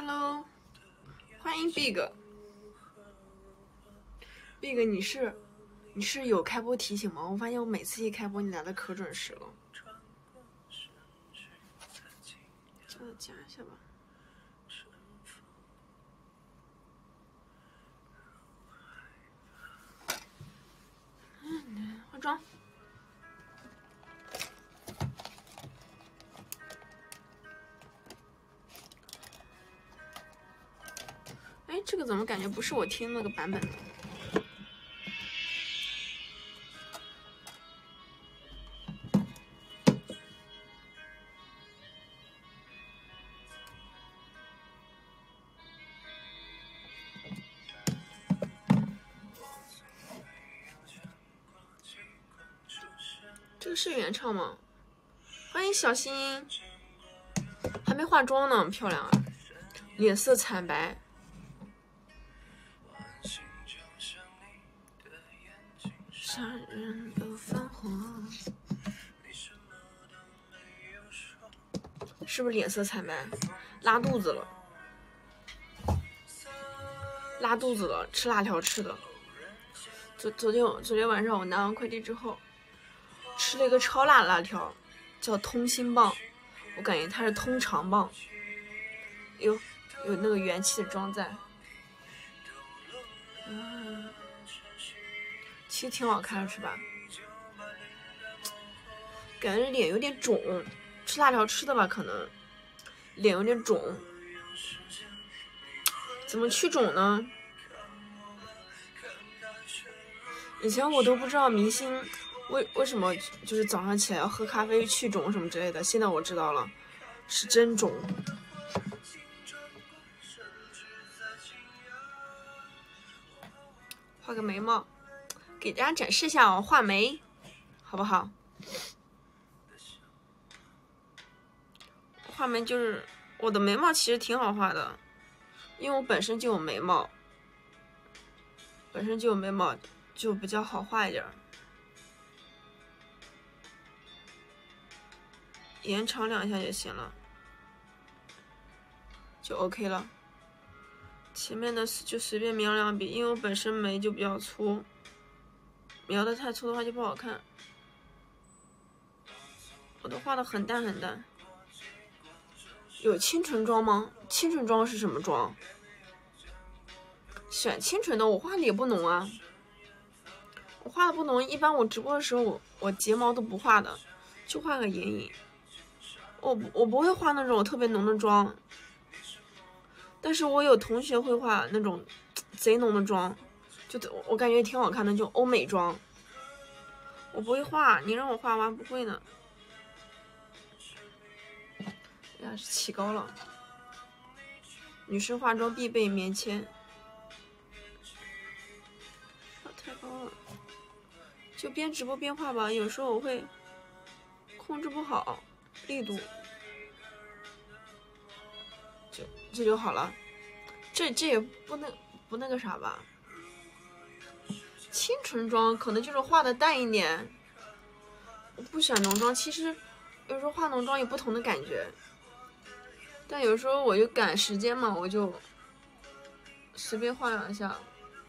Hello， 欢迎 Big， 你是有开播提醒吗？我发现我每次一开播，你来的可准时了。叫他加一下吧。化妆。哎，这个怎么感觉不是我听那个版本的？这个是原唱吗？欢迎小新，还没化妆呢，漂亮啊，脸色惨白。杀人又放火，是不是脸色惨白？拉肚子了，拉肚子了，吃辣条吃的。昨天晚上我拿完快递之后，吃了一个超辣辣条，叫通心棒，我感觉它是通肠棒，有那个元气的装在。其实挺好看的是吧？感觉脸有点肿，吃辣条吃的吧，可能脸有点肿。怎么去肿呢？以前我都不知道明星为什么就是早上起来要喝咖啡去肿什么之类的，现在我知道了，是真肿。画个眉毛，给大家展示一下我画眉，好不好？画眉就是我的眉毛其实挺好画的，因为我本身就有眉毛，就比较好画一点，延长2下就行了，就 OK 了。前面的就随便描2笔，因为我本身眉就比较粗，描的太粗的话就不好看。我都画的很淡很淡。有清纯妆吗？清纯妆是什么妆？选清纯的，我画的也不浓啊。我画的不浓，一般我直播的时候我睫毛都不画的，就画个眼影。我不会画那种特别浓的妆，但是我有同学会画那种贼浓的妆，就我感觉挺好看的，就欧美妆。我不会画，你让我画完不会呢。呀，起高了。女生化妆必备棉签。太高了，就边直播边画吧。有时候我会控制不好力度，这就好了。这也不那个啥吧。清纯妆可能就是画的淡一点。我不选浓妆，其实有时候画浓妆有不同的感觉，但有时候我就赶时间嘛，我就随便画2下。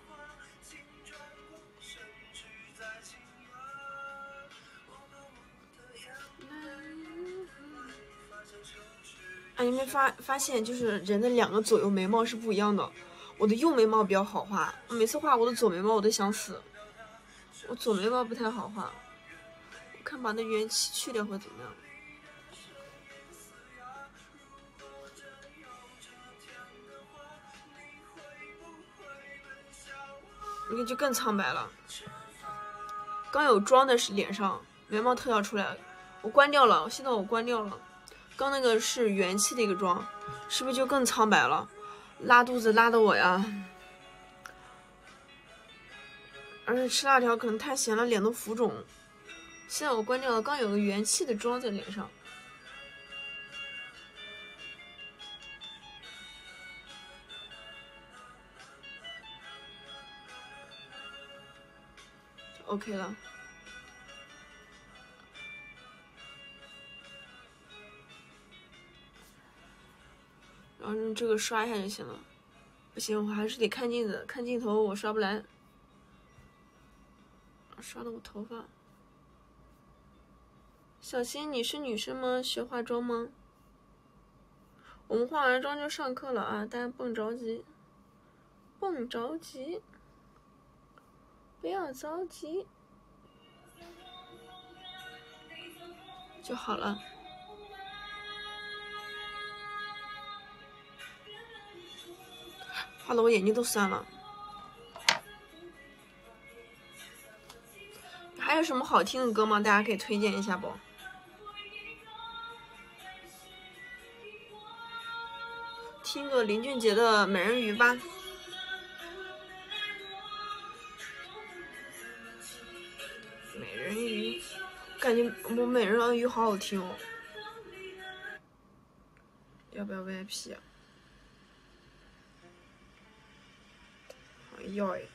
你没发现就是人的2个左右眉毛是不一样的。我的右眉毛比较好画，每次画我的左眉毛我都想死。我左眉毛不太好画，我看把那元气去掉会怎么样？你看就更苍白了。刚有妆的是脸上眉毛特效出来，我关掉了，现在我关掉了。刚那个是元气的一个妆，是不是就更苍白了？拉肚子拉的我呀，而且吃辣条可能太咸了，脸都浮肿。现在我关掉了，刚有个元气的妆在脸上。就 OK 了。然然后用这个刷一下就行了。不行，我还是得看镜子，看镜头我刷不来，刷的我头发。小新，你是女生吗？学化妆吗？我们化完妆就上课了啊，大家甭着急，甭着急，不要着急，就好了。画的我眼睛都酸了。还有什么好听的歌吗？大家可以推荐一下不？听个林俊杰的《美人鱼》吧。美人鱼，感觉我美人鱼好好听哦。要不要 VIP 啊？要哎。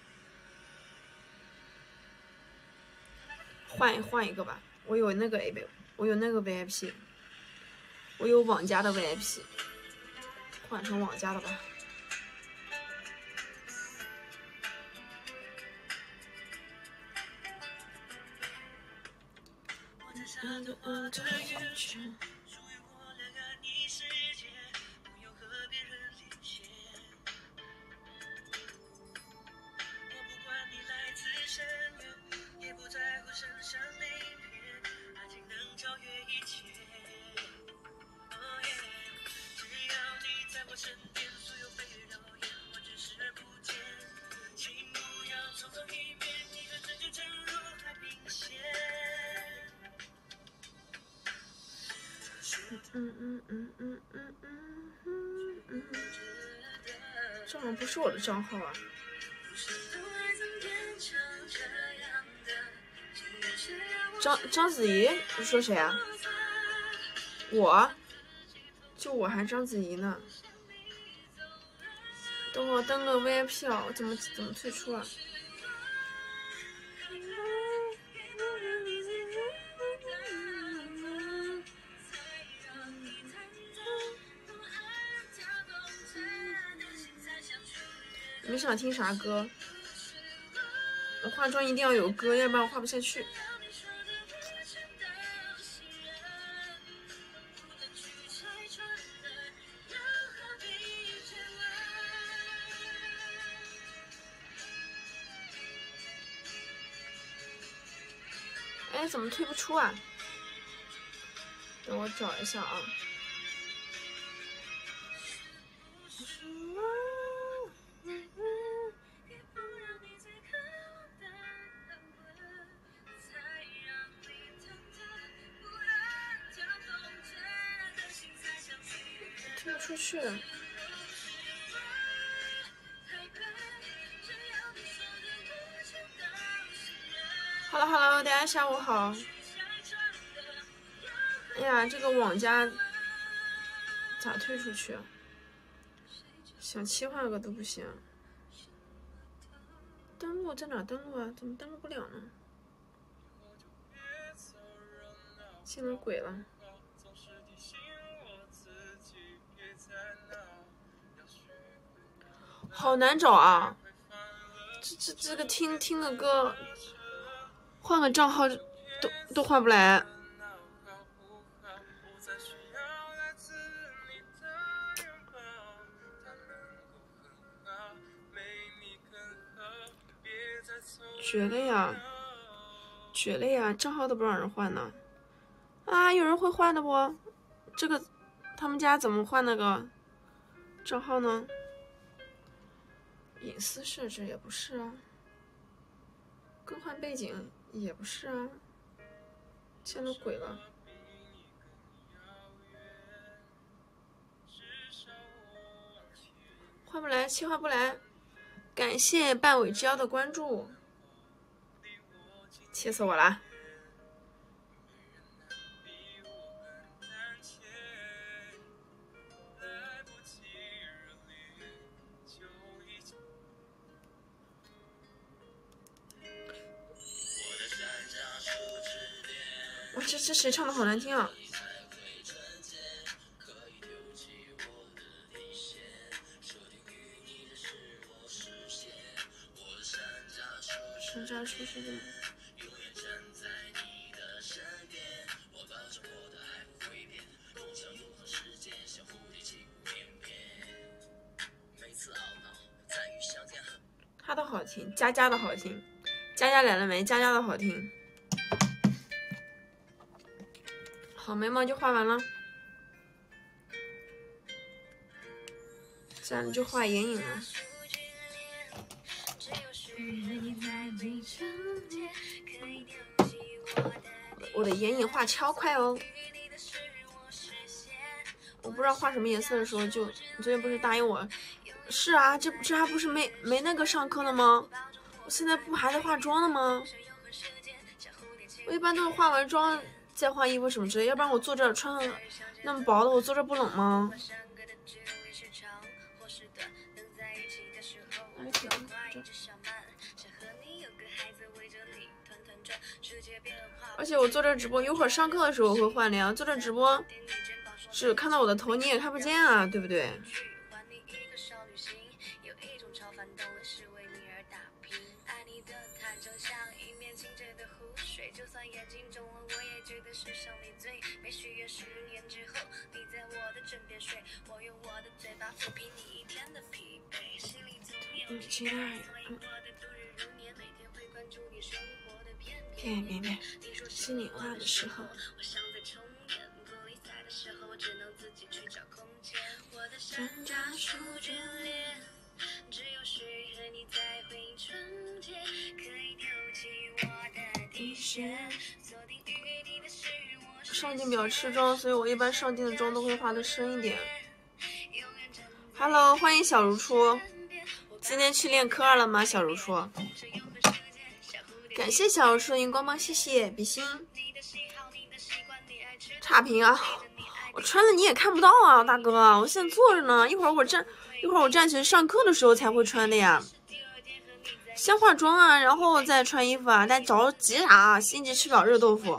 换一个吧，我有那个 我有那个 VIP， 我有网加的 VIP， 换成网加的吧。这好像不是我的账号啊。章子怡，你说谁啊？我还章子怡呢。等我登个 VIP 了，我怎么退出啊？你们想听啥歌？我化妆一定要有歌，要不然我画不下去。哎，怎么退不出啊？等我找一下啊。退不出去。Hello， 大家下午好。哎呀，这个网加咋退出去啊？想切换个都不行。登录在哪登录啊？怎么登录不了呢？见了鬼了！好难找啊！这个听个歌，换个账号都换不来。绝了呀！绝了呀！账号都不让人换呢。啊，有人会换的不？这个他们家怎么换那个账号呢？隐私设置也不是啊，更换背景也不是啊，见了鬼了！换不来，切换不来。感谢半尾之妖的关注，气死我了！哇，这谁唱的好难听啊！ 成家出世的。他的好听，佳佳的好听，佳佳来了没？佳佳的好听。好，眉毛就画完了，接下来就画眼影了。我的眼影画超快哦。我不知道画什么颜色的时候，就你昨天不是答应我？是啊，这还不是没那个上课了吗？我现在不还在化妆了吗？我一般都是化完妆再换衣服什么之类，要不然我坐这穿那么薄的，我坐这不冷吗？而且我坐这直播，一会儿上课的时候我会换凉，坐这直播只看到我的头，你也看不见啊，对不对？亲爱的，别，是你画的时候。上镜比较吃妆，所以我一般上镜的妆都会画的深一点。Hello， 欢迎小如初。今天去练科2了吗？小如初，感谢小如初的荧光棒，谢谢比心。差评啊！我穿了你也看不到啊，大哥，我现在坐着呢，一会儿我站起来上课的时候才会穿的呀。先化妆啊，然后再穿衣服啊，但着急啥？心急吃不了热豆腐。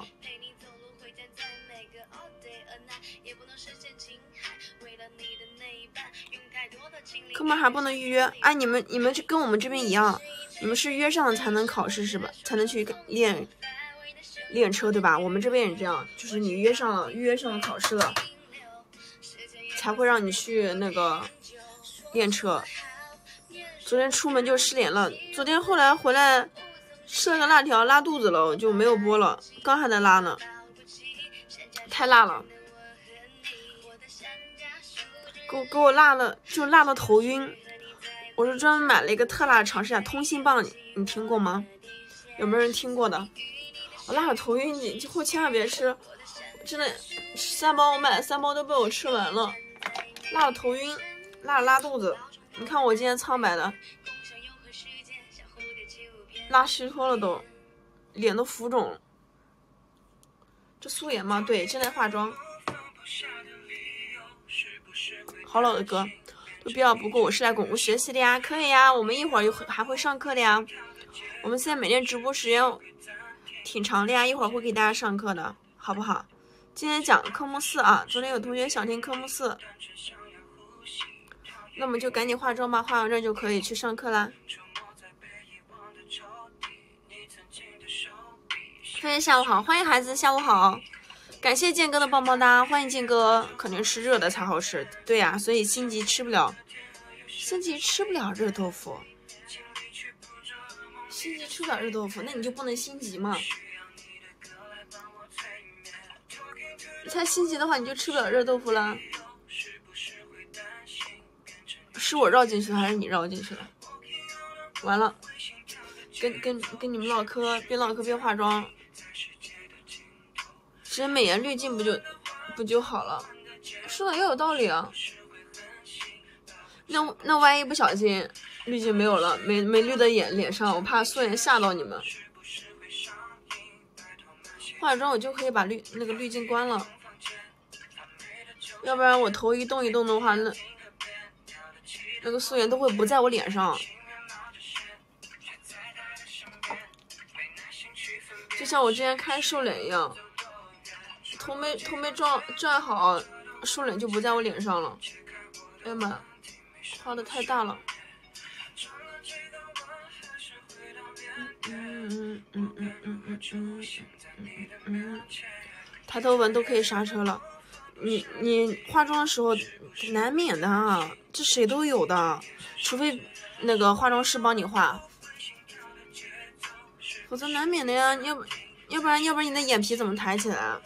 科目还不能预约，哎，你们跟我们这边一样，你们是约上了才能考试是吧？才能去练车对吧？我们这边也这样，就是你预约上了考试了，才会让你去那个练车。昨天出门就失联了，昨天后来回来吃了个辣条，拉肚子了，我就没有播了，刚还在拉呢，太辣了。给我辣了，就辣到头晕。我是专门买了一个特辣的尝试下通心棒，你听过吗？有没有人听过的？我辣到头晕，你以后千万别吃，真的3包我买了3包都被我吃完了，辣到头晕，辣拉肚子。你看我今天苍白的，拉虚脱了都，脸都浮肿了。这素颜吗？对，正在化妆。好老的歌，都必要不过我是来巩固学习的呀，可以呀，我们一会儿还会上课的呀。我们现在每天直播时间挺长的呀，一会儿会给大家上课的，好不好？今天讲科目4啊，昨天有同学想听科目4，那么就赶紧化妆吧，化完妆就可以去上课啦。同学下午好，欢迎孩子，下午好。感谢健哥的棒棒哒，欢迎健哥，肯定是热的才好吃。对呀，所以心急吃不了热豆腐，心急吃不了热豆腐，那你就不能心急嘛。你才心急的话，你就吃不了热豆腐了。是我绕进去了还是你绕进去了？完了，跟你们唠嗑，边唠嗑边化妆。直接美颜滤镜不就好了？说的也有道理啊。那万一不小心滤镜没有了，没滤到脸上，我怕素颜吓到你们。化妆我就可以把那个滤镜关了，要不然我头一动一动的话，那个素颜都会不在我脸上。就像我之前开瘦脸一样。头没转好，瘦脸就不在我脸上了。哎呀妈，画的太大了。 抬头纹都可以刹车了。你化妆的时候难免的啊，这谁都有的，除非那个化妆师帮你画，否则难免的呀。要不然你的眼皮怎么抬起来啊？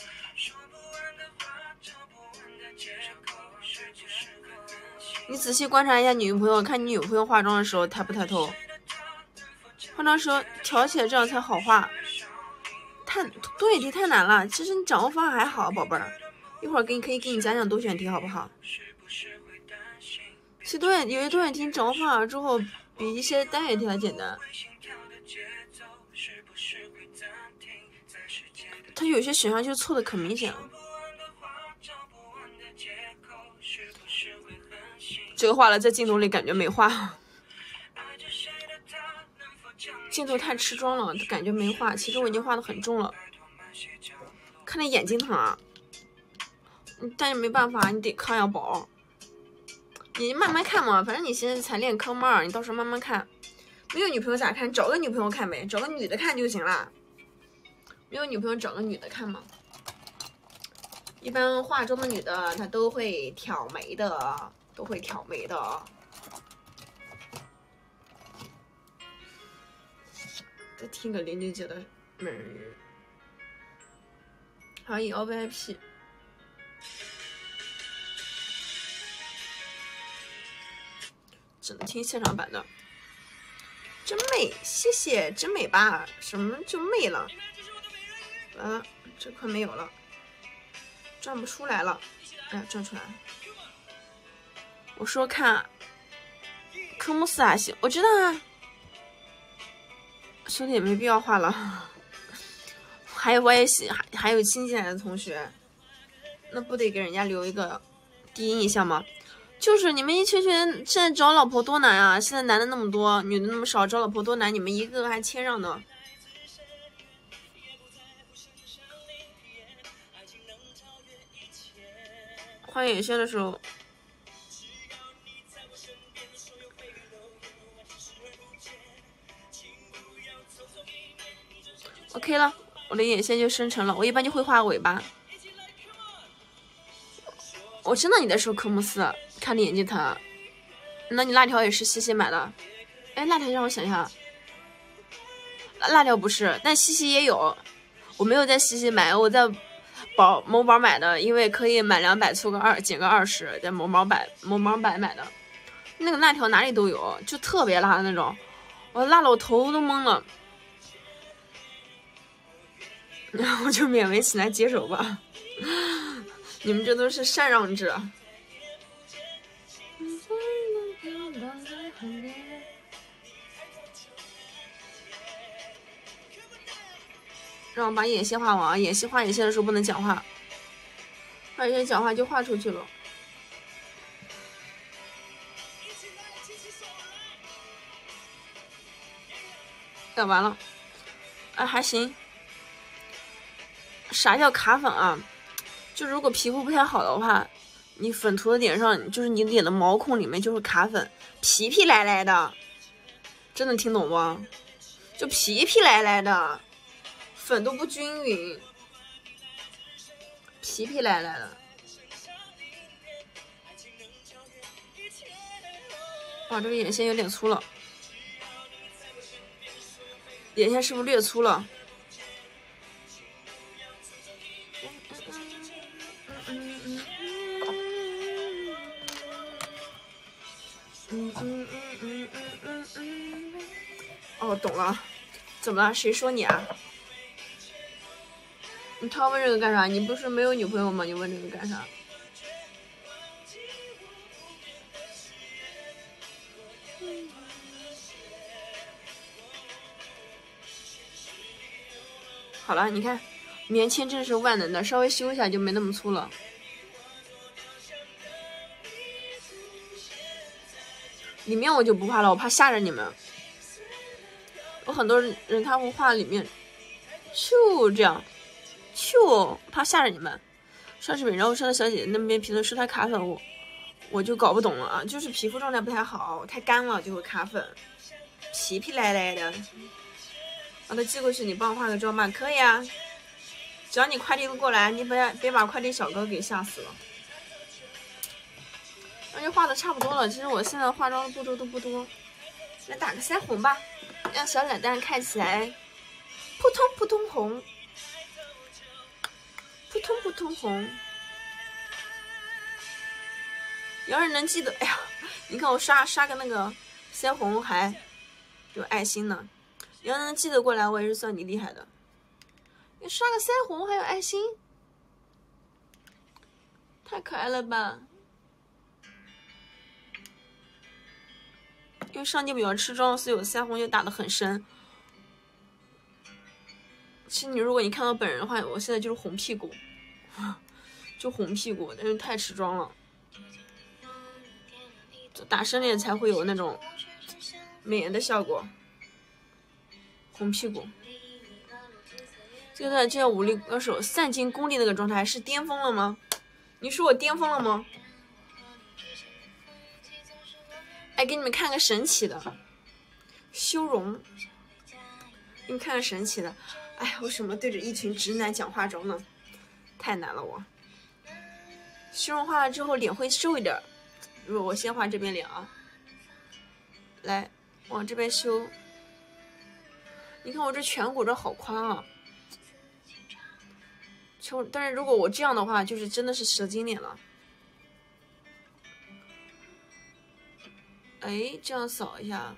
你仔细观察一下女朋友，看你女朋友化妆的时候抬不抬头，化妆时候挑起来，这样才好画。多选题太难了，其实你掌握方法还好，宝贝儿。一会儿可以给你讲讲多选题，好不好？其实有些多选题你掌握方法之后，比一些单选题还简单。它有些选项就错的可明显了。这个画了在镜头里感觉没画，镜头太吃妆了，感觉没画。其实我已经画的很重了，看那眼睛疼啊。但是没办法，你得抗药宝。你慢慢看嘛，反正你现在才练科目2，你到时候慢慢看。没有女朋友咋看？找个女朋友看呗，找个女的看就行了。没有女朋友找个女的看嘛。一般化妆的女的她都会挑眉的，再听个林俊杰的《美人鱼》，还有 VIP。只能听现场版的，真美，谢谢，真美吧？什么就美了？完了，这块没有了，转不出来了。哎呀，转出来了。我说看科目4还行，我知道啊。兄弟也没必要画了。还有还有新进来的同学，那不得给人家留一个第一印象吗？就是你们一群现在找老婆多难啊！现在男的那么多，女的那么少，找老婆多难，你们一个个还谦让呢。画眼线的时候，OK 了，我的眼线就生成了。我一般就会画尾巴。我知道你在说科目4，看你眼睛疼。那你辣条也是西西买的？哎，辣条让我想一下，辣条不是，但西西也有。我没有在西西买，我在某宝买的，因为可以买200凑个2减个20，在某宝买的。那个辣条哪里都有，就特别辣的那种，我辣了我头都懵了。然后我就勉为其难接受吧。你们这都是禅让制。让我把眼线画完，画眼线的时候不能讲话，画眼线讲话就画出去了。哎，完了，哎，还行。啥叫卡粉啊？就如果皮肤不太好的话，你粉涂的点上，就是你脸的毛孔里面就是卡粉，皮皮赖赖的。真的听懂不？就皮皮赖赖的，粉都不均匀，皮皮赖赖的。哇，这个眼线有点粗了，眼线是不是略粗了？哦，懂了。怎么了？谁说你啊？你突然问这个干啥？你不是没有女朋友吗？你问这个干啥？好了，你看，棉签真是万能的，稍微修一下就没那么粗了。里面我就不画了，我怕吓着你们。有很多人他会画里面，就这样，就怕吓着你们。上视频，然后说的小姐姐那边评论说她卡粉，我就搞不懂了啊，就是皮肤状态不太好，太干了就会卡粉，皮皮赖赖的。 把它寄过去，你帮我化个妆吧，可以啊。只要你快递过来，你别把快递小哥给吓死了。而且画的差不多了，其实我现在化妆的步骤都不多。来打个腮红吧，让小脸蛋看起来扑通扑通红，扑通扑通红。要是能记得，哎呀，你看我刷个那个腮红还有爱心呢，你要能记得过来，我也是算你厉害的。你刷个腮红还有爱心，太可爱了吧！因为上镜比较吃妆，所以我腮红就打得很深。其实如果你看到本人的话，我现在就是红屁股，就红屁股，但是太吃妆了。打深脸才会有那种美颜的效果。红屁股。这个叫武力歌手散尽功力那个状态是巅峰了吗？你说我巅峰了吗？哎，给你们看个神奇的修容，给你们看个神奇的。哎，为什么对着一群直男讲话中呢？太难了我。修容画了之后脸会瘦一点。如果我先画这边脸啊，来往这边修。你看我这颧骨这好宽啊。但是如果我这样的话，就是真的是蛇精脸了。哎，这样扫一下，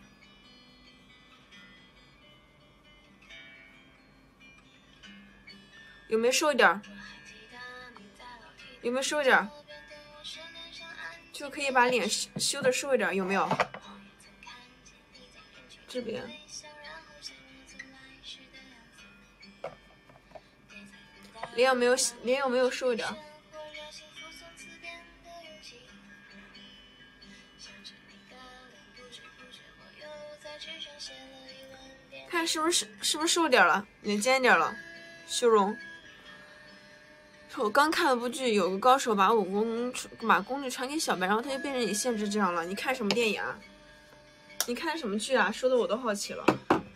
有没有瘦一点？有没有瘦一点？就可以把脸修的瘦一点，有没有？这边。脸有没有瘦一点？看是不是瘦点了，脸尖点了，修容。我刚看了部剧，有个高手把功力传给小白，然后他就变成你限制这样了。你看什么电影啊？你看什么剧啊？说的我都好奇了。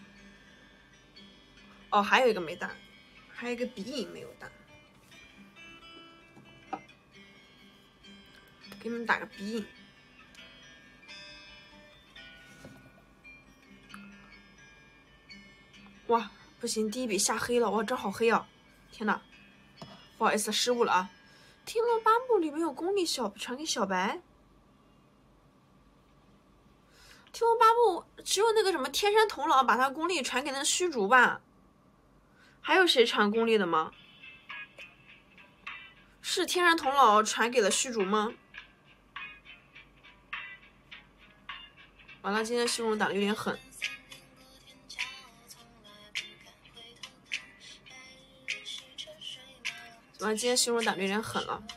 哦，还有一个没打，还有一个鼻影没有打。给你们打个鼻影。哇，不行，第一笔下黑了，哇，这好黑啊！天哪，不好意思，失误了啊！《天龙八部》里面有功力传给小白，《天龙八部》只有那个什么天山童姥把他功力传给那虚竹吧？还有谁传功力的吗？是天山童姥传给了虚竹吗？完了，今天修容打的有点狠。完了，今天修容打的有点狠了。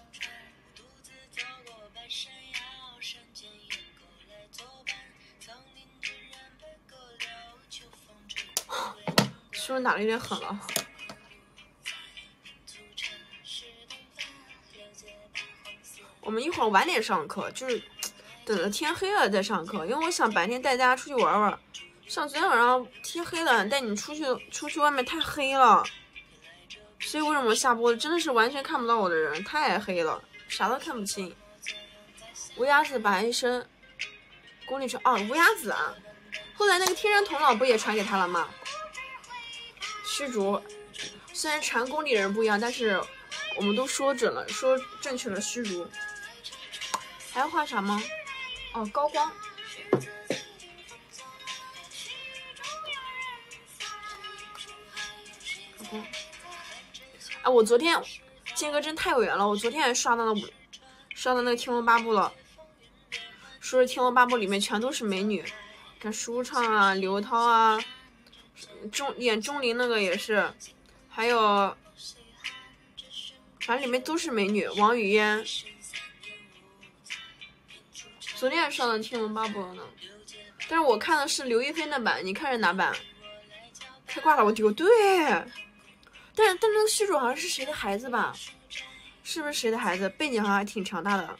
修容打的有点狠了。我们一会儿晚点上课，就是等着天黑了再上课，因为我想白天带大家出去玩玩。像昨天晚上天黑了，带你们出去外面太黑了，所以为什么下播真的是完全看不到我的人，太黑了，啥都看不清。乌鸦子把一身功力传乌鸦子啊，后来那个天山童姥不也传给他了吗？虚竹虽然传功力的人不一样，但是我们都说准了，说正确了虚竹。还要画啥吗？哦，高光。哎，我昨天间隔真太远了，我昨天还刷到那个《天龙八部》了，说是《天龙八部》里面全都是美女，看舒畅啊、刘涛啊，演钟灵那个也是，还有，反正里面都是美女，王语嫣。昨天还上了《天龙八部》了呢，但是我看的是刘亦菲那版，你看是哪版？开挂了，我丢对。但那个虚竹好像是谁的孩子吧？是不是谁的孩子？背景好像还挺强大的。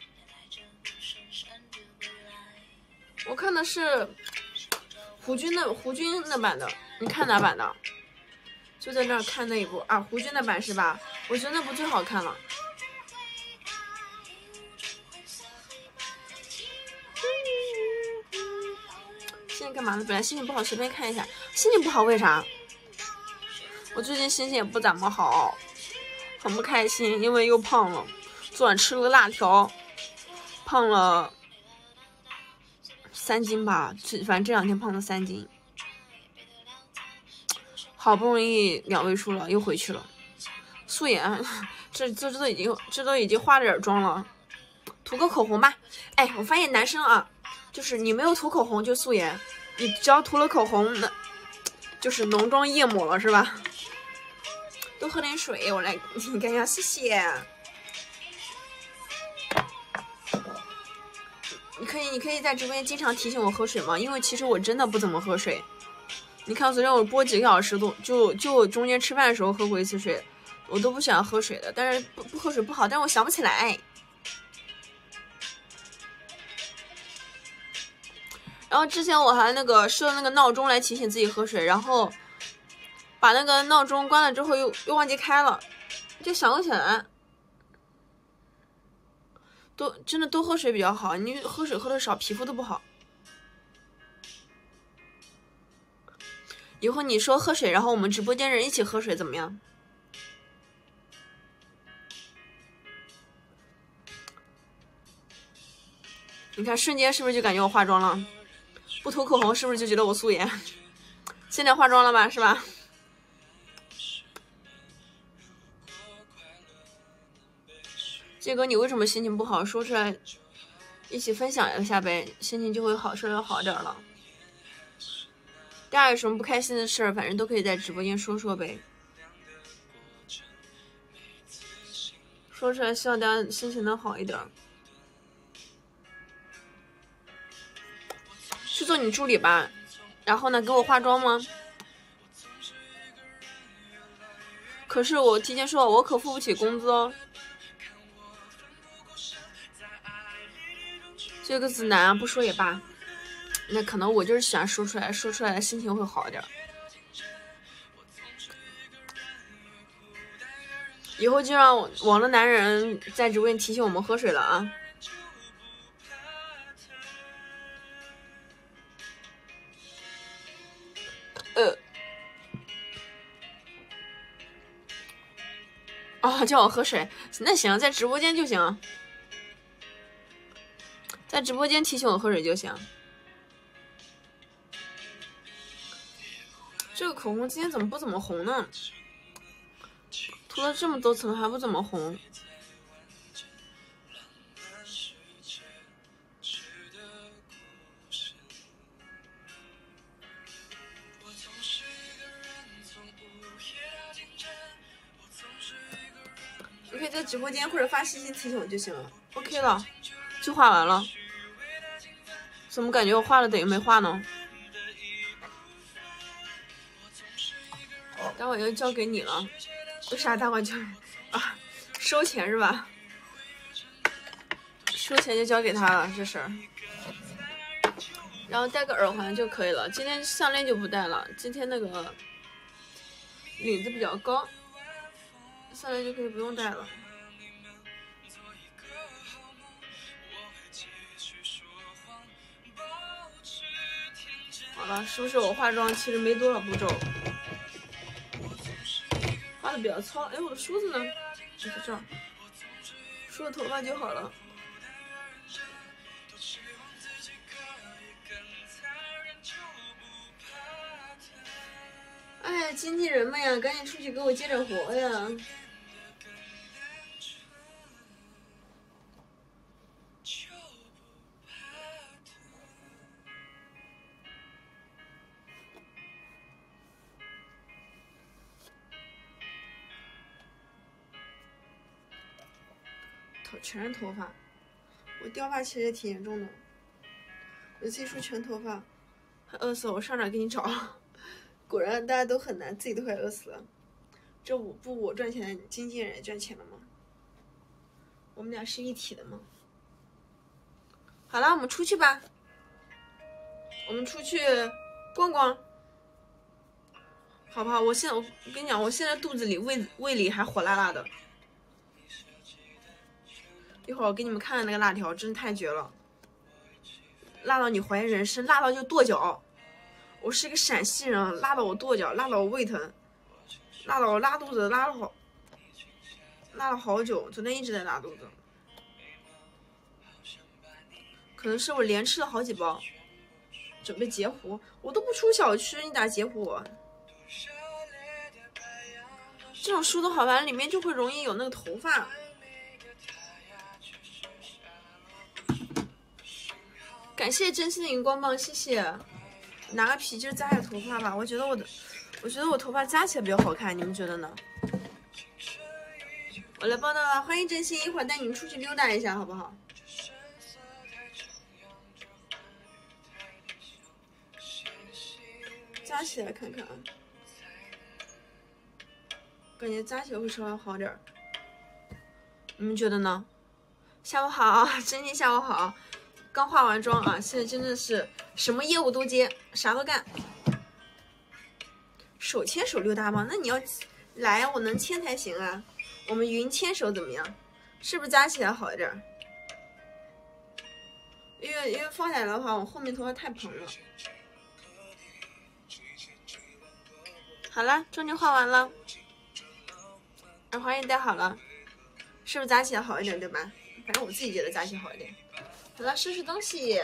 我看的是胡军那版的，你看哪版的？ 就在那儿看那一部啊，胡军的版是吧？我觉得那部最好看了。现在干嘛呢？本来心情不好，随便看一下。心情不好为啥？我最近心情也不怎么好，很不开心，因为又胖了。昨晚吃了个辣条，胖了3斤吧，反正这2天胖了3斤。好不容易2位数了，又回去了。素颜，这都已经化了点妆了，涂个口红吧。哎，我发现男生啊，就是你没有涂口红就素颜，你只要涂了口红，那就是浓妆艳抹了，是吧？多喝点水，我来，你看一下，谢谢。你可以在直播间经常提醒我喝水吗？因为其实我真的不怎么喝水。你看昨天我播几个小时都就中间吃饭的时候喝过1次水，我都不喜欢喝水的，但是不喝水不好，但是我想不起来。然后之前我还设那个闹钟来提醒自己喝水，然后把那个闹钟关了之后又忘记开了，就想不起来。真的多喝水比较好，你喝水喝的少，皮肤都不好。以后你说喝水，然后我们直播间人一起喝水怎么样？你看瞬间是不是就感觉我化妆了？不涂口红是不是就觉得我素颜？现在化妆了吧，是吧？杰哥，你为什么心情不好？说出来，一起分享一下呗，心情就会好，稍微好点了。大家有什么不开心的事儿，反正都可以在直播间说说呗。说出来，希望大家心情能好一点。去做你助理吧，然后呢，给我化妆吗？可是我提前说了，我可付不起工资哦。这个字难啊，不说也罢。那可能我就是喜欢说出来，说出来心情会好一点。以后就让网的男人在直播间提醒我们喝水了啊！哦，叫我喝水，那行，在直播间就行，在直播间提醒我喝水就行。这个口红今天怎么不怎么红呢？涂了这么多层还不怎么红。你可以在直播间或者发信息提醒我就行了。OK 了，就画完了。怎么感觉我画了等于没画呢？待会又交给你了，为啥待会就啊？收钱是吧？收钱就交给他了这事儿。然后戴个耳环就可以了。今天项链就不戴了，今天那个领子比较高，项链就可以不用戴了。好了，是不是我化妆其实没多少步骤？画的比较糙。哎，我的梳子呢？就在这儿，梳个头发就好了。哎，经纪人们呀，赶紧出去给我接点活呀！全是头发，我掉发其实也挺严重的。我自己梳全头发，还饿死了。我上哪给你找？果然大家都很难，自己都快饿死了。这我赚钱，经纪人也赚钱了吗？我们俩是一体的吗？好了，我们出去吧。我们出去逛逛。 好不好？我跟你讲，我现在肚子里胃里还火辣辣的。一会儿我给你们看看那个辣条，真的太绝了，辣到你怀疑人生，辣到就跺脚。我是一个陕西人，辣到我跺脚，辣到我胃疼，辣到我拉肚子，拉了好久，昨天一直在拉肚子，可能是我连吃了好几包，准备截胡。我都不出小区，你咋截胡我？这种梳头好玩，里面就会容易有那个头发。感谢真心的荧光棒，谢谢。拿个皮筋扎下头发吧，我觉得我头发扎起来比较好看，你们觉得呢？我来报道了，欢迎真心，一会儿带你们出去溜达一下，好不好？扎起来看看啊，感觉扎起来会稍微好点儿，你们觉得呢？下午好，真心下午好，刚化完妆啊，现在真的是什么业务都接，啥都干。手牵手溜达吗？那你要来，我能牵才行啊。我们云牵手怎么样？是不是扎起来好一点？因为放下来的话，我后面头发太蓬了。好了，妆就化完了，耳环也戴好了，是不是扎起来好一点，对吧？反正我自己觉得扎起来好一点。好了，收拾东西，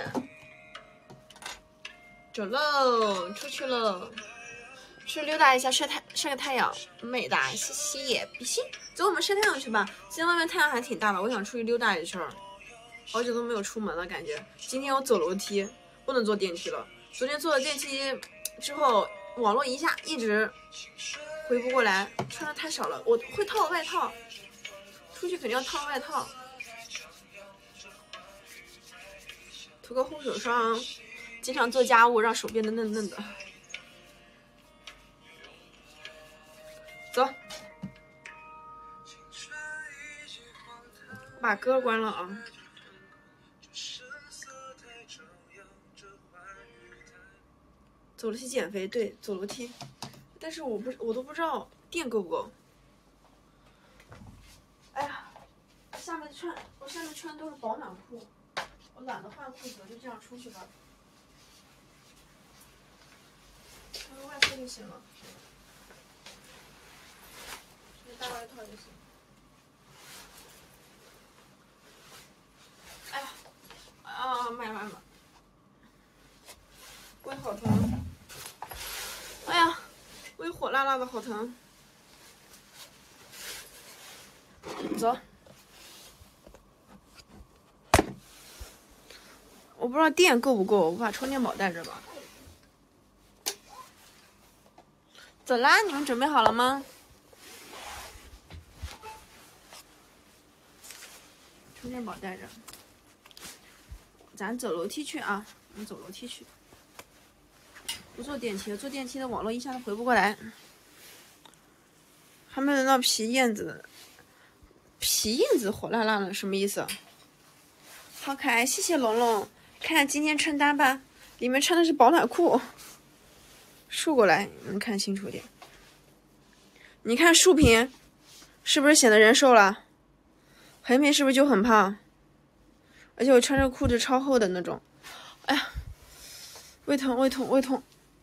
走喽，出去喽。去溜达一下，晒个太阳，美的，谢谢，比心。走，我们晒太阳去吧。今天外面太阳还挺大的，我想出去溜达一圈。好久都没有出门了，感觉。今天我走楼梯，不能坐电梯了。昨天坐了电梯之后，网络一直回不过来，穿的太少了。我会套外套，出去肯定要套外套。涂个护手霜，经常做家务，让手变得嫩嫩的。走，把歌关了啊！走楼梯减肥，对，走楼梯，但是我都不知道电够不够。哎呀，我下面穿的都是保暖裤，我懒得换裤子，就这样出去吧，穿个外套就行了。大外套就行。哎呀，啊，妈，胃好疼！哎呀，胃火辣辣的，好疼。走。我不知道电够不够，我把充电宝带着吧。走啦，你们准备好了吗？充电宝带着，咱走楼梯去啊！我们走楼梯去，不坐电梯，坐电梯的网络一下子回不过来。还没轮到皮燕子火辣辣的，什么意思？好可爱，谢谢龙龙。看看今天穿搭吧，里面穿的是保暖裤，竖过来能看清楚点。你看竖屏，是不是显得人瘦了？横屏是不是就很胖？而且我穿着裤子超厚的那种。哎呀，胃痛！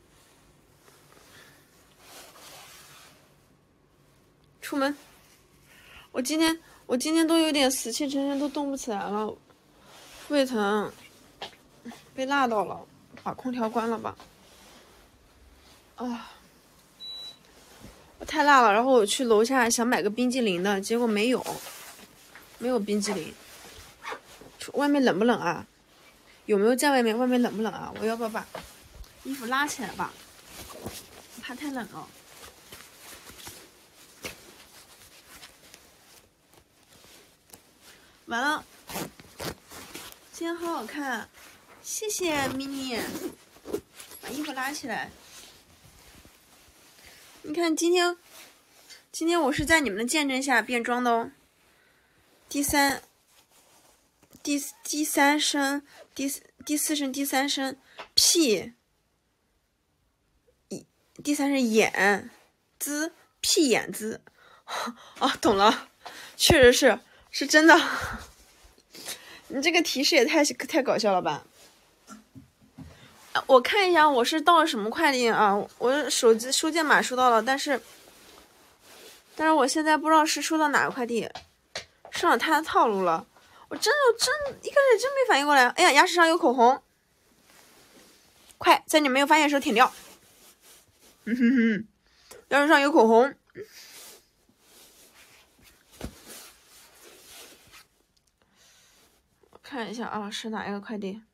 出门，我今天都有点死气沉沉，都动不起来了，胃疼，被辣到了，把空调关了吧。啊，我太辣了，然后我去楼下想买个冰激凌的，结果没有冰激凌。外面冷不冷啊？有没有在外面？外面冷不冷啊？我要不要把衣服拉起来吧？怕太冷了。完了，今天好好看，谢谢 mini。把衣服拉起来。你看今天我是在你们的见证下变装的哦。第四声，第三声 P 第3是眼滋，屁眼滋。啊，懂了，确实是真的。你这个提示也太搞笑了吧！我看一下我是到了什么快递啊？我手机收件码收到了，但是我现在不知道是收到哪个快递，上了他的套路了。我真一开始真没反应过来。哎呀，牙齿上有口红，快在你没有发现的时候舔掉。牙齿上有口红。我看一下啊，是哪一个快递？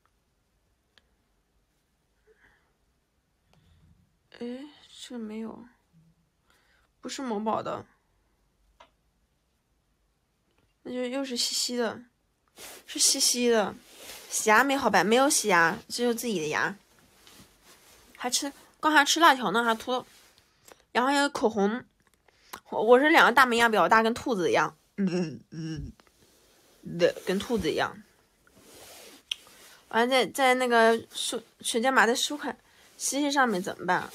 哎，这没有，不是某宝的，那就又是西西的，是西西的。洗牙没好吧？没有洗牙，只有自己的牙。刚还吃辣条呢，还涂，然后还有口红。我是2个大门牙比较大，跟兔子一样。跟兔子一样。完了在那个水煎码在收款西西上面怎么办？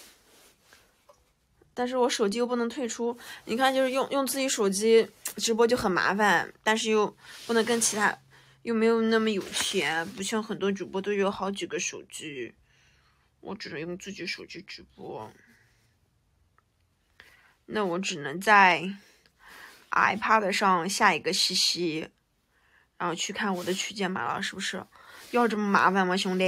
但是我手机又不能退出，你看就是用自己手机直播就很麻烦，但是又不能跟其他，又没有那么有钱，不像很多主播都有好几个手机，我只能用自己手机直播。那我只能在 iPad 上下一个西西，然后去看我的取件码了，是不是？要这么麻烦吗，兄弟？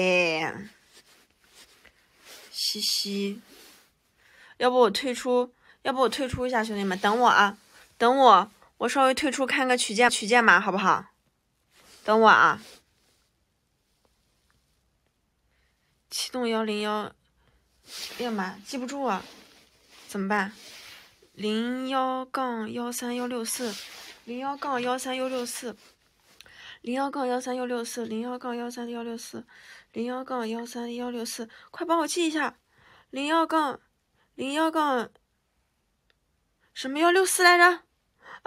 西西，要不我退出一下，兄弟们，等我啊，等我稍微退出看个取件码，好不好？等我啊。启动101，哎呀妈，记不住啊，怎么办？01-13164 01-13164 01-13164 01-13164 01-13164，快帮我记一下，01-什么164来着？啊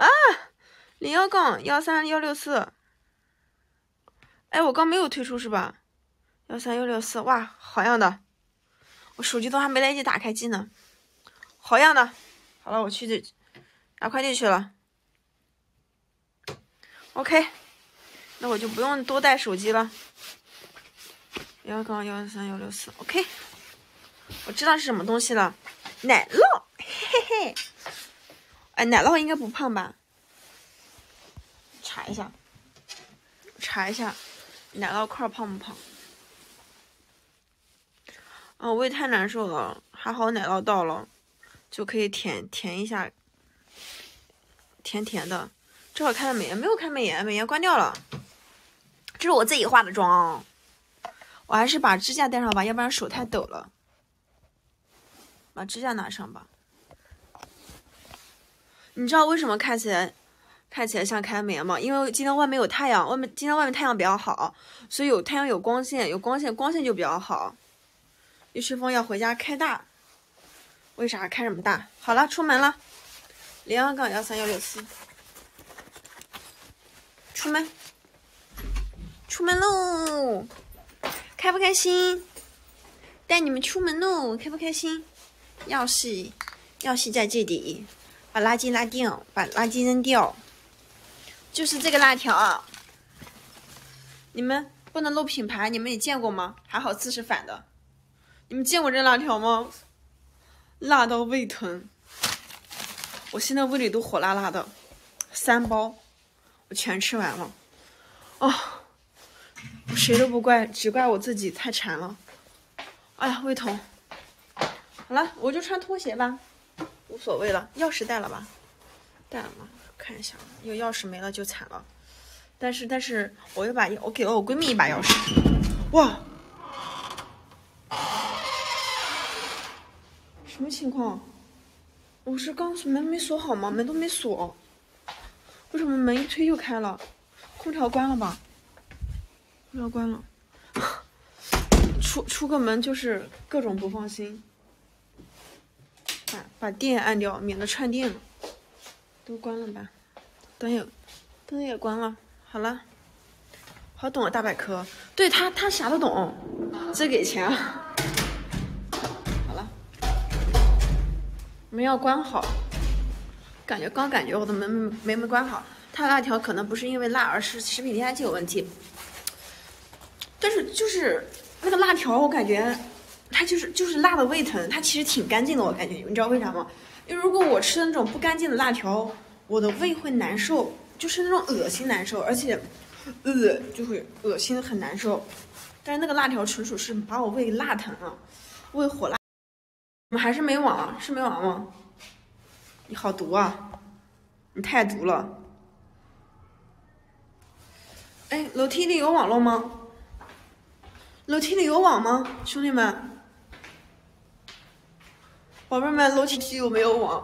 ，01-13164。哎，我刚没有退出是吧？13164，哇，好样的！我手机都还没来得及打开机呢，好样的！好了，我去拿快递去了。OK， 那我就不用多带手机了。1-13164 ，OK， 我知道是什么东西了，奶酪，嘿嘿。哎，奶酪应该不胖吧？查一下，奶酪块胖不胖？啊，胃太难受了，还好奶酪到了，就可以舔一下，甜的。这会开了美颜，没有开美颜，美颜关掉了。这是我自己化的妆，我还是把支架戴上吧，要不然手太抖了。把支架拿上吧。你知道为什么看起来像开美颜吗？因为今天外面有太阳，今天外面太阳比较好，所以有太阳有光线，光线就比较好。于是风要回家开大，为啥开这么大？好了，出门了。01-13164，出门喽！开不开心？带你们出门喽，开不开心？钥匙在这里，把垃圾拉掉，把垃圾扔掉。就是这个辣条啊，你们不能露品牌，你们也见过吗？还好字是反的。你们见过这辣条吗？辣到胃疼，我现在胃里都火辣辣的，3包我全吃完了。哦，我谁都不怪，只怪我自己太馋了。哎呀，胃疼。好了，我就穿拖鞋吧，无所谓了。钥匙带了吧？带了吗？看一下，有钥匙没了就惨了。但是我给了我闺蜜一把钥匙。哇，什么情况？我是刚门没锁好吗？门都没锁，为什么门一推就开了？空调关了吧？空调关了。出个门就是各种不放心。把电按掉，免得串电了。都关了吧，灯也关了。好了，好懂啊，大百科。对他啥都懂，这给钱啊。好了， 门要关好。感觉我的门没关好，它辣条可能不是因为辣，而是食品添加剂有问题。但是就是那个辣条，我感觉它就是辣的胃疼，它其实挺干净的，我感觉你知道为啥吗？因为如果我吃那种不干净的辣条，我的胃会难受，就是那种恶心难受，而且就会恶心很难受。但是那个辣条纯属是把我胃辣疼了，胃火辣。我们还是没网，是没网吗？你好毒啊！你太毒了！哎，楼梯里有网络吗？楼梯里有网吗，兄弟们？宝贝们，楼梯里有没有网？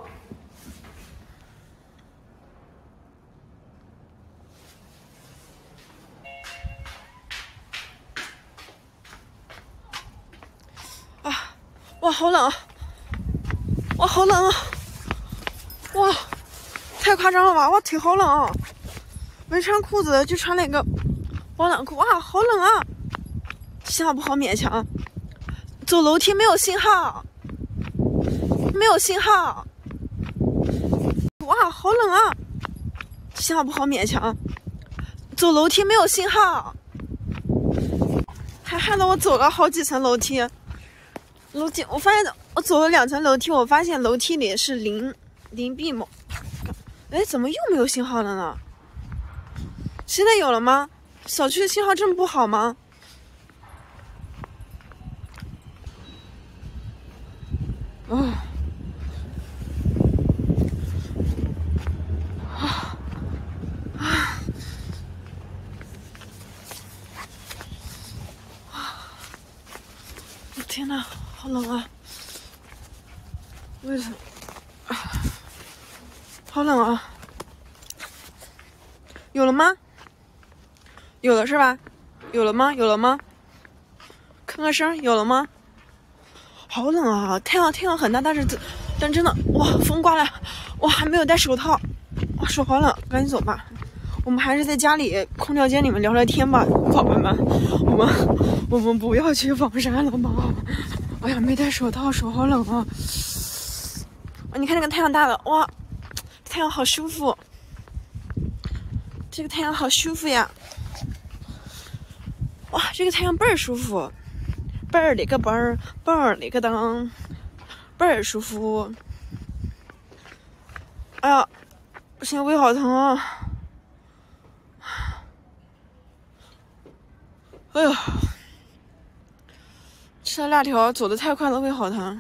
啊！哇，好冷！哇，好冷啊！哇，太夸张了吧！哇，腿好冷啊！没穿裤子就穿了一个保暖裤，哇，好冷啊！信号不好勉强，走楼梯没有信号，没有信号，哇，好冷啊！信号不好勉强，走楼梯没有信号，还害得我走了好几层楼梯。我发现我走了2层楼梯，我发现楼梯里是零币吗？哎，怎么又没有信号了呢？现在有了吗？小区的信号这么不好吗？天哪，好冷啊！为什么？好冷啊！有了吗？有了是吧？有了吗？有了吗？吭个声，有了吗？好冷啊！太阳很大，但真的，哇，风刮来，哇，还没有戴手套，哇，手好冷，赶紧走吧。我们还是在家里空调间里面聊聊天吧，宝贝们。我们不要去房山了吗？哎呀，没戴手套，手好冷啊！你看那个太阳大的，哇，太阳好舒服，这个太阳好舒服呀！哇，这个太阳倍儿舒服，倍儿里个嘣儿，嘣儿里个当，倍儿舒服。哎呀，不行，胃好疼啊！哎呦，吃了辣条走得太快了，胃好疼。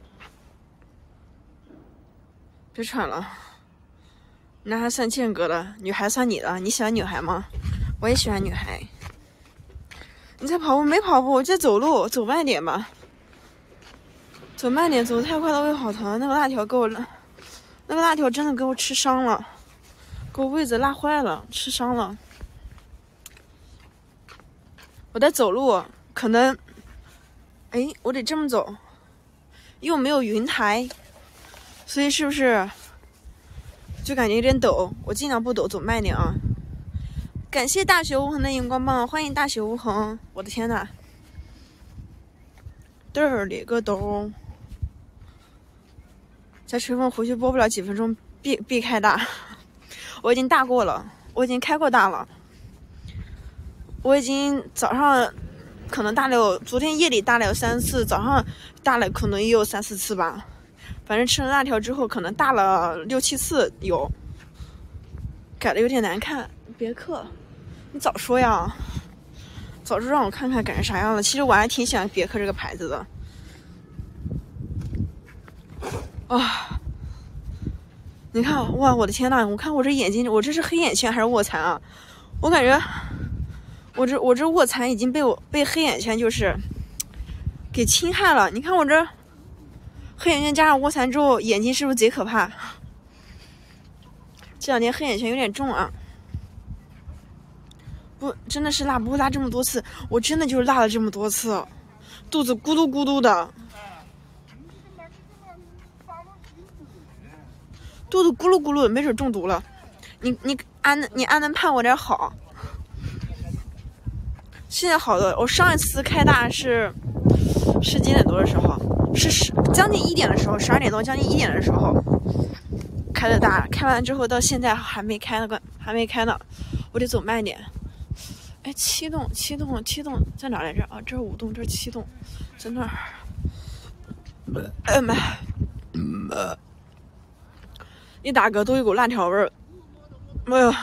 别喘了，男孩算倩哥的，女孩算你的。你喜欢女孩吗？我也喜欢女孩。你在跑步？没跑步，我在走路，走慢点吧。走慢点，走得太快了，胃好疼。那个辣条真的给我吃伤了，给我胃子辣坏了，吃伤了。我在走路，可能，哎，我得这么走，又没有云台，所以是不是就感觉有点陡？我尽量不陡，走慢点啊。感谢大雪无痕的荧光棒，欢迎大雪无痕！我的天哪，嘚儿里个兜！在吹风回去播不了几分钟，必开大。我已经大过了，我已经开过大了。我已经早上可能大了有，昨天夜里大了有3次，早上大了可能也有3、4次吧。反正吃了辣条之后，可能大了6、7次有。改的有点难看，别克。你早说呀，早就让我看看改成啥样了。其实我还挺喜欢别克这个牌子的。啊，你看，哇，我的天呐，我看我这眼睛，我这是黑眼圈还是卧蚕啊？我感觉我这卧蚕已经被黑眼圈就是给侵害了。你看我这黑眼圈加上卧蚕之后，眼睛是不是贼可怕？这2天黑眼圈有点重啊。不，真的是辣，不会辣这么多次。我真的就是辣了这么多次，肚子咕嘟咕嘟的，肚子咕噜咕噜的，没准中毒了。你安能盼我点好？现在好的，我上一次开大是几点多的时候？ 是将近1点的时候，12点多将近1点的时候开的大，开完之后到现在还没开呢，我得走慢一点。哎，7栋在哪来着啊？这是5栋，这是7栋，在那儿。妈！一打嗝都有股辣条味儿。哎呦，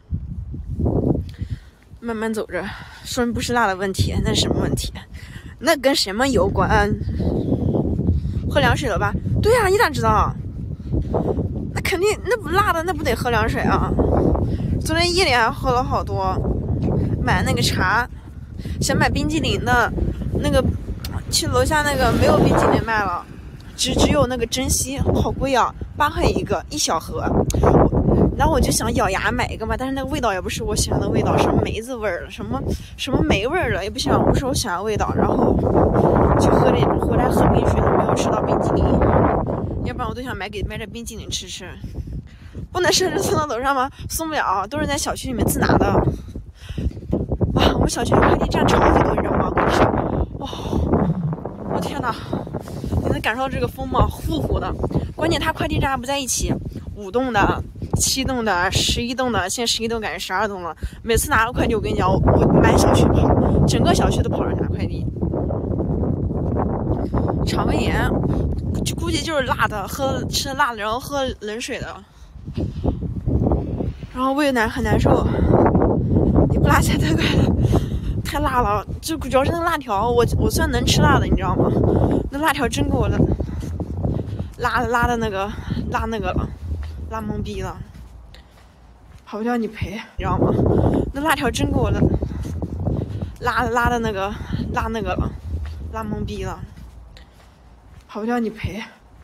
慢慢走着，说不是辣的问题，那是什么问题？那跟什么有关？喝凉水了吧？对呀，你咋知道？那肯定，那不辣的，那不得喝凉水啊？昨天夜里还喝了好多，买那个茶，想买冰激凌的，那个去楼下那个没有冰激凌卖了，只有那个珍稀，好贵啊，8块一个，1小盒。然后我就想咬牙买一个嘛，但是那个味道也不是我喜欢的味道，什么梅子味儿的，什么梅味儿的，也不是我喜欢的味道。然后就回来喝冰水都没有吃到冰激凌，要不然我都想买点冰激凌吃。不能甚至送到楼上吗？送不了，都是在小区里面自拿的。哇，我们小区的快递站超级多，你知道吗？哇，我天哪！你能感受到这个风吗？呼呼的。关键它快递站还不在一起，5栋的、7栋的、11栋的，现在11栋改成12栋了。每次拿了快递，我跟你讲，我满小区跑，整个小区都跑着拿快递。肠胃炎，估计就是辣的，吃辣的，然后喝冷水的，然后胃很难受。你不辣菜太辣了，就主要是那辣条，我算能吃辣的，你知道吗？那辣条真给我辣的那个了，辣懵逼了，跑不掉你赔，你知道吗？那辣条真给我辣的那个了，辣懵逼了，跑不掉你赔，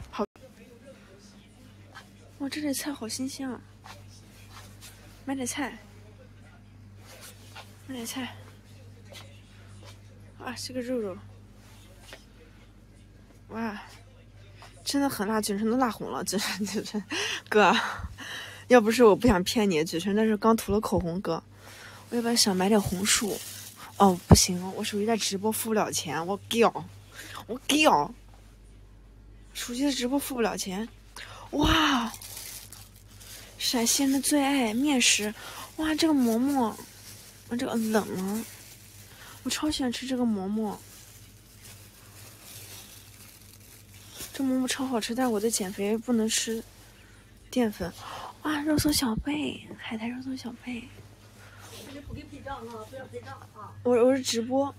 哇，这里菜好新鲜啊！买点菜。啊，是个肉，哇，真的很辣，嘴唇都辣红了，嘴唇，哥，要不是我不想骗你，嘴唇那是刚涂了口红，哥，我要不然想买点红薯，哦，不行，我手机在直播付不了钱，我屌，手机的直播付不了钱，哇，陕西人的最爱面食，哇，这个馍馍，这个冷了。我超喜欢吃这个馍馍，这馍馍超好吃，但是我在减肥，不能吃淀粉。哇，肉松小贝，海苔肉松小贝。不给拍照啊，不要拍照啊！我是直播。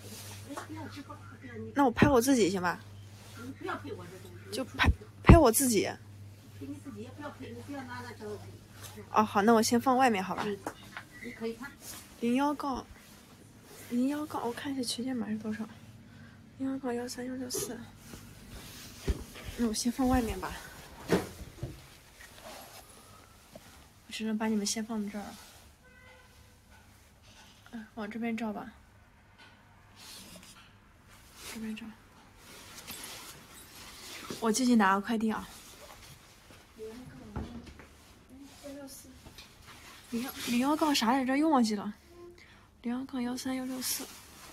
那我拍我自己行吧？你不要拍我这东西。就拍我自己。拍你自己也不要拍，你不要拿那照片。哦，好，那我先放外面好吧？你可以看。0幺杠，我看一下群件码是多少？0杠13164。那我先放外面吧。我只能把你们先放这儿。往这边照吧。这边照。我进去拿个快递啊。0杠啥来着？又忘记了。0杠13164。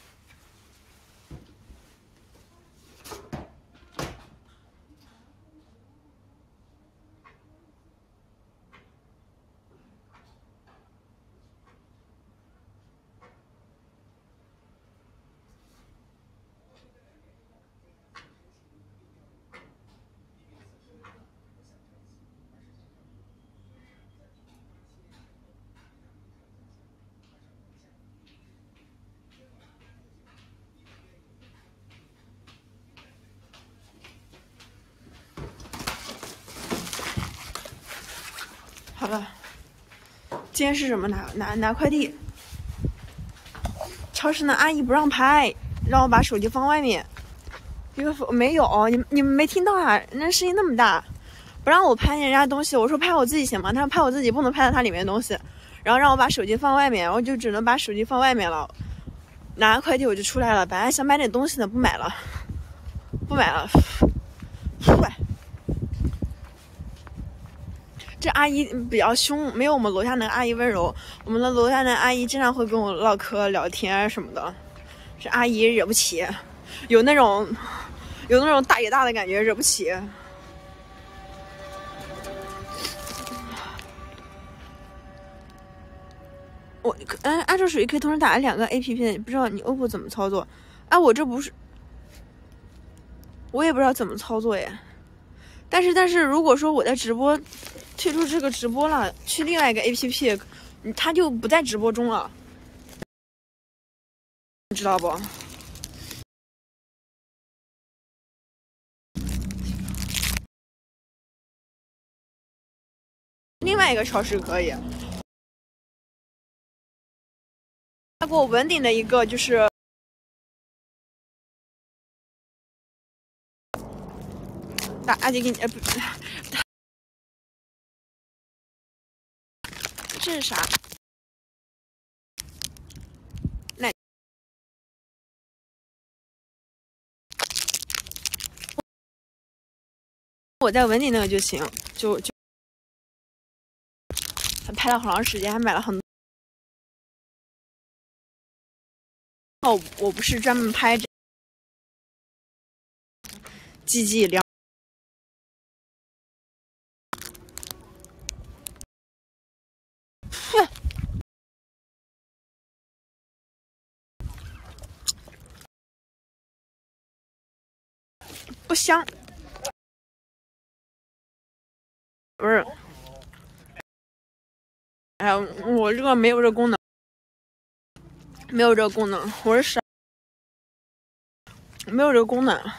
好了，今天是什么？拿快递。超市的阿姨不让拍，让我把手机放外面。没有，你们没听到啊？人家声音那么大，不让我拍人家东西。我说拍我自己行吗？他说拍我自己不能拍到它里面的东西，然后让我把手机放外面，我就只能把手机放外面了。拿个快递我就出来了，本来想买点东西的，不买了。坏。这阿姨比较凶，没有我们楼下那个阿姨温柔。我们的楼下那阿姨经常会跟我唠嗑、聊天什么的。这阿姨惹不起，有那种有那种大爷大的感觉，惹不起。我按照手机可以同时打2个 APP， 不知道你 OPPO 怎么操作？啊，我这不是，我也不知道怎么操作耶。但是如果说我在直播退出这个直播了，去另外一个 APP， 它就不在直播中了，你知道不？另外一个超市可以。他给我稳定的一个就是打阿姐给你不，这是啥？那我在稳定那个就行，就拍了好长时间，还买了很多。哦，我不是专门拍这GG 2。不香，不是，哎呀，我这个没有这功能，没有这个功能，我是傻，没有这个功能。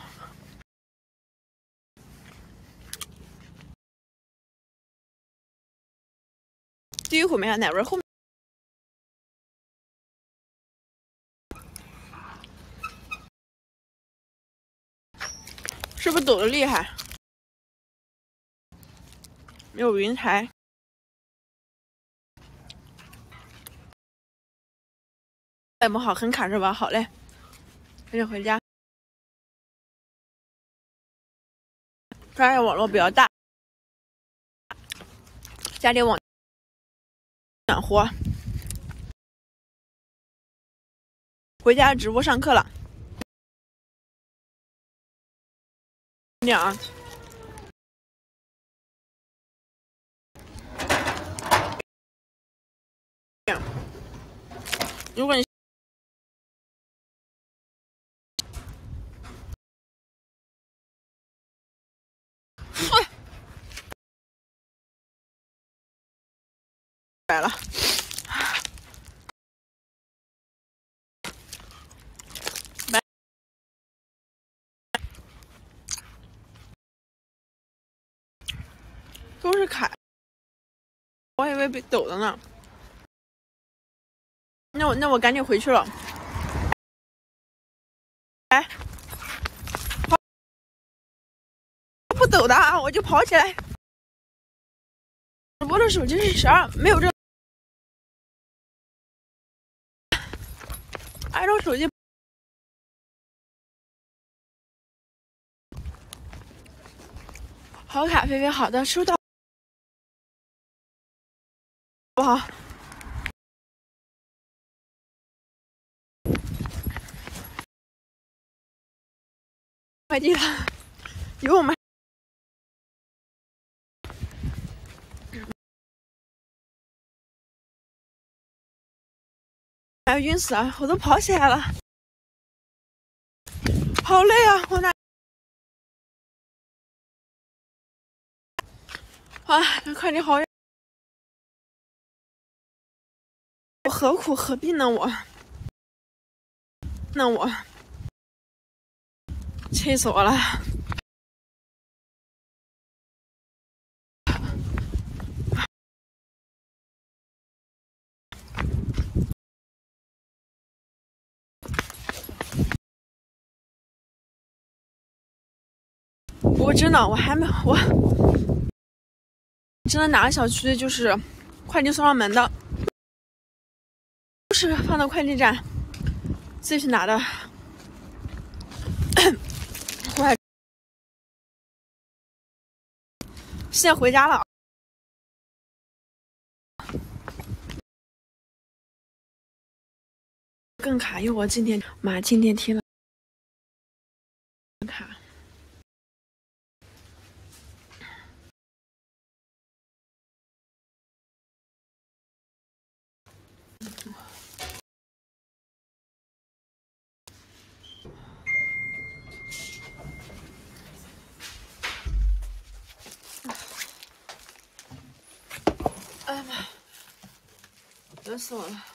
第一口没啥奶味，后面是不是抖的厉害？没有云台。外模好，很卡是吧？好嘞，赶紧回家。刷的网络比较大，家里网暖和。回家直播上课了。2。如果你来了，都是卡，我还以为被抖了呢。那我赶紧回去了。哎，不抖的啊，我就跑起来。直播的手机是12，没有这。安卓手机。好卡，菲菲，好的，收到。不好。快递了，有我们。哎，晕死了，我都跑起来了，好累啊！我那啊，快递好远，我何苦何必呢？我气死我了！我真的，我还没我真的哪个小区就是快递送上门的，就是放到快递站自己去拿的。我还现在回家了，更卡，因为我今天马进电梯了，卡。 哎呀妈，热死我了！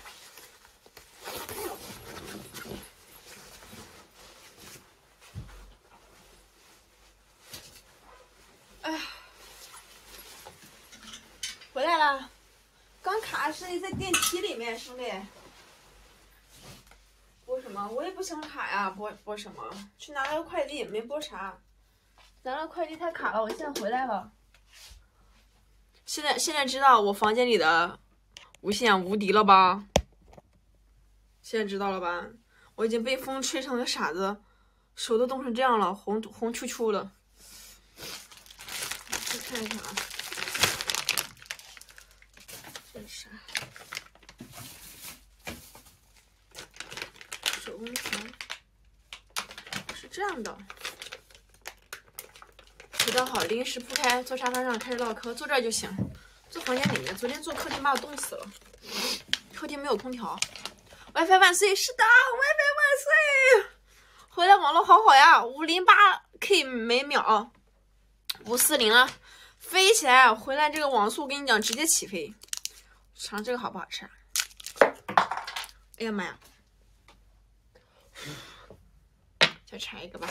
哎呀，回来了，刚卡是在电梯里面，兄弟。播什么？我也不想卡呀，播什么？去拿了个快递，没播啥。拿了快递太卡了，我现在回来了。现在知道我房间里的无线无敌了吧？现在知道了吧？我已经被风吹成个傻子，手都冻成这样了，红秋秋的。再看一下啊，这是啥？手工床是这样的。提到好，临时铺开，坐沙发上开始唠嗑，坐这儿就行。坐房间里面，昨天坐客厅把我冻死了。客厅没有空调。WiFi 万岁！是的 ，WiFi 万岁！回来网络好好呀，508K 每秒，540了，飞起来！回来这个网速，我跟你讲，直接起飞。尝这个好不好吃啊？哎呀妈呀！再尝一个吧。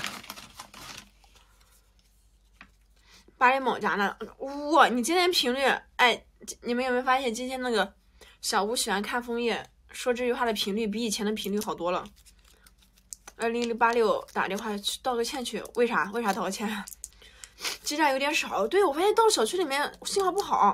芭蕾某家呢？哇，你今天频率，哎，你们有没有发现今天那个小吴喜欢看枫叶说这句话的频率比以前的频率好多了？20086打电话去道个歉去，为啥道个歉？基站有点少，对，我发现到小区里面信号不好。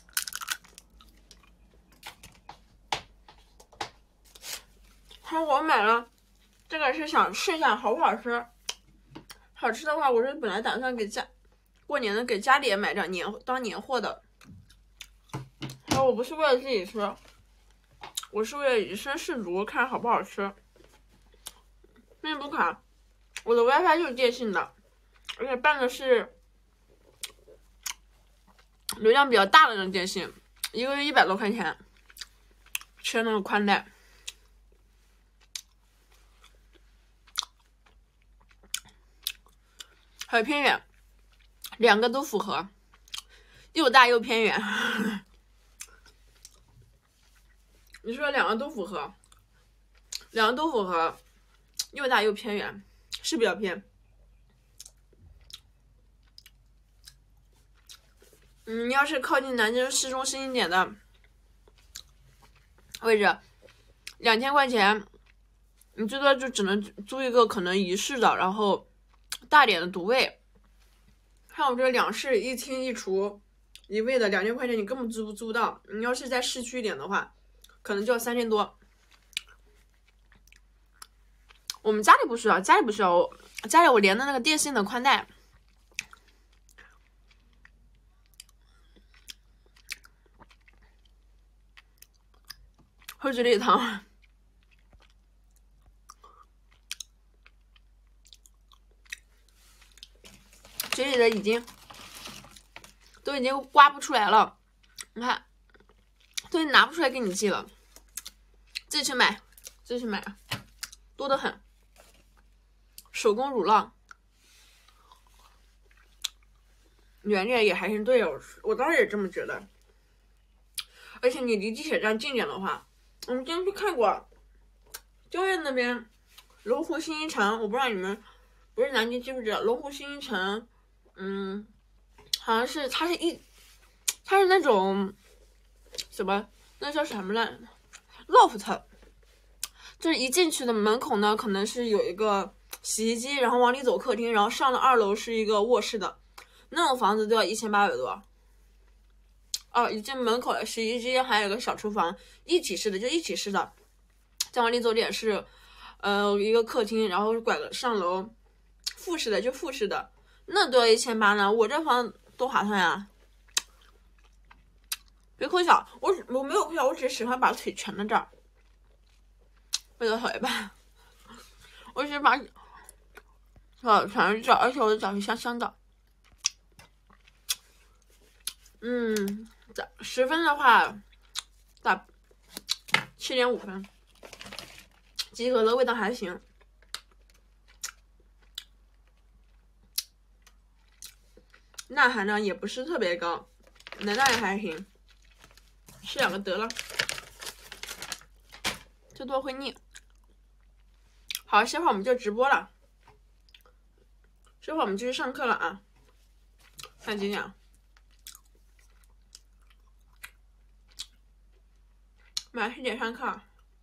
好，我买了，这个是想试一下好不好吃。好吃的话，我是本来打算过年的给家里也买点当年货的。然后我不是为了自己吃，我是为了以身试足，看好不好吃。并不卡，我的 WiFi 就是电信的，而且办的是流量比较大的那种电信，一个月100多块钱，吃那个宽带。还有偏远，2个都符合，又大又偏远。你说2个都符合，2个都符合，又大又偏远，是比较偏。你要是靠近南京市中心一点的位置，2000块钱，你最多就只能租一个可能1室的，然后大点的独卫。像我这2室1厅1厨1卫的2000块钱，你根本租不到。你要是在市区一点的话，可能就要3000多。我们家里不需要，家里我连的那个电信的宽带。喝嘴里汤。嘴里的都已经刮不出来了，你看，都已经拿不出来给你寄了，自己去买，多得很。手工乳酪，原料也还是对哦，我当时也这么觉得。而且你离地铁站近点的话，我们今天去看过，郊县那边龙湖新一城，我不知道你们不是南京知不知道？龙湖新一城，好像是它是那种什么，那叫什么来 ？loft， 就是一进去的门口呢，可能是有一个洗衣机，然后往里走客厅，然后上了2楼是一个卧室的，那种房子都要1800多。哦，一进门口的洗衣机，还有个小厨房，一体式的，再往里走点是，一个客厅，然后拐个上楼，复式的，那都要1800呢。我这房多划算呀！别抠脚，我没有抠脚，我只是喜欢把腿蜷在这儿，为了腿吧。我只是把脚蜷在这儿，而且我的脚是香香的。10分的话， 7.5分，及格的味道还行。钠含量也不是特别高，能量也还行，吃2个得了，这多会腻。好，歇会儿我们就直播了，这会儿我们就去上课了啊！看几点啊？马上7点上课。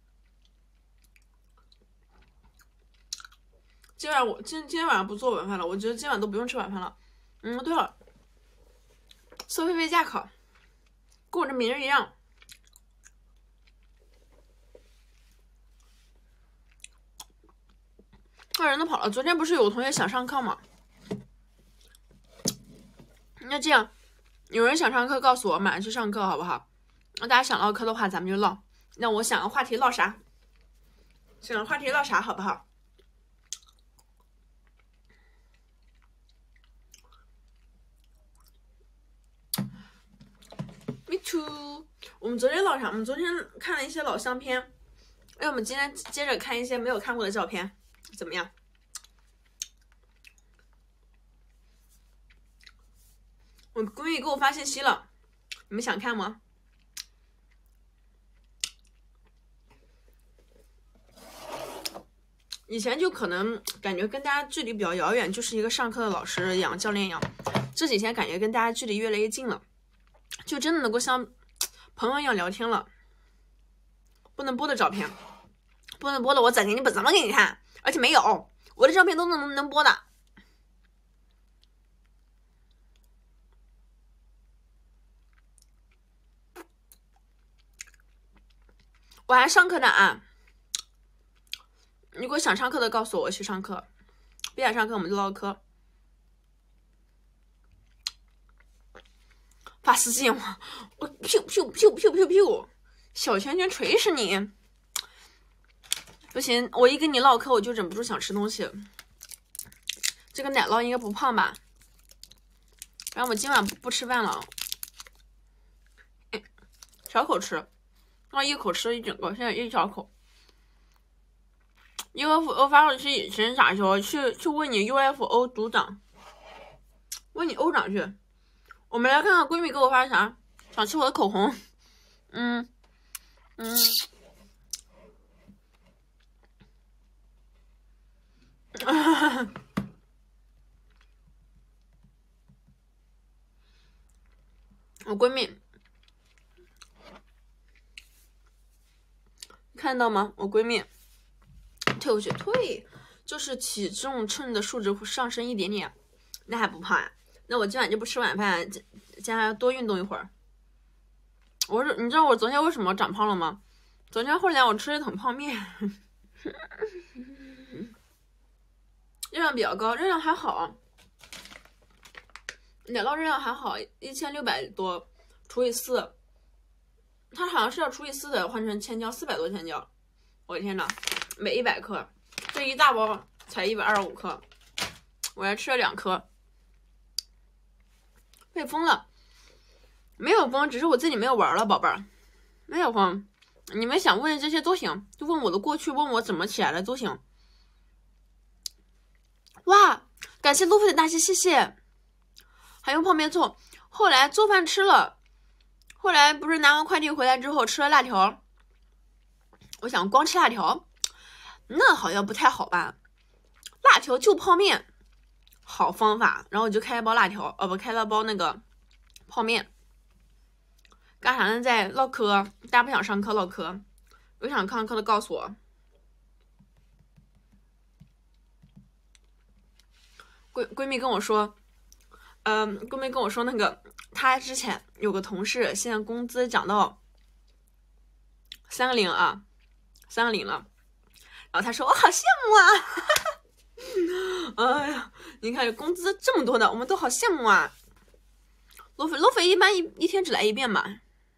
今天晚上不做晚饭了，我觉得今晚都不用吃晚饭了。对了，苏菲菲驾考，跟我这名儿一样。那人都跑了。昨天不是有同学想上课吗？那这样，有人想上课告诉我，马上去上课好不好？那大家想唠嗑的话，咱们就唠。那我想个话题唠啥？想个话题唠啥好不好？Me too。我们昨天唠啥？我们昨天看了一些老相片。我们今天接着看一些没有看过的照片，怎么样？我闺蜜给我发信息了，你们想看吗？以前就可能感觉跟大家距离比较遥远，就是一个上课的老师一样，教练一样。这几天感觉跟大家距离越来越近了，就真的能够像朋友一样聊天了。不能播的照片，不能播的我怎么给你看？而且没有，我的照片都能播的。我还上课呢啊！如果想上课的告诉我去上课，不想上课我们就唠嗑。发私信我噗，小拳拳锤死你！不行，我一跟你唠嗑我就忍不住想吃东西。这个奶酪应该不胖吧？然后我今晚不吃饭了，小口吃。一口吃了一整个，现在一小口。UFO 发过去以前咋说？去问你 UFO 组长，问你欧长去。我们来看看闺蜜给我发啥，想吃我的口红。我闺蜜。看到吗？我闺蜜退回去，就是体重秤的数值上升一点点，那还不胖呀？那我今晚就不吃晚饭，今天还要多运动一会儿。你知道我昨天为什么长胖了吗？昨天后来我吃了一桶泡面，热量比较高，热量还好，奶酪热量还好，1600多除以4。它好像是要除以4的，换成千焦，400多千焦。我的天呐，每100克，这一大包才125克，我还吃了2颗，被封了。没有封，只是我自己没有玩了，宝贝儿，没有封。你们想问这些都行，就问我的过去，问我怎么起来的都行。哇，感谢路飞的大谢谢。还用泡面做，后来做饭吃了。后来不是拿完快递回来之后吃了辣条，我想光吃辣条，那好像不太好吧？辣条就泡面，好方法。然后我就开了包辣条，开了包那个泡面。干啥呢？在唠嗑，大家不想上课唠嗑，有想上课的告诉我。闺蜜跟我说，闺蜜跟我说那个。他之前有个同事，现在工资涨到3个0啊，3个0了。然后他说：“我好羡慕啊！”哎呀，你看工资这么多的，我们都好羡慕啊。罗菲一般一天只来1遍吧。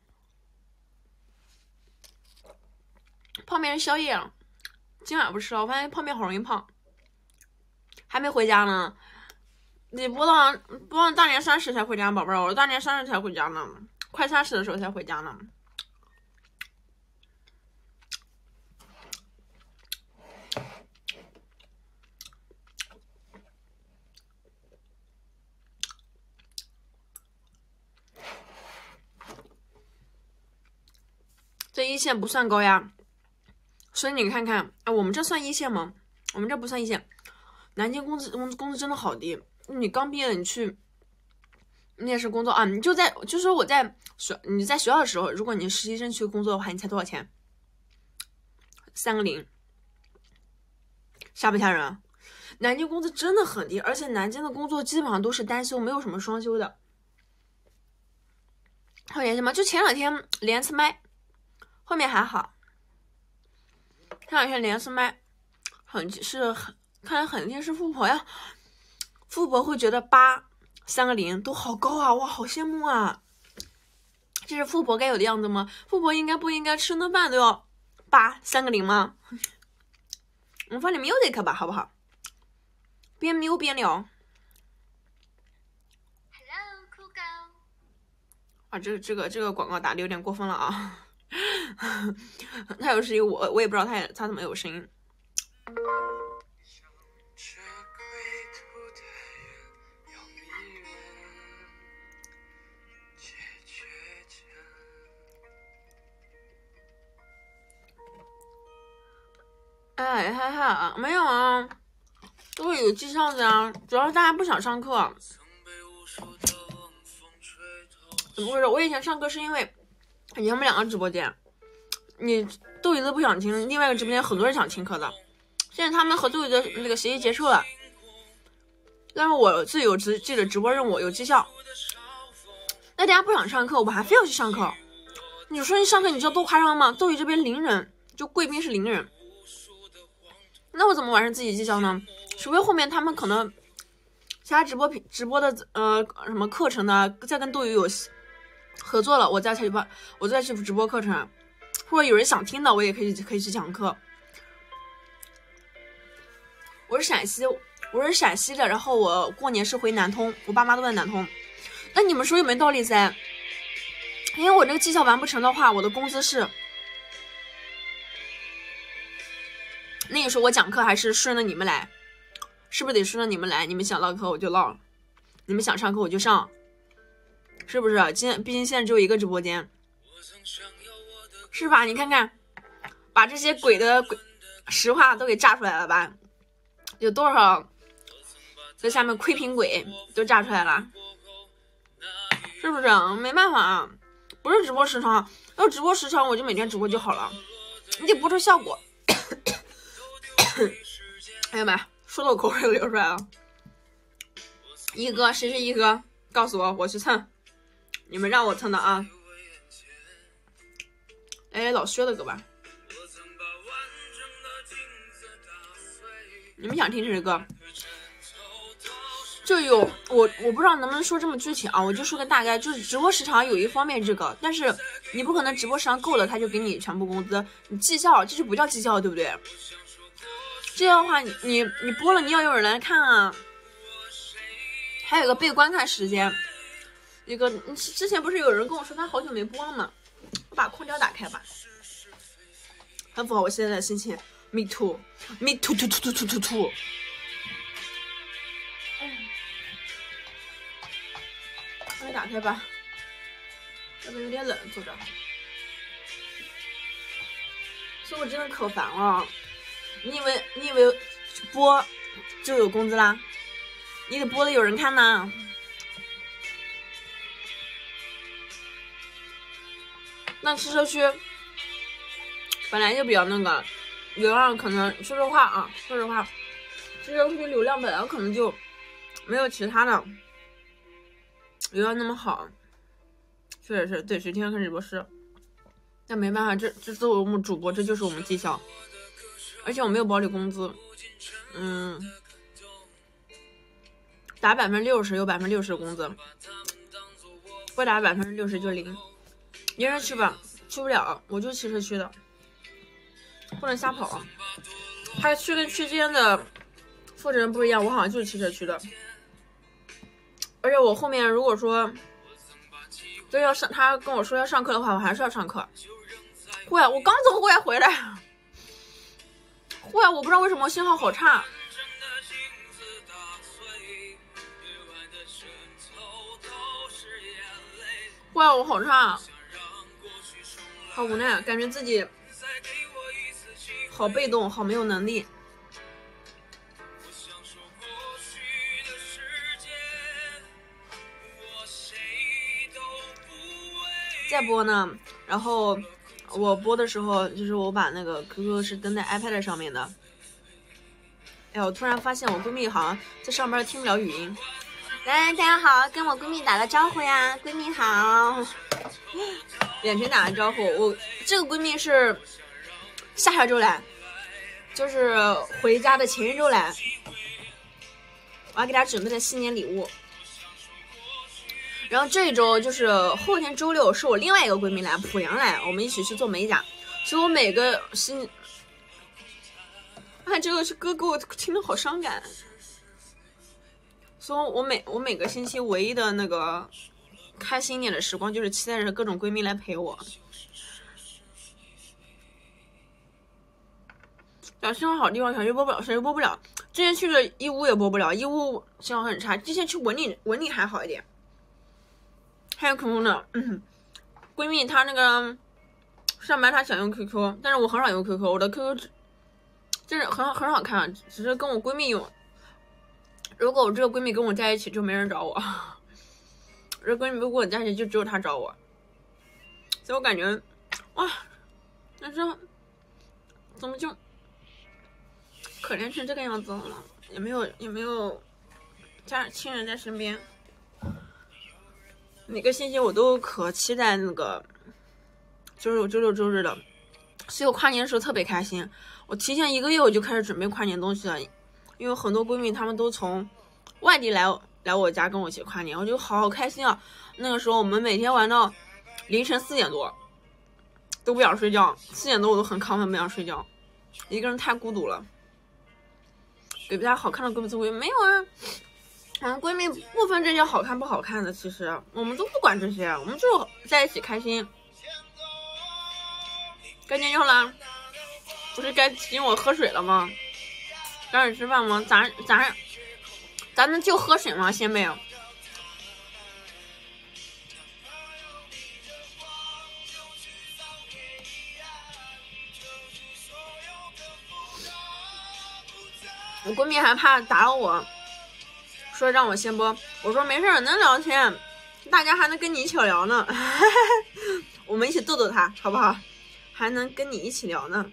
泡面是宵夜了，今晚不吃了。我发现泡面好容易胖。还没回家呢。你播到大年30才回家，宝贝儿，我大年30才回家呢，快30的时候才回家呢。 一线不算高呀。所以你看看，啊，我们这算一线吗？我们这不算一线。南京工资真的好低。你刚毕业，你去面试工作啊，你就说你在学校的时候，如果你实习生去工作的话，你猜多少钱？3个0，吓不吓人？南京工资真的很低，而且南京的工作基本上都是单休，没有什么双休的。还有联系吗？就前2天连次麦，后面还好。前2天连次麦，看来肯定是富婆呀。富婆会觉得3个0都好高啊，哇，好羡慕啊！这是富婆该有的样子吗？富婆不应该吃顿饭都要3个0吗？我放点 music 吧，好不好？边喵边聊。 Hello， 酷狗。 啊，这个广告打的有点过分了啊！他有声音，我也不知道他怎么有声音。哎哈哈，没有啊，都会有绩效的啊，主要是大家不想上课。怎么回事？我以前上课是因为以前我们2个直播间，你斗鱼的不想听，另外一个直播间很多人想听课的。现在他们和斗鱼的那个协议结束了，但是我自己有自己的直播任务，有绩效。那大家不想上课，我还非要去上课。你说你上课，你知道多夸张吗？斗鱼这边0人，就贵宾是0人。那我怎么完成自己绩效呢？除非后面他们可能其他直播的什么课程呢，再跟斗鱼有合作了，我再去直播课程，或者有人想听的，我也可以去讲课。我是陕西的，然后我过年是回南通，我爸妈都在南通。那你们说有没有道理噻？因为我这个绩效完不成的话，我的工资是。那你说我讲课还是顺着你们来，是不是得顺着你们来？你们想唠课我就唠，你们想上课我就上，是不是？毕竟现在只有一个直播间，是吧？你看看，把这些鬼实话都给炸出来了吧？有多少在下面窥屏鬼都炸出来了，是不是？没办法啊，不是直播时长，要直播时长我就每天直播就好了，你得播出效果。哎呀妈，说的我口水都流出来了。一哥，谁是一哥？告诉我，我去蹭。你们让我蹭的啊。哎，老薛的歌吧。你们想听这首歌？就有我不知道能不能说这么具体啊，我就说个大概，就是直播时长有一方面这个，但是你不可能直播时长够了他就给你全部工资，你绩效这就不叫绩效，对不对？这样的话你播了你要有人来看啊，还有一个被观看时间，一个之前不是有人跟我说他好久没播了吗？我把空调打开吧，很符合我现在的心情。Me too， me too too too too too too。快打开吧，要不然有点冷坐着。所以我真的可烦了。你以为播就有工资啦？你得播的有人看呐。那汽车区本来就比较那个流量，可能说实话，汽车区流量本来可能就没有其他的流量那么好。确实是对，谁天天看直播室，但没办法，这作为我们主播，这就是我们绩效。而且我没有保留工资，打60%有60%的工资，不打60%就0。一人去吧，去不了，我就汽车区的，不能瞎跑。他区跟区间的负责人不一样，我好像就是汽车区的。而且我后面如果说就要上，他跟我说要上课的话，我还是要上课。户外，我刚从户外回来。户外我不知道为什么信号好差。户外我好差。 好无奈，感觉自己好被动，好没有能力。再播呢，然后我播的时候，就是我把那个 QQ 是登在 iPad 上面的。哎，我突然发现我闺蜜好像在上班听不了语音。来，大家好，跟我闺蜜打个招呼呀，闺蜜好。远程打个招呼，我这个闺蜜是下周来，就是回家的前一周来，我还给她准备了新年礼物。然后这一周就是后天周六是我另外一个闺蜜来，濮阳来，我们一起去做美甲。所以我每个新，哎，这个是歌给我听得好伤感。所以我每个星期唯一的那个开心一点的时光，就是期待着各种闺蜜来陪我。小信号好地方，小区播不了，小区播不了。之前去的义乌也播不了，义乌信号很差。之前去文理还好一点。还有 QQ 呢，闺蜜她那个上班她想用 QQ， 但是我很少用 QQ， 我的 QQ 真是很好看，只是跟我闺蜜用。如果我这个闺蜜跟我在一起，就没人找我；这闺蜜不跟我在一起，就只有她找我。所以我感觉，哇，那这怎么就可怜成这个样子了？也没有亲人在身边。每个星期我都可期待那个周六周日的，所以我跨年的时候特别开心。我提前1个月我就开始准备跨年东西了，因为很多闺蜜她们都从外地来我家跟我一起跨年，我就好开心啊！那个时候我们每天玩到凌晨4点多，都不想睡觉，4点多我都很亢奋，不想睡觉，一个人太孤独了。给比较好看的闺蜜做闺蜜没有啊？闺蜜不分这些好看不好看的，其实我们都不管这些，我们就在一起开心。该念尿了，不是该请我喝水了吗？赶紧吃饭吗？咱们就喝水吗？先辈。我闺蜜还怕打扰我，说让我先播，我说没事，能聊天，大家还能跟你一起聊呢。我们一起逗逗他，好不好？还能跟你一起聊呢，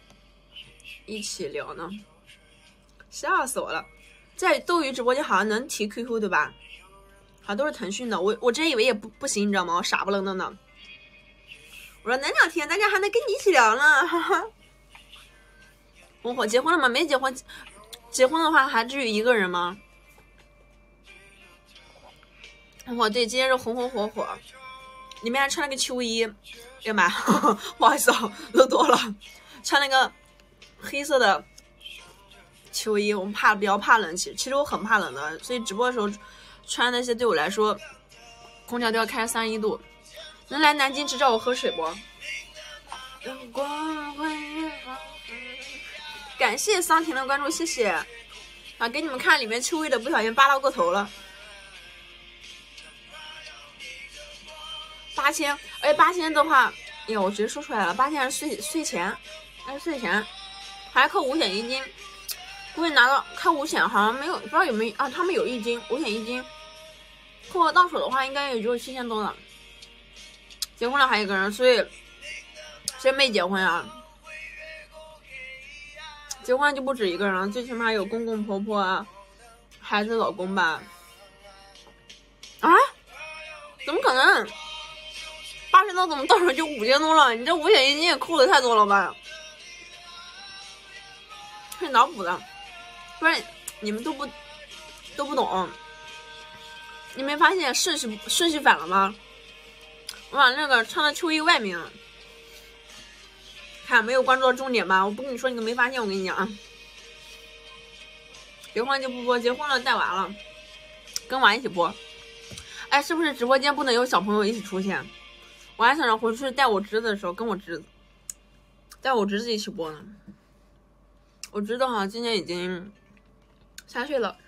笑死我了。在斗鱼直播间好像能提 QQ 对吧？好像都是腾讯的，我之前以为也不行，你知道吗？我傻不愣登的。我说能聊天，大家还能跟你一起聊呢。红火结婚了吗？没结婚。结婚的话还至于一个人吗？我对，今天是红火，里面还穿了个秋衣，要买，不好意思啊，漏多了，穿了个黑色的秋衣，我们比较怕冷，其实我很怕冷的，所以直播的时候穿那些对我来说，空调都要开31度。能来南京只找我喝水不？感谢桑婷的关注，谢谢啊！给你们看里面秋衣的，不小心扒拉过头了。8000，而且8000的话，哎呀，我直接说出来了，8000是税前，还扣5险1金。估计拿到看5险好像没有，不知道有没有啊？他们有1金5险1金，扣到手的话应该也就7000多了。结婚了还有一个人，所以谁没结婚啊？结婚就不止一个人了，最起码有公公婆婆啊，孩子老公吧。啊？怎么可能？8000多怎么到手就5000多了？你这5险1金也扣的太多了吧？是脑补的，不然你们都不懂。你没发现顺序反了吗？我把那个穿到秋衣外面，看没有关注到重点吧？我不跟你说，你都没发现。我跟你讲啊，结婚就不播，结婚了带娃了，跟娃一起播。哎，是不是直播间不能有小朋友一起出现？我还想着回去带我侄子的时候，跟我侄子一起播呢。我侄子好像今年已经3岁了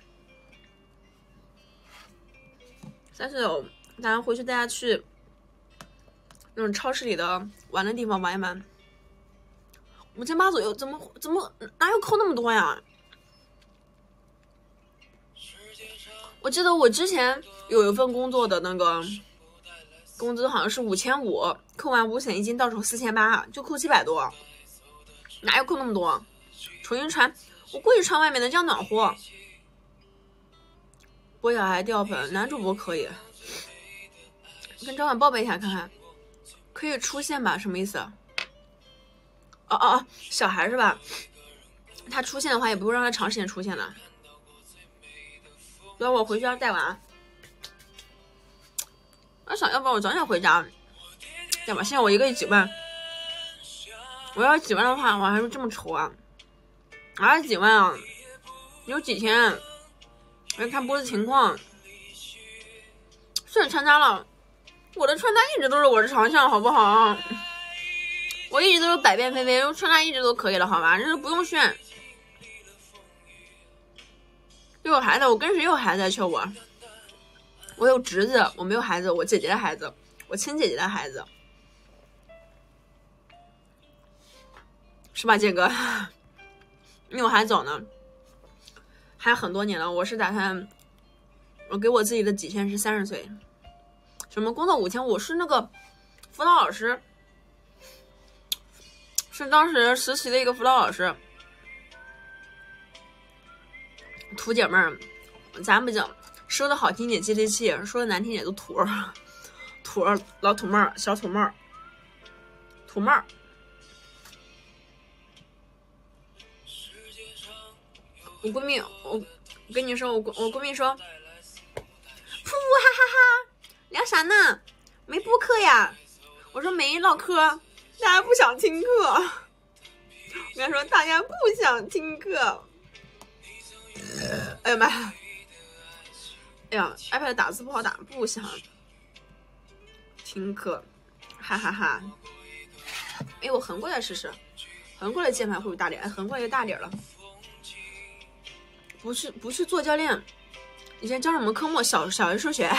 ，3岁了，咱回去带他去那种超市里的玩的地方玩一玩。5000左右，怎么哪有扣那么多呀？我记得我之前有一份工作的那个工资好像是5500，扣完五险一金到手4800，就扣700多，哪有扣那么多？重新穿，我估计穿外面的这样暖和。播小孩掉粉，男主播可以跟张婉报备一下看看，可以出现吧？什么意思？哦，小孩是吧？他出现的话也不会让他长时间出现的。等我回去要带完。我想要不然我早点回家，对吧？现在我一个月几万，我要几万的话，我还是这么愁啊！哪有几万啊？有几千？我要看播的情况。是穿搭了，我的穿搭一直都是我的长项，好不好？我一直都是百变飞飞，穿搭一直都可以了，好吧？这不用炫。又有孩子，我跟谁有孩子？求我！我有侄子，我没有孩子，我姐姐的孩子，我亲姐姐的孩子，是吧，杰哥？你有孩子早呢，还有很多年了。我是打算，我给我自己的底线是30岁。什么工作5000，我是那个辅导老师，是当时实习的一个辅导老师。土姐妹儿，咱不讲，说的好听点接地气，说的难听点都土儿，老土妹儿，小土妹儿，土妹儿。我闺蜜，我跟你说，我闺蜜说，噗哈哈哈，聊啥呢？没播客呀？我说没唠嗑，大家不想听课。我跟她说，大家不想听课。哎呀妈呀！哎呀 ，iPad 打字不好打，不想听课，哈哈哈。哎，我横过来试试，横过来键盘会不会大点？哎，横过来就大点了。不去做教练，以前教什么科目？小学数学，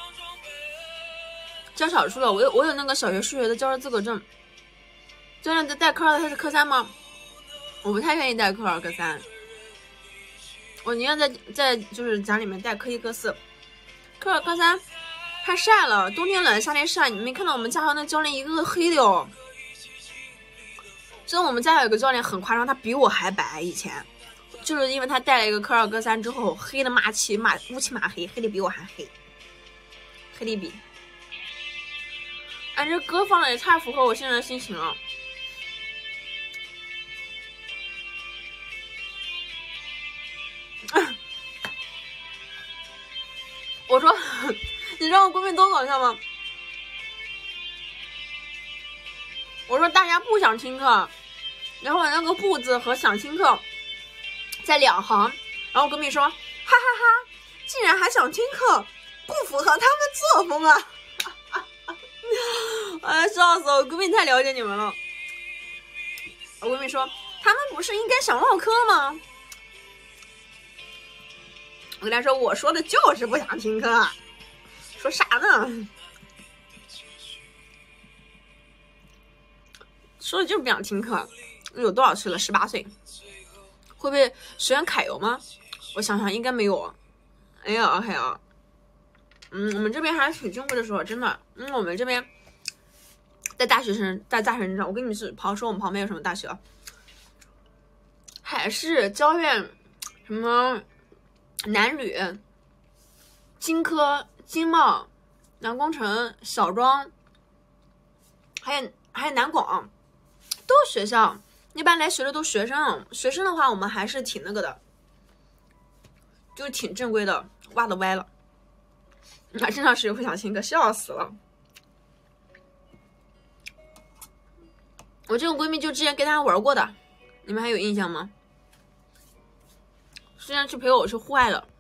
教小数了。我有那个小学数学的教师资格证。教练带科2，他是科3吗？我不太愿意带科2、科3。我宁愿在就是家里面带科1、科4，科2、科3太晒了，冬天冷，夏天晒。你没看到我们家校那教练一个个黑的哦。真的，我们家有个教练很夸张，他比我还白。以前就是因为他带了一个科2、科3之后，黑的乌漆嘛黑，黑的比我还黑，黑的比。哎，这歌放的也太符合我现在的心情了。我说，你知道我闺蜜多搞笑吗？我说大家不想听课，然后我那个不字和想听课在2行，然后我闺蜜说，哈哈哈，竟然还想听课，不符合他们作风啊！哎，笑死我！闺蜜太了解你们了。我闺蜜说，他们不是应该想唠嗑吗？我跟她说，我说的就是不想听课，说啥呢？说的就是不想听课。有多少岁了？18岁，会不会学员揩油吗？我想想，应该没有。哎呀，还有，我们这边还是挺珍贵的说，真的。我们这边带大学生上，我跟你们说我们旁边有什么大学？海事、交院，什么南旅、经科、经贸、南工程、小庄，还有南广，都是学校。一般来学的都学生，学生的话我们还是挺那个的，就是挺正规的，挖的歪了。正常是不想听课，笑死了。我这种闺蜜就之前跟她玩过的，你们还有印象吗？之前去陪我去户外了，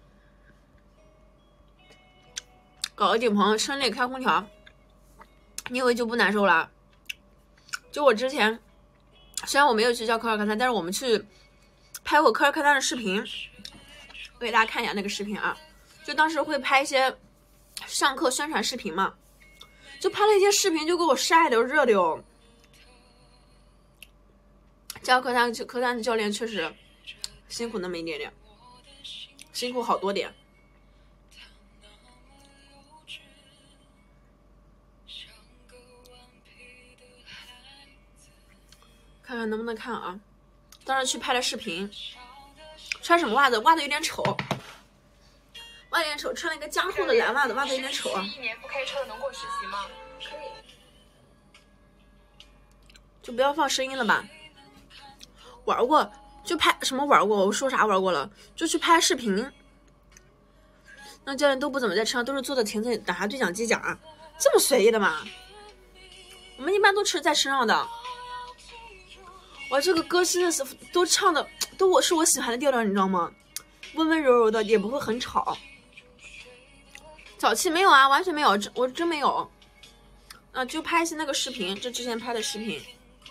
搞个顶棚，室内开空调，你以为就不难受了？就我之前，虽然我没有去教科2、科3，但是我们去拍过科2、科3的视频，我给大家看一下那个视频啊。就当时会拍一些上课宣传视频嘛， 就拍了一些视频，就给我晒的热的哟。教科三的教练确实辛苦那么一点点，辛苦好多点。看看能不能看啊！当时去拍了视频，穿什么袜子？袜子有点丑，袜子有点丑，穿了一个加厚的蓝袜子，袜子有点丑啊。 1年不开车的能过实习吗？可以。 就不要放声音了吧。玩过就拍什么玩过？我说啥玩过了？就去拍视频。那教练都不怎么在车上，都是坐在亭子里打下对讲机讲啊，这么随意的吗？我们一般都在车上的。哇，这个歌真的是都唱的都是我喜欢的调调，你知道吗？温温柔柔的，也不会很吵。早期没有啊，完全没有，我真没有。啊，就拍一些那个视频，这之前拍的视频。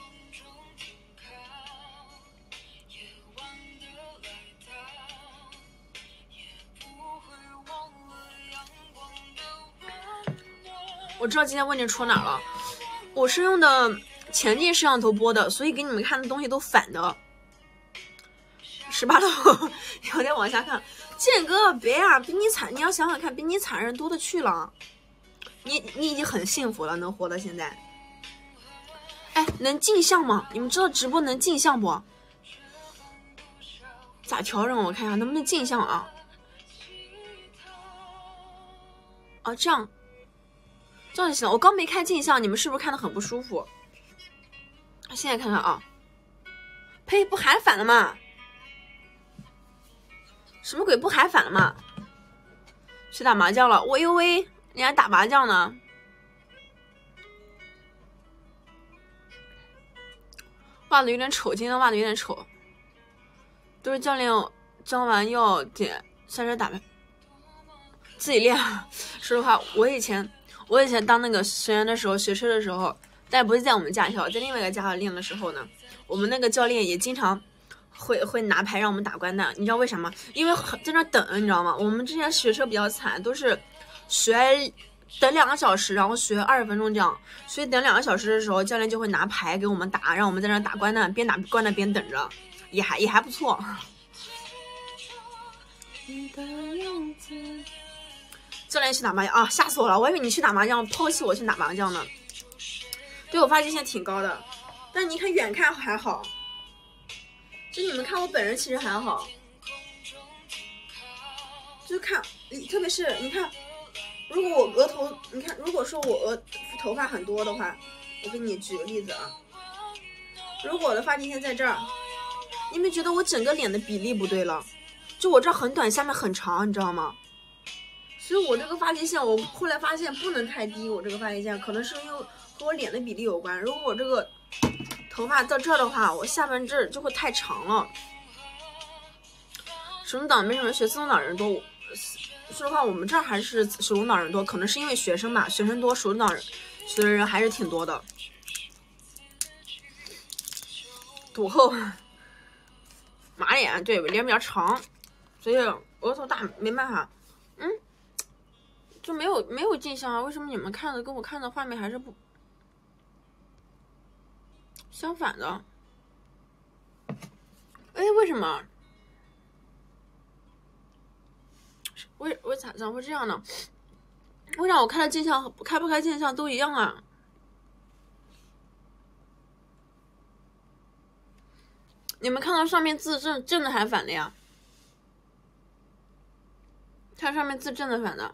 我知道今天问题出哪了，我是用的前进摄像头播的，所以给你们看的东西都反的。18楼有点往下看，建哥别啊，比你惨，你要想想看，比你惨人多的去了。你已经很幸福了，能活到现在。哎，能镜像吗？你们知道直播能镜像不？咋调整？我看一下能不能镜像啊？啊，这样就行了。我刚没开镜像，你们是不是看得很不舒服？现在看看啊，呸，不还反了吗？什么鬼？不还反了吗？去打麻将了，我呦喂，人家打麻将呢。袜子有点丑，今天袜子有点丑，都是教练教完要点下车打牌，自己练。说实话，我以前当那个学员的时候，学车的时候，但不是在我们驾校，在另外一个驾校练的时候呢，我们那个教练也经常会拿牌让我们打关的。你知道为啥吗？因为在那等，你知道吗？我们之前学车比较惨，都是学等2个小时，然后学20分钟这样，所以等2个小时的时候，教练就会拿牌给我们打，让我们在那打关的，边打关的边等着，也还不错。教练去打麻将啊，吓死我了！我以为你去打麻将，抛弃我去打麻将呢。对，我发际线挺高的，但你看远看还好，就你们看我本人其实还好，就看，特别是你看，如果我额头，你看，如果说我头发很多的话，我给你举个例子啊，如果我的发际线在这儿，你们觉得我整个脸的比例不对了？就我这儿很短，下面很长，你知道吗？所以我这个发际线，我后来发现不能太低，我这个发际线可能是因为和我脸的比例有关。如果我这个头发到这儿的话，我下半这儿就会太长了。手动挡没什么学，自动挡人多。说实话，我们这儿还是手动挡人多，可能是因为学生吧，学生多，手动挡学的人还是挺多的。肚后马脸，对，脸比较长，所以额头大，没办法。就没有镜像啊？为什么你们看的跟我看的画面还是不相反的？哎，为什么？我咋会这样呢？为啥我开的镜像和开不开镜像都一样啊？你们看到上面字正的还反的呀？看上面字正的反的。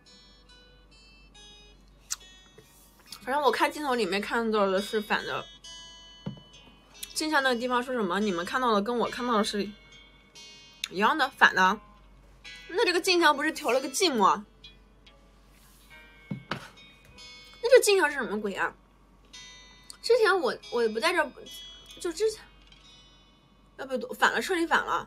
反正我看镜头里面看到的是反的，镜像那个地方说什么？你们看到的跟我看到的是一样的，反的。那这个镜像不是调了个静默？那这镜像是什么鬼啊？之前我也不在这，就之前要不反了，彻底反了。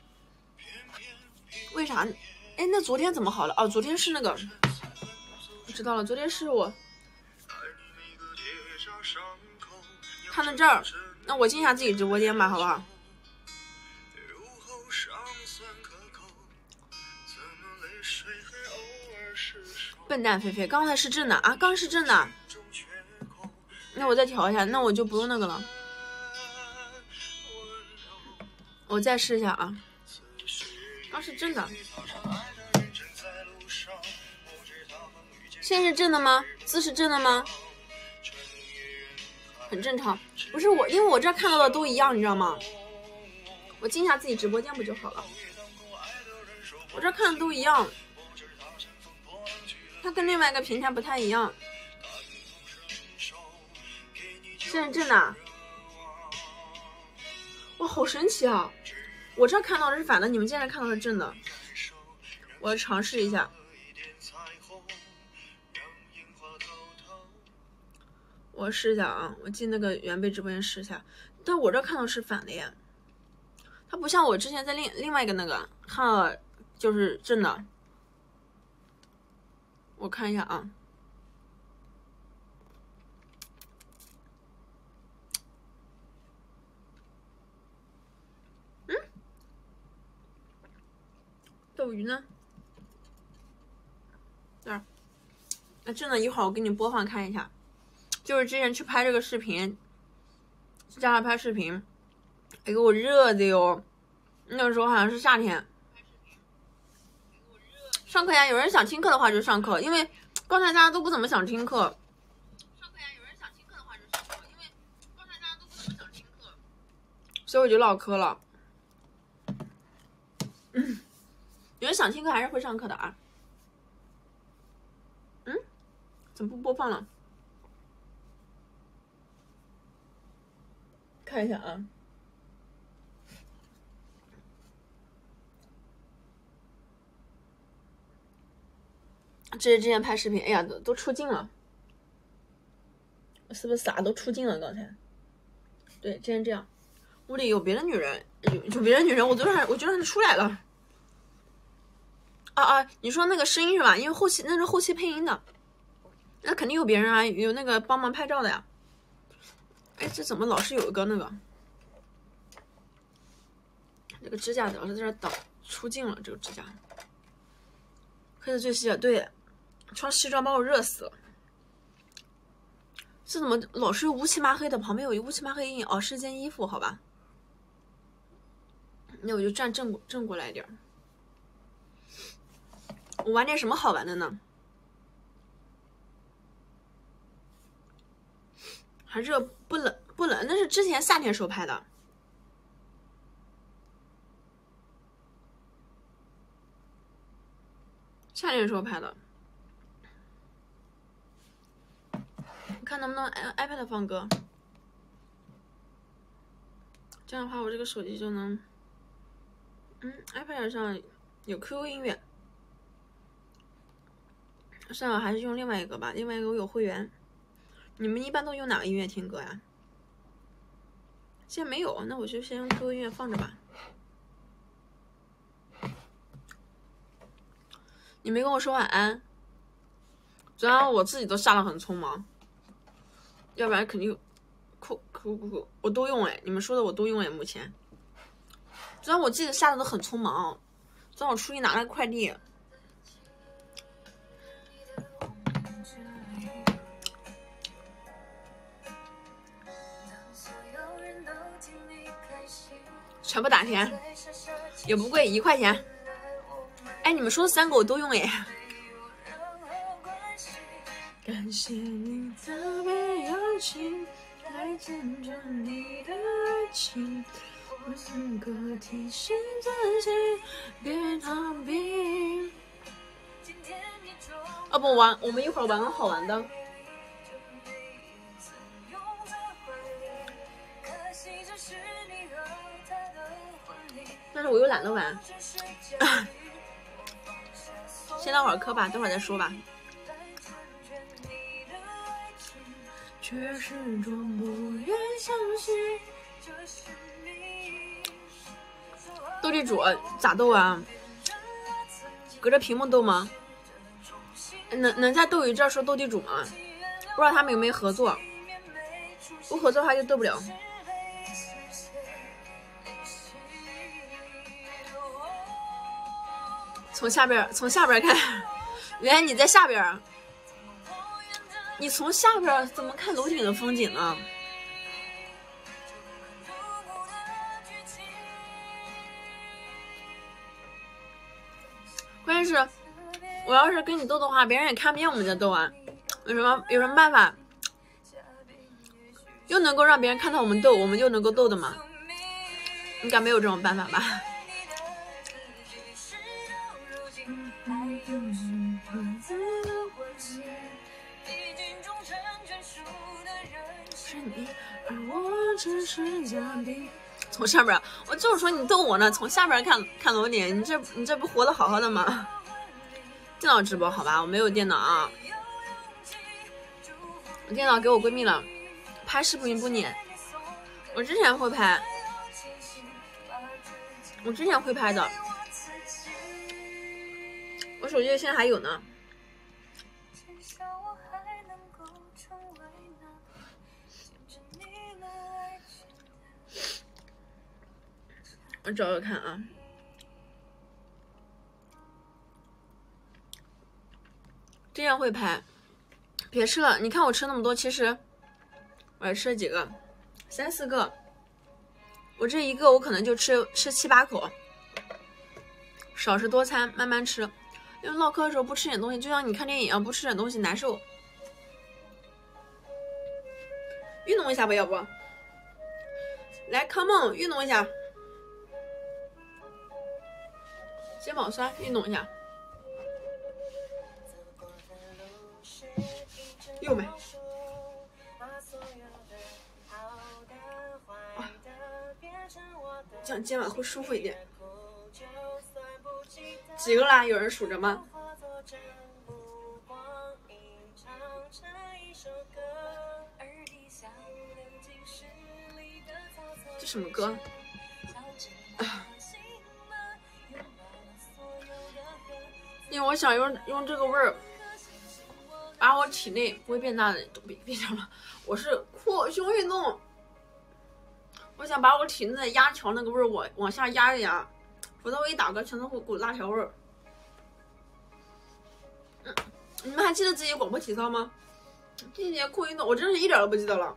为啥？哎，那昨天怎么好了？哦，昨天是那个，我知道了，昨天是我。看到这儿，那我进一下自己直播间吧，好不好？ 笨蛋菲菲，刚才是正的啊，刚是正的。那我再调一下，那我就不用那个了。我再试一下啊，刚是正的。现在是正的吗？字是正的吗？很正常，不是我，因为我这看到的都一样，你知道吗？我进一下自己直播间不就好了？我这看的都一样，它跟另外一个平台不太一样。现在正的，哇，好神奇啊！我这看到的是反的，你们现在看到的是正的。我尝试一下。我试一下啊，我进那个原贝直播间试一下，但我这看到是反的呀，它不像我之前在另外一个那个看到就是正的。我看一下啊，斗鱼呢？这儿，那正的一会儿我给你播放看一下。就是之前去拍这个视频，去家里拍视频，给我热的哟。那个时候好像是夏天。上课呀，有人想听课的话就上课，因为刚才大家都不怎么想听课。上课呀，有人想听课的话就上课，因为刚才大家都不怎么想听课，所以我就唠嗑了。有人想听课还是会上课的啊。怎么不播放了？看一下啊，这是之前拍视频，哎呀，都出镜了，我是不是傻都出镜了？刚才，对，之前这样，屋里有别的女人，有别的女人，我觉得她是出来了。你说那个声音是吧？因为后期那是后期配音的，那肯定有别人啊，有那个帮忙拍照的呀。哎，这怎么老是有一个那个？这个指甲老是在这挡出镜了，这个指甲。黑的最细了，对，穿西装把我热死了。这怎么老是乌漆麻黑的？旁边有一乌漆麻黑阴影，哦，是件衣服，好吧。那我就站正过来一点。我玩点什么好玩的呢？还热不冷？不冷，那是之前夏天时候拍的。夏天的时候拍的，看能不能 iPad 放歌，这样的话我这个手机就能，iPad 上有 QQ 音乐，算了，还是用另外一个吧，另外一个我有会员。你们一般都用哪个音乐听歌呀？现在没有，那我就先用 QQ 音乐放着吧。你没跟我说晚安，主要我自己都下得很匆忙，要不然肯定哭，我都用哎，你们说的我都用哎，目前。主要我记得下的都很匆忙，昨晚我出去拿了个快递。全部打钱，也不贵，1块钱。哎，你们说的3个我都用哎。感谢你特别有情，来见证你的爱情。我时刻提醒自己别逃避。不玩，我们一会儿玩个好玩的。但是我又懒得玩。先唠会儿嗑吧，待会儿再说吧。却始终不愿相信。斗地主咋斗啊？隔着屏幕斗吗？能在斗鱼这儿说斗地主吗？不知道他们有没有合作。不合作的话就斗不了。从下边看， 原来你在下边儿，你从下边怎么看楼顶的风景呢？关键是，我要是跟你斗的话，别人也看不见我们在斗啊。有什么办法，又能够让别人看到我们斗，我们又能够斗的吗？应该没有这种办法吧？从上边，我就是说你逗我呢，从下边看楼顶，你这不活得好好的吗？电脑直播好吧，我没有电脑啊，我电脑给我闺蜜了，拍视频不粘。我之前会拍，的，我手机现在还有呢。我找找看啊，这样会拍。别吃了，你看我吃那么多，其实我还吃了几个，3、4个。我这一个我可能就吃7、8口，少食多餐，慢慢吃。因为唠嗑的时候不吃点东西，就像你看电影一样，不吃点东西难受。运动一下吧，要不来 ，come on， 运动一下。肩膀酸，运动一下。又没。这样肩膀会舒服一点。几个啦？有人数着吗？这什么歌？因为我想用这个味儿，把我体内不会变大的都变成了。我是扩胸运动，我想把我体内的压条那个味儿往下压一压，否则我一打嗝全都会股辣条味儿。你们还记得自己广播体操吗？这节课运动我真是一点都不记得了。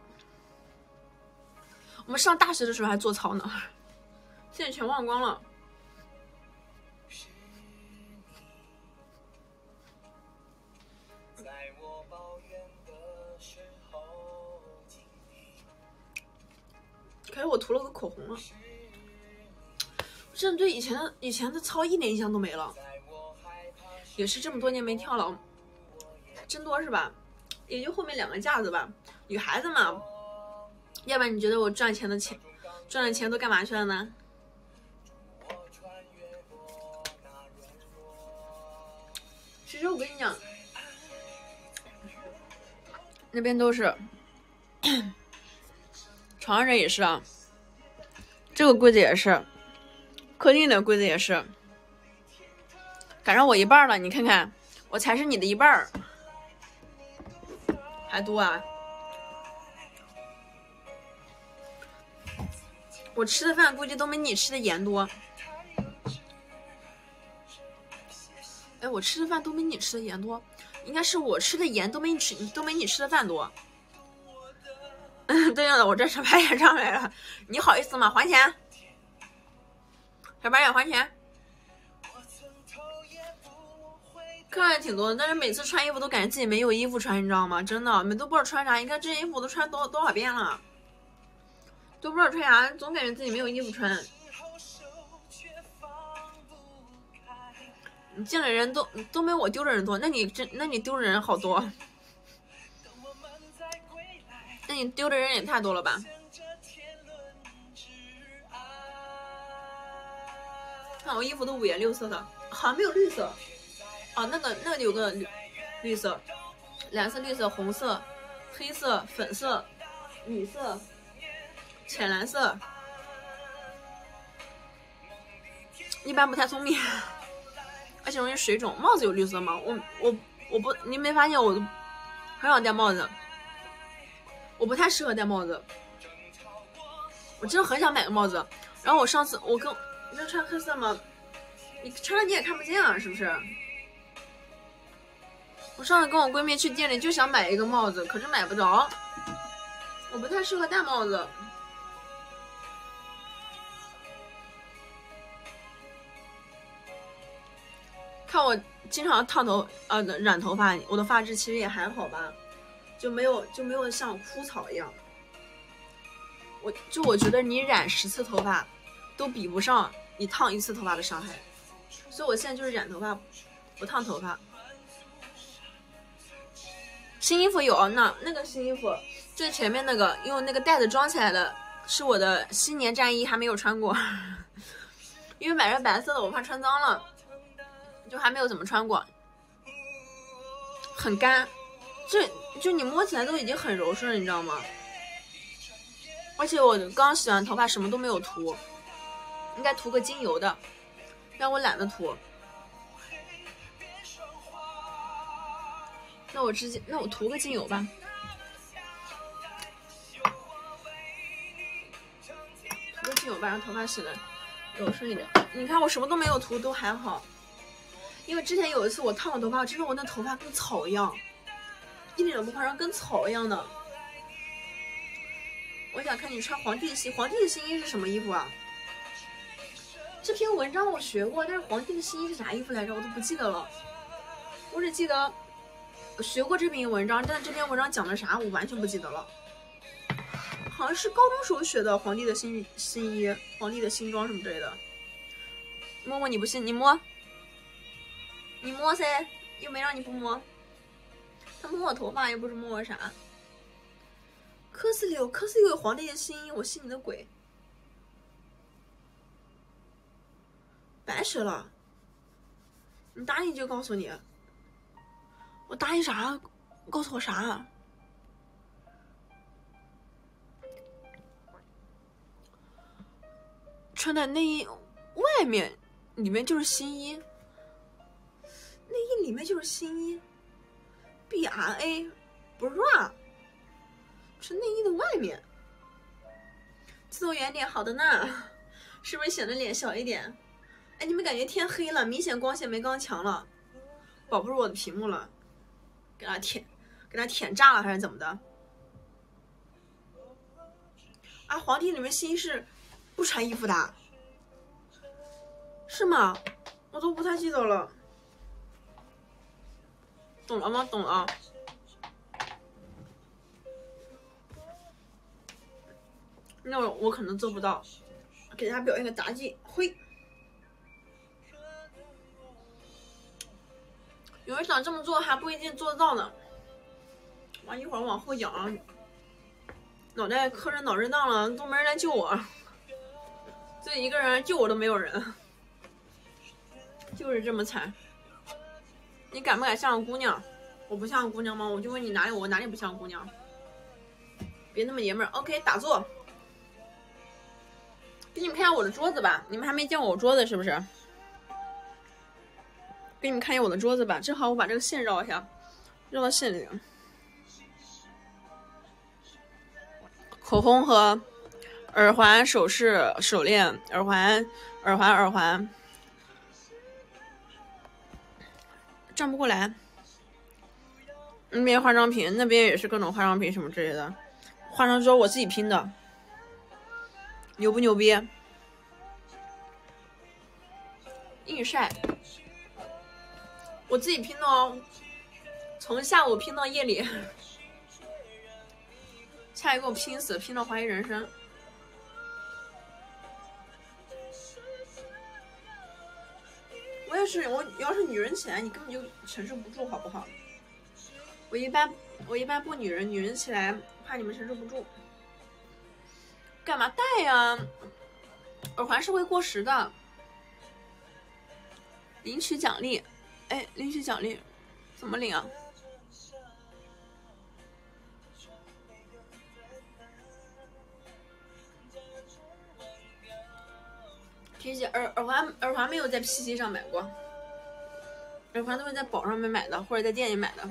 我们上大学的时候还做操呢，现在全忘光了。可是我涂了个口红了，真的对以前的操一点印象都没了。也是这么多年没跳了，真多是吧？也就后面2个架子吧。女孩子嘛，要不然你觉得我赚的钱都干嘛去了呢？其实我跟你讲，那边都是床上这也是啊，这个柜子也是，客厅的柜子也是，赶上我一半了，你看看，我才是你的一半，还多啊！我吃的饭估计都没你吃的盐多。哎，我吃的饭都没你吃的盐多，应该是我吃的盐都没你吃的饭多。对了，我这小白眼上来了，你好意思吗？还钱，小白眼还钱。看着挺多的，但是每次穿衣服都感觉自己没有衣服穿，你知道吗？真的，每都不知道穿啥。你看这件衣服我都穿多少遍了，都不知道穿啥，总感觉自己没有衣服穿。你见的人都没我丢的人多，那你丢的人好多。那你丢的人也太多了吧？看我衣服都5颜6色的，好像没有绿色。哦，那个有个绿色、蓝色、绿色、红色、黑色、粉色、米色、浅蓝色。一般不太聪明，而且容易水肿。帽子有绿色吗？我不，你没发现我很少戴帽子。我不太适合戴帽子，我真的很想买个帽子。然后我上次你这穿黑色吗？你穿了你也看不见啊，是不是？ 我上次跟我闺蜜去店里就想买一个帽子，可是买不着，我不太适合戴帽子。看我经常染头发，我的发质其实也还好吧，就没有像枯草一样。我觉得你染10次头发都比不上你烫1次头发的伤害，所以我现在就是染头发不烫头发。新衣服有，那个新衣服最前面那个用那个袋子装起来的是我的新年战衣，还没有穿过，因为买着白色的我怕穿脏了，就还没有怎么穿过，很干，就你摸起来都已经很柔顺了，你知道吗？而且我刚洗完头发什么都没有涂，应该涂个精油的，但我懒得涂。那我涂个精油吧，涂个精油吧，让头发洗的柔顺一点。你看我什么都没有涂都还好，因为之前有一次我烫了头发，真的我那头发跟草一样，一点都不夸张，跟草一样的。我想看你穿皇帝的新衣是什么衣服啊？这篇文章我学过，但是皇帝的新衣是啥衣服来着？我都不记得了。我只记得我学过这篇文章，但是这篇文章讲的啥我完全不记得了。好像是高中时候学的皇帝的新衣、皇帝的新装什么之类的。摸摸你不信，你摸噻，又没让你不摸。他摸我头发又不是摸我啥。科斯里有皇帝的新衣，我信你的鬼！白学了，你答应就告诉你，我答应啥？告诉我啥？穿在内衣外面，里面就是新衣，内衣里面就是新衣 ，BRA bra。是内衣的外面，自动圆点，好的呢，是不是显得脸小一点？哎，你们感觉天黑了，明显光线没刚强了，保不住我的屏幕了，给它舔炸了还是怎么的？啊，皇帝里面新衣是不穿衣服的，是吗？我都不太记得了，懂了吗？懂了啊。那我可能做不到，给大家表现个杂技，挥。有人想这么做还不一定做得到呢。完一会儿往后仰，脑袋磕着脑震荡了，都没人来救我，自己一个人救我都没有人，就是这么惨。你敢不敢像个姑娘？我不像个姑娘吗？我就问你我哪里不像姑娘？别那么爷们儿。OK， 打坐。给你们看一下我的桌子吧，你们还没见过我桌子是不是？给你们看一下我的桌子吧，正好我把这个线绕一下，绕到线里。口红和耳环、首饰、手链、耳环，转不过来。那边化妆品，那边也是各种化妆品什么之类的。化妆桌我自己拼的。牛不牛逼？硬晒，我自己拼的哦，从下午拼到夜里，下一个我拼死，拼到怀疑人生。我要是女人起来，你根本就承受不住，好不好？我一般不女人起来，怕你们承受不住。干嘛戴呀？耳环是会过时的。领取奖励，哎，领取奖励怎么领啊？皮鞋耳环没有在 PC 上买过，耳环都是在宝上面买的，或者在店里买的。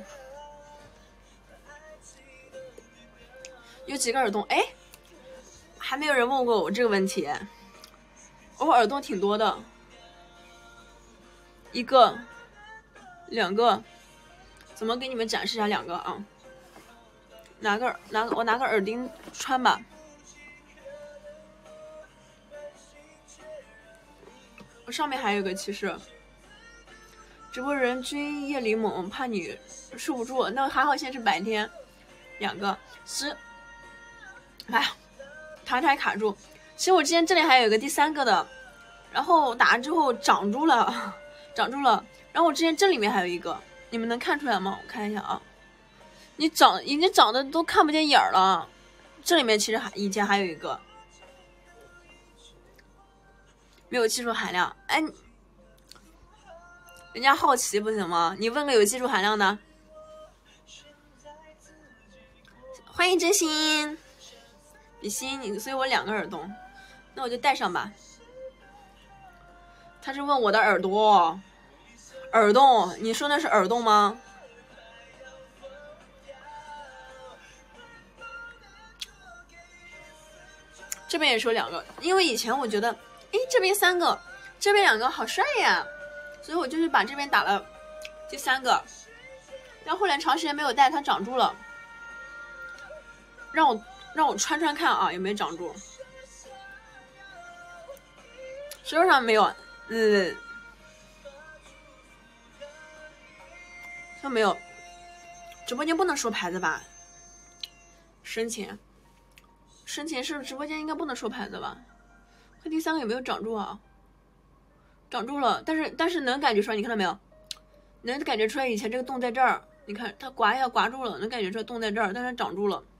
有几个耳洞？哎。还没有人问过我这个问题，我耳洞挺多的，1个、2个、 怎么给你们展示一下两个啊？我拿个耳钉穿吧。我上面还有一个，其实直播人均夜里猛，怕你受不住。那还好，现在是白天。两个哎呀，台卡住。其实我之前这里还有一个第三个的，然后打完之后长住了。然后我之前这里面还有一个，你们能看出来吗？我看一下啊，已经长得都看不见眼儿了。这里面其实以前还有一个没有技术含量。哎，人家好奇不行吗？你问个有技术含量的。欢迎真心比心，所以我两个耳洞，那我就戴上吧。他是问我的耳朵，耳洞，你说那是耳洞吗？这边也说两个，因为以前我觉得，哎，这边三个，这边两个好帅呀，所以我就是把这边打了第三个，但后来长时间没有戴，它长住了。让我穿看啊，有没有长住？手上没有，说没有。直播间不能说牌子吧？深情是直播间应该不能说牌子吧？看第三个有没有长住啊？长住了，但是能感觉出来，你看到没有？能感觉出来以前这个洞在这儿，你看它刮一下刮住了，能感觉出来洞在这儿，但是长住了。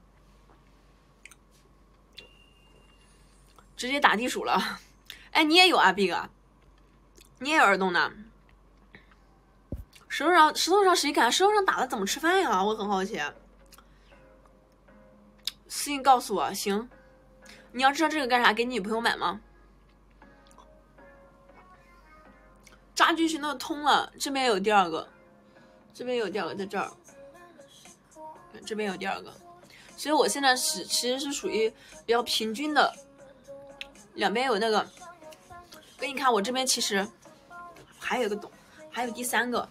直接打地鼠了。哎，你也有啊 ，Big， 你也有耳洞呢。石头上谁敢？石头上打的怎么吃饭呀？我很好奇。私信告诉我，行。你要知道这个干啥？给你女朋友买吗？扎进去那通了，这边有第二个，这边有第二个在这儿，这边有第二个，所以我现在其实是属于比较平均的。两边有那个，给你看，我这边其实还有一个洞，还有第三个。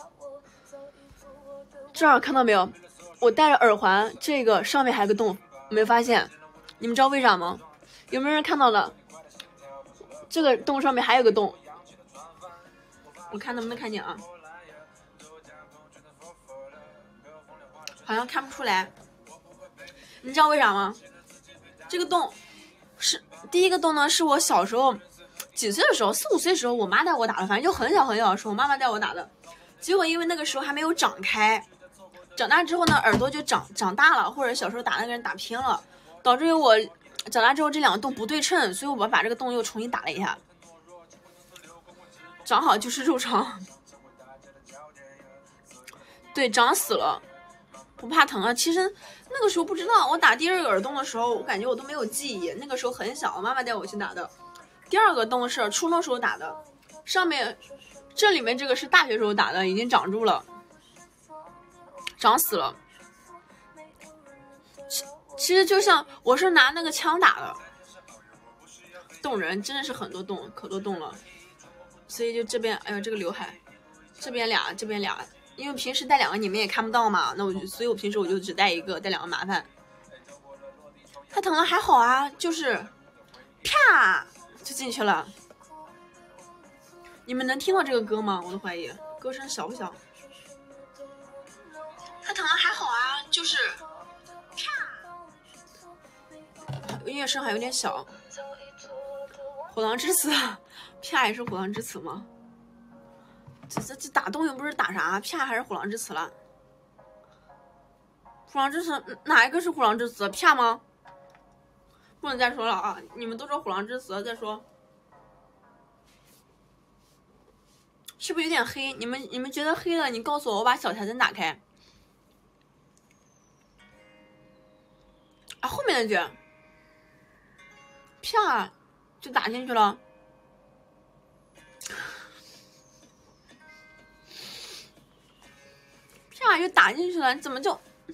这儿看到没有？我戴着耳环，这个上面还有个洞，没发现？你们知道为啥吗？有没有人看到了？这个洞上面还有个洞，我看能不能看见啊？好像看不出来。你知道为啥吗？这个洞是第一个洞呢，是我小时候几岁的时候，4、5岁的时候，我妈带我打的，反正就很小的时候，妈妈带我打的。结果因为那个时候还没有长开，长大之后呢，耳朵就长大了，或者小时候打那个人打偏了，导致于我长大之后这两个洞不对称，所以我把这个洞又重新打了一下。长好就是肉肠，对，长死了，不怕疼啊。其实那个时候不知道，我打第二个耳洞的时候，我感觉我都没有记忆，那个时候很小，我妈妈带我去打的。第二个洞是初中时候打的，上面这里面这个是大学时候打的，已经长住了，长死了。其实就像我是拿那个枪打的，洞人真的是很多洞，可多洞了。所以就这边，哎呀，这个刘海，这边俩，这边俩，因为平时带两个你们也看不到嘛，那所以我平时我就只带一个，带两个麻烦。太疼了，还好啊，就是啪就进去了。你们能听到这个歌吗？我都怀疑歌声小不小。太疼了，还好啊，就是啪，音乐声还有点小。虎狼之词，啪也是虎狼之词吗？这打洞又不是打啥，啪还是虎狼之词了？虎狼之词哪一个是虎狼之词？啪吗？不能再说了啊！你们都说虎狼之词，再说是不是有点黑？你们觉得黑了？你告诉我，我把小台灯打开。啊，后面那句，啪就打进去了。啪就打进去了，你怎么就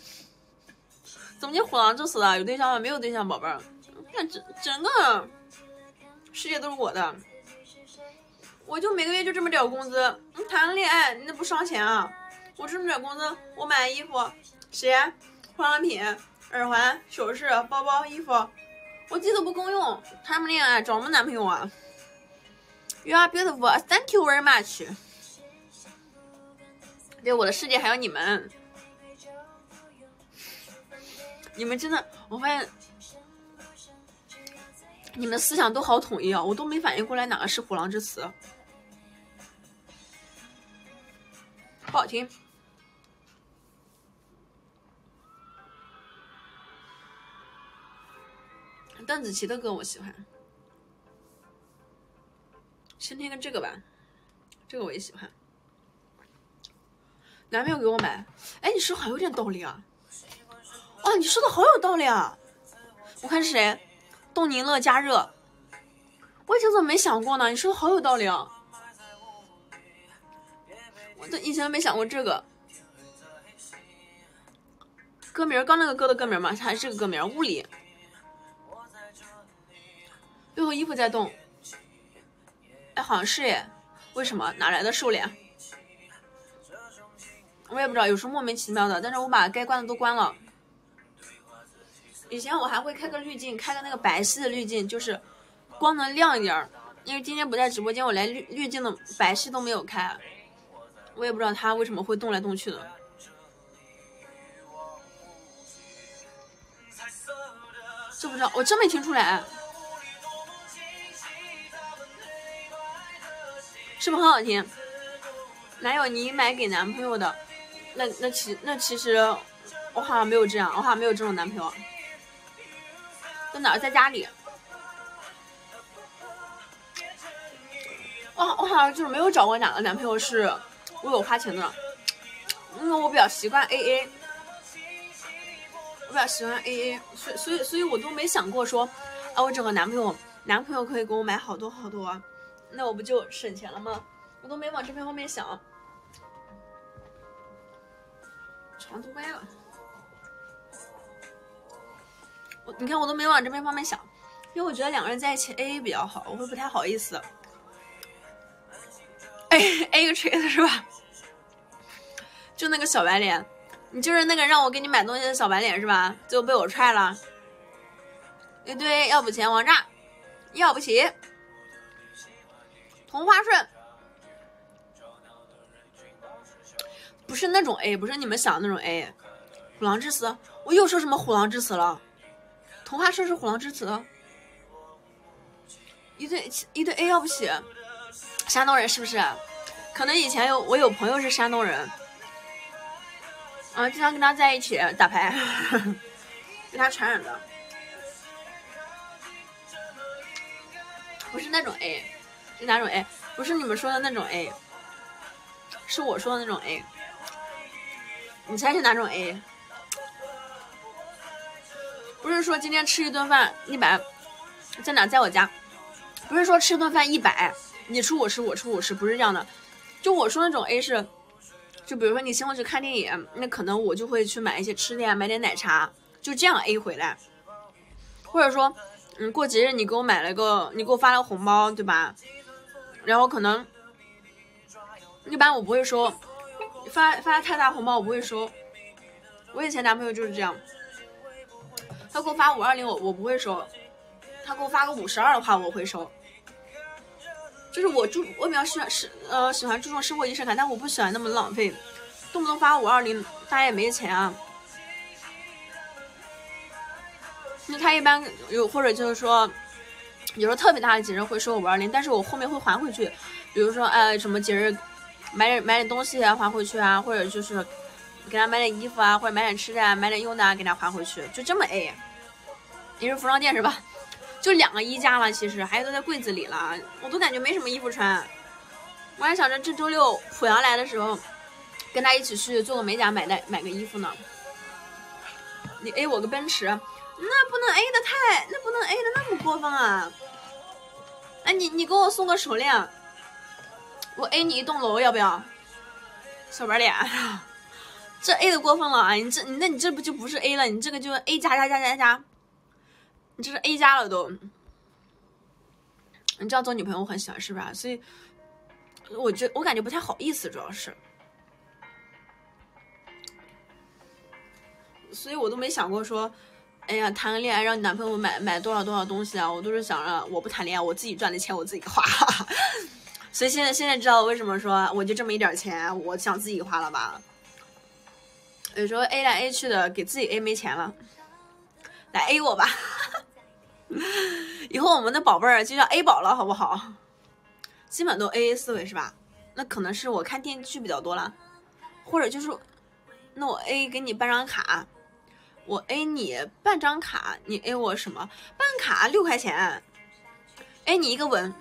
虎狼之词了？有对象吗？没有对象，宝贝儿。看整个世界都是我的，我就每个月就这么点工资，谈恋爱那不伤钱啊？ 我这么点工资，我买衣服、鞋、化妆品、耳环、首饰、包包、衣服，我自己都不够用，谈什么恋爱，找什么男朋友啊 ？You are beautiful, thank you very much。对，我的世界还有你们，你们真的，我发现你们思想都好统一啊，我都没反应过来哪个是虎狼之词，不好听。邓紫棋的歌我喜欢，先听个这个吧，这个我也喜欢。男朋友给我买，哎，你说好有点道理啊！哇，你说的好有道理啊！我看是谁，冻柠乐加热，我以前怎么没想过呢？你说的好有道理啊！我以前没想过这个歌名，刚那个歌的歌名嘛，还是这个歌名，物理。背后衣服在动，哎，好像是耶，为什么？哪来的瘦脸？我也不知道，有时候莫名其妙的，但是我把该关的都关了。以前我还会开个滤镜，开个那个白皙的滤镜，就是光能亮一点，因为今天不在直播间，我连滤镜的白皙都没有开，我也不知道它为什么会动来动去的。这不知道，我真没听出来。是不是很好听？哪有你买给男朋友的？那其实我好像没有这样，我好像没有这种男朋友。在哪儿？在家里。我好像就是没有找过哪个男朋友是我有花钱的，因为我比较习惯 AA， 我比较喜欢 AA， 所以我都没想过说，啊，我整个男朋友可以给我买好多好多。那我不就省钱了吗？我都没往这方面想。床都歪了，你看我都没往这边方面想，因为我觉得两个人在一起 AA 比较好，我会不太好意思。A 个锤子是吧？就那个小白脸，你就是那个让我给你买东西的小白脸是吧？最后被我踹了。一堆要不钱王炸，要不起。同花顺不是那种 A， 不是你们想的那种 A。虎狼之词，我又说什么虎狼之词了？同花顺是虎狼之词。一对 A 要不起，山东人是不是？可能以前我有朋友是山东人，经常跟他在一起打牌，被他传染的。不是那种 A， 是哪种 A？ 不是你们说的那种 A， 是我说的那种 A。你猜是哪种 A？ 不是说今天吃一顿饭100，在哪？在我家。不是说吃顿饭100，你出50，我出50，不是这样的。就我说那种 A 是，就比如说你请我去看电影，那可能我就会去买一些吃的呀，买点奶茶，就这样 A 回来。或者说，过节日你给我买了个，你给我发了个红包，对吧？然后可能一般我不会收，发太大红包我不会收。我以前男朋友就是这样，他给我发520我不会收，他给我发个52的话我会收。就是我比较喜欢注重生活仪式感，但我不喜欢那么浪费，动不动发520，大家也没钱啊。那他一般有，或者就是说，有时候特别大的节日会收520，但是我后面会还回去，比如说什么节日买点东西啊还回去啊，或者就是给他买点衣服啊，或者买点吃的啊，买点用的啊给他还回去，就这么 A。你是服装店是吧？就2个衣架了，其实还有都在柜子里了，我都感觉没什么衣服穿。我还想着这周6濮阳来的时候，跟他一起去做个美甲，买个衣服呢。你 A 我个奔驰，那不能 A 的那么过分啊！哎，你给我送个手链，我 A 你一栋楼要不要？小白脸，这 A 的过分了啊！你这不就不是 A 了？你这个就是 A 加。你这是 A 加了都，你这样做女朋友我很喜欢是吧？所以我感觉不太好意思，主要是所以我都没想过说，哎呀，谈个恋爱让你男朋友买多少东西啊，我都是想着我不谈恋爱，我自己赚的钱我自己花。所以现在知道为什么说我就这么一点钱，我想自己花了吧？有时候 A 来 A 去的，给自己 A 没钱了，来 A 我吧。以后我们的宝贝儿就叫 A 宝了，好不好？基本都 AA 思维是吧？那可能是我看电视剧比较多了，或者就是那我 A 给你办张卡，我 A 你办张卡，你 A 我什么？办卡6块钱，A 你一个吻，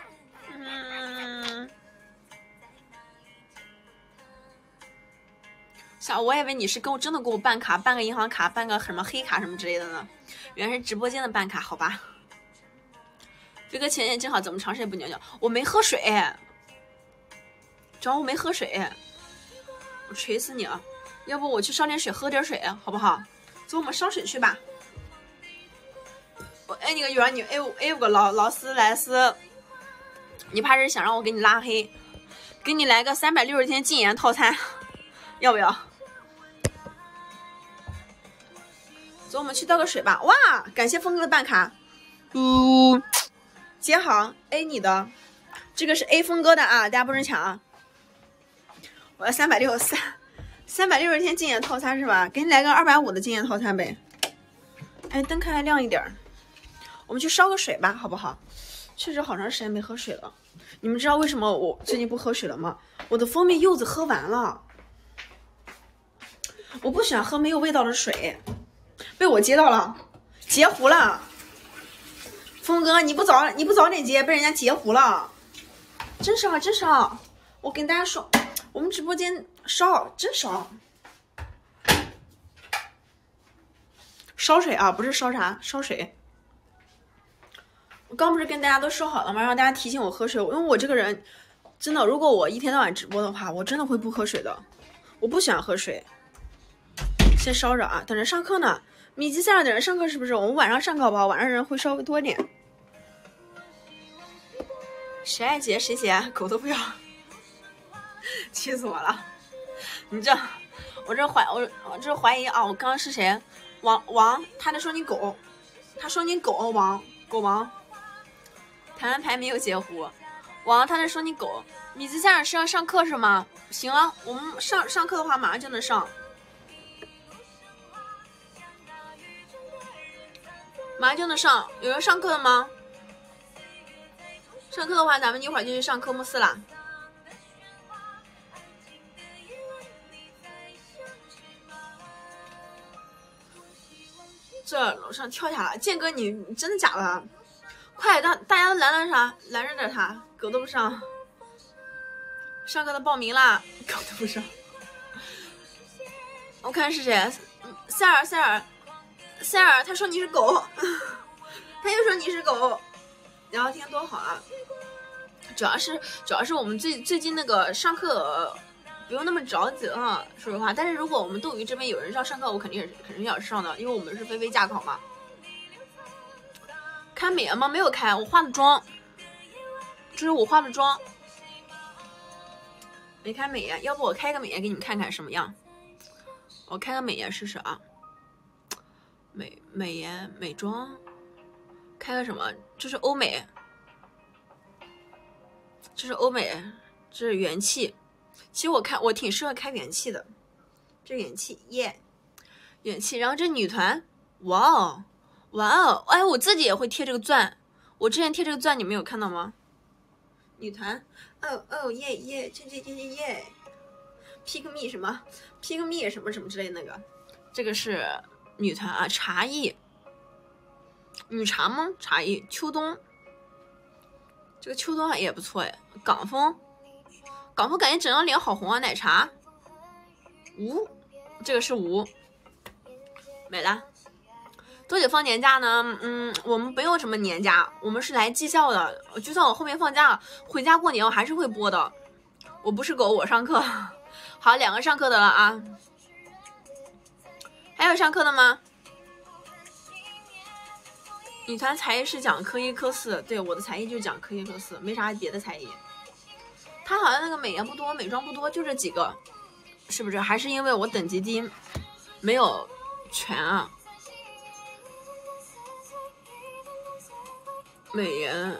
我以为你是真的给我办卡，办个银行卡，办个什么黑卡什么之类的呢，原来是直播间的办卡，好吧？飞哥前天正好怎么长时间不尿尿？我没喝水，主要我没喝水，我锤死你了！要不我去烧点水，喝点水，好不好？走，我们烧水去吧。我A你个圆，你 A 我个劳斯莱斯，你怕是想让我给你拉黑？给你来个360天禁言套餐，要不要？走，我们去倒个水吧。哇，感谢峰哥的办卡。姐好 ，A 你的，这个是 A 峰哥的啊，大家不准抢啊！我要360天禁言套餐是吧？给你来个250的禁言套餐呗。哎，灯开亮一点，我们去烧个水吧，好不好？确实好长时间没喝水了。你们知道为什么我最近不喝水了吗？我的蜂蜜柚子喝完了，我不喜欢喝没有味道的水，被我接到了，截胡了。峰哥，你不早点接，被人家截胡了，真少。我跟大家说，我们直播间烧真少，烧水啊，不是烧啥，烧水。我刚不是跟大家都说好了吗？让大家提醒我喝水，因为我这个人真的，如果我一天到晚直播的话，我真的会不喝水的，我不喜欢喝水。先烧着啊，等着上课呢。米吉赛尔等着上课是不是？我们晚上上课吧，晚上人会稍微多点。谁爱截谁截，狗都不要，气死我了！你这，我这怀疑啊！我刚刚是谁？王，他在说你狗，他说你狗狗王，台湾牌没有截胡，王他在说你狗。米吉赛尔是要上课是吗？行啊，我们上课的话马上就能上。马上就能上，有人上课了吗？上课的话，咱们一会儿就去上科目4啦。这楼上跳下来，剑哥你真的假的？快，大家都拦着点他，狗都不上。上课的报名啦，狗都不上。我看是谁？塞尔，他说你是狗，他又说你是狗，聊天多好啊！主要是我们最近那个上课不用那么着急了，说实话。但是如果我们斗鱼这边有人要上课，我肯定要上的，因为我们是飞驾考嘛。开美颜吗？没有开，我化的妆，这是我化的妆，没开美颜。要不我开个美颜给你们看看什么样？我开个美颜试试啊。美颜美妆，开个什么？这是欧美，这是元气。其实我挺适合开元气的，这元气耶，元气。然后这女团，哇哦，哎，我自己也会贴这个钻，我之前贴这个钻，你们有看到吗？女团，哦耶耶，这耶 ，pick me 什么 pick me 什么之类的那个，这个是女团啊，茶艺，女茶吗？茶艺，秋冬，这个秋冬也不错哎，港风感觉整张脸好红啊，奶茶，这个是没了。多久放年假呢？我们不用什么年假，我们是来绩效的。就算我后面放假回家过年，我还是会播的。我不是狗，我上课。好，2个上课的了啊。还有上课的吗？女团才艺是讲科1科4，对，我的才艺就讲科1科4，没啥别的才艺。他好像那个美颜不多，美妆不多，就这几个，是不是？还是因为我等级低，没有全啊，美颜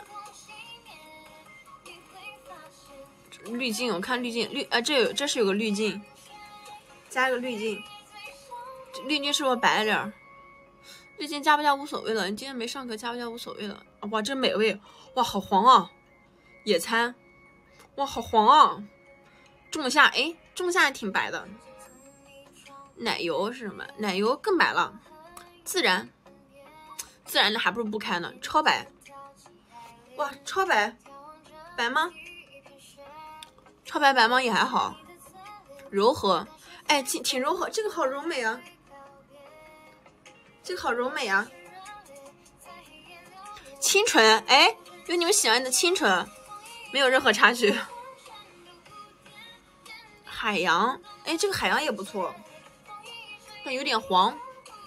滤镜，我看滤镜这是有个滤镜，加个滤镜，滤镜是我白了点儿，滤镜加不加无所谓了。你今天没上课，加不加无所谓了。哇，真美味！哇，好黄啊！野餐，哇，好黄啊！仲夏，哎，仲夏也挺白的。奶油是什么？奶油更白了。自然的还不如不开呢，超白。哇，超白，白吗？超白吗？也还好，柔和。哎，挺柔和，这个好柔美啊，这个好柔美啊。清纯，哎，有你们喜欢的清纯，没有任何差距。海洋，哎，这个海洋也不错，但有点黄。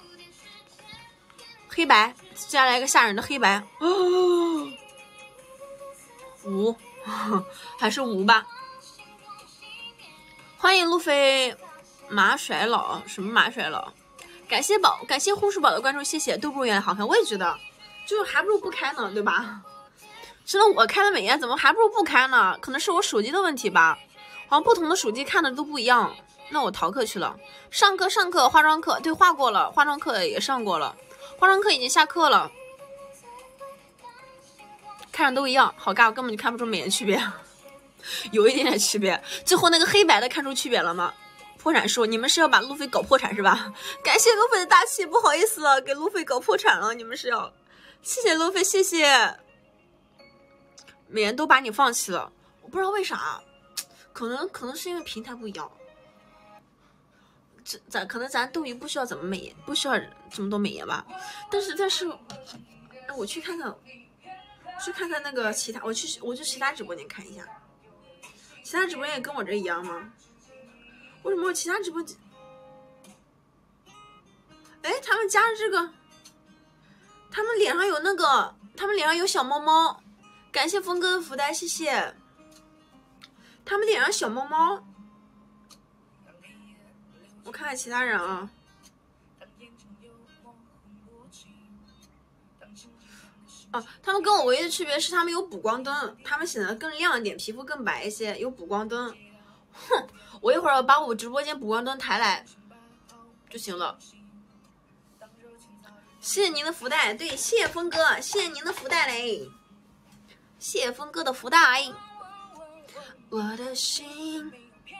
黑白，接下来一个吓人的黑白，哦，无，还是无吧。欢迎路飞马甩佬，什么马甩佬？感谢护士宝的关注，谢谢。都不如原来好看，我也觉得，就是还不如不开呢，对吧？真的，我开的美颜怎么还不如不开呢？可能是我手机的问题吧，好像不同的手机看的都不一样。那我逃课去了，上课，化妆课对画过了，化妆课也上过了，化妆课已经下课了，看着都一样，好尬，我根本就看不出美颜区别。有一点点区别，最后那个黑白的看出区别了吗？破产说你们是要把路飞搞破产是吧？感谢路飞的大气，不好意思了，给路飞搞破产了，你们是要？谢谢路飞，谢谢。美颜都把你放弃了，我不知道为啥，可能是因为平台不一样。可能咱斗鱼不需要怎么美颜，不需要这么多美颜吧？但是，哎，我去看看那个其他，我去其他直播间看一下。其他直播间也跟我这一样吗？为什么我其他直播间？哎，他们加这个，他们脸上有那个，他们脸上有小猫猫，感谢峰哥的福袋，谢谢。他们脸上小猫猫，我看看其他人啊。哦，他们跟我唯一的区别是他们有补光灯，他们显得更亮一点，皮肤更白一些，有补光灯。哼，我一会儿把我直播间补光灯抬来就行了。谢谢您的福袋，对，谢谢峰哥，谢谢您的福袋嘞，谢谢峰哥的福袋。我的心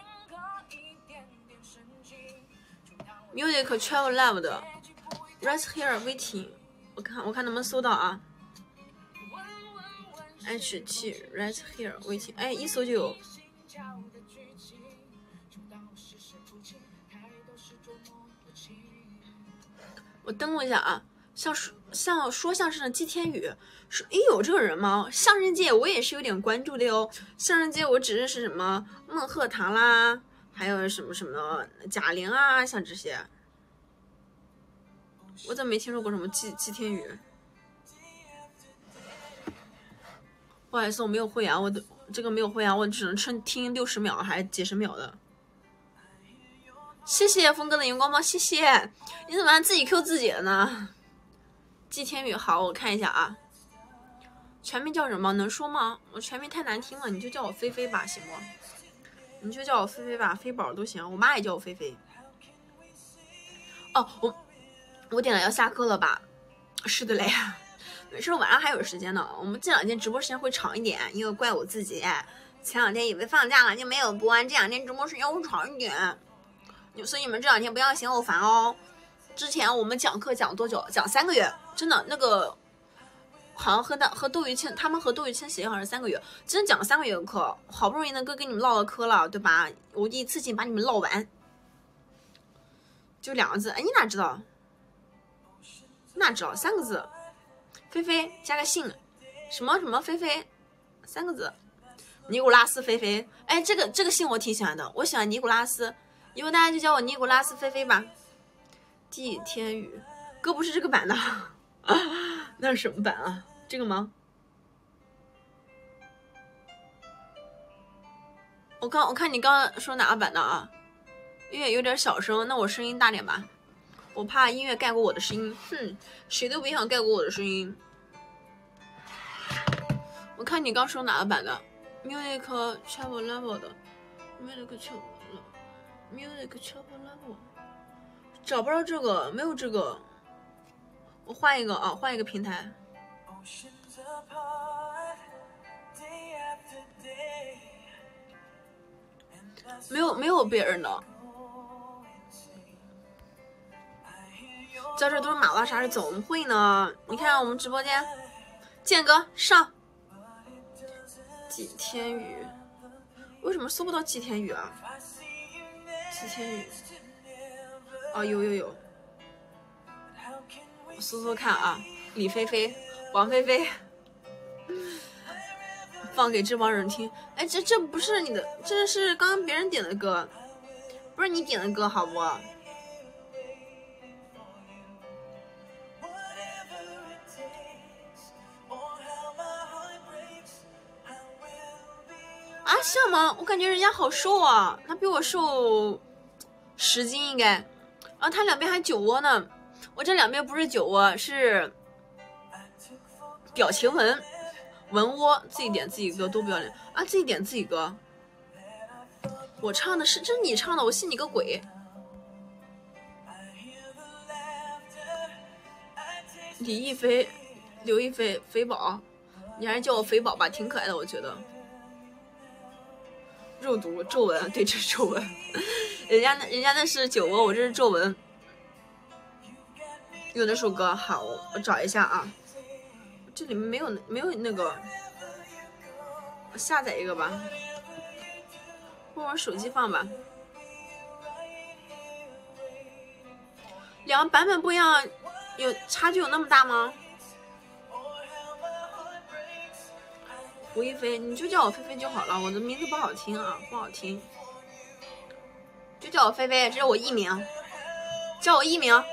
Music Travel Love 的 Right Here Waiting， 我看能不能搜到啊。HT Right Here Waiting， 哎，一搜就有。我登录一下啊，像说相声的季天宇，是哎有这个人吗？相声界我也是有点关注的哟。相声界我只认识什么孟鹤堂啦，还有什么贾玲啊，像这些。我怎么没听说过什么季天宇？不好意思，我没有会员，我这个没有会员，我只能听60秒还是几十秒的。谢谢峰哥的荧光棒，谢谢。你怎么还自己 Q 自己的呢？季天宇好，我看一下啊。全名叫什么？能说吗？我全名太难听了，你就叫我菲菲吧，行不？你就叫我菲菲吧，菲宝都行。我妈也叫我菲菲。哦，我点了要下课了吧？是的嘞。没事，晚上还有时间呢。我们这2天直播时间会长一点，因为怪我自己。前2天以为放假了就没有播，这2天直播时间会长一点。所以你们这2天不要嫌我烦哦。之前我们讲课讲多久？讲3个月，真的那个好像和窦玉清他们和窦玉清协议好像是3个月，真的讲了3个月的课，好不容易能跟你们唠了嗑了，对吧？我一次性把你们唠完，就2个字。哎，你哪知道？哪知道3个字？菲菲加个姓，什么菲菲，3个字。尼古拉斯菲菲，哎，这个姓我挺喜欢的，我喜欢尼古拉斯，以后大家就叫我尼古拉斯菲菲吧。季天宇，哥不是这个版的啊，那是什么版啊？这个吗？我看你刚刚说哪个版的啊？因为有点小声，那我声音大点吧。 我怕音乐盖过我的声音。哼，谁都别想盖过我的声音。我看你刚说哪个版的 ？Music Travel Level 的 Music Travel Level， 找不着这个，没有这个。我换一个啊，换一个平台。没有别人的。在这都是马拉啥是怎么会呢？你看我们直播间，建哥上。祭天雨，为什么搜不到祭天雨啊？祭天雨，哦，有，我搜搜看啊。李菲菲、王菲菲，放给这帮人听。哎，这不是你的，这是刚刚别人点的歌，不是你点的歌，好不？啊，像吗？我感觉人家好瘦啊，他比我瘦10斤应该。啊，他两边还酒窝呢，我这两边不是酒窝，是表情纹窝。自己点自己歌多不要脸啊！自己点自己歌。我唱的是，这是你唱的，我信你个鬼！李亦菲、刘亦菲、肥宝，你还是叫我肥宝吧，挺可爱的，我觉得。肉毒皱纹，对，这是皱纹。人家那是酒窝，我这是皱纹。有那首歌，好，我找一下啊。这里面没有那个，我下载一个吧，或者手机放吧。两个版本不一样，有差距有那么大吗？胡一菲，你就叫我菲菲就好了，我的名字不好听啊，不好听，就叫我菲菲，这是我艺名，叫我艺名。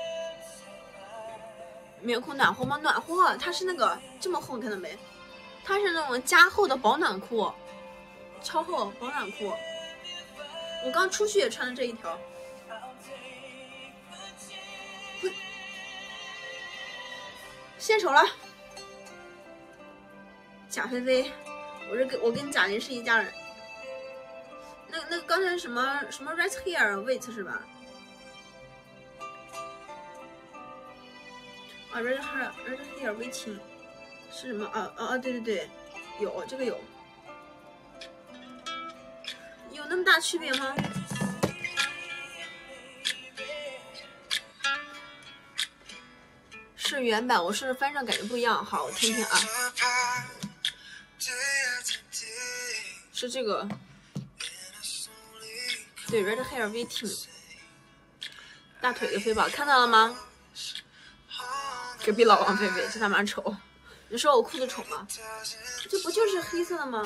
棉裤暖和吗？暖和，它是那个这么厚，看到没？它是那种加厚的保暖裤，超厚保暖裤。我刚出去也穿的这一条。献丑了，贾菲菲，我跟贾玲是一家人。那个刚才什么 right here wait 是吧？啊 right here waiting 是什么？对，有这个有那么大区别吗？是原版，我是翻唱感觉不一样。好，我听听啊。是这个，对 red hair waiting， 大腿的飞宝看到了吗？隔壁老王菲菲，这他妈丑！你说我裤子丑吗？这不就是黑色的吗？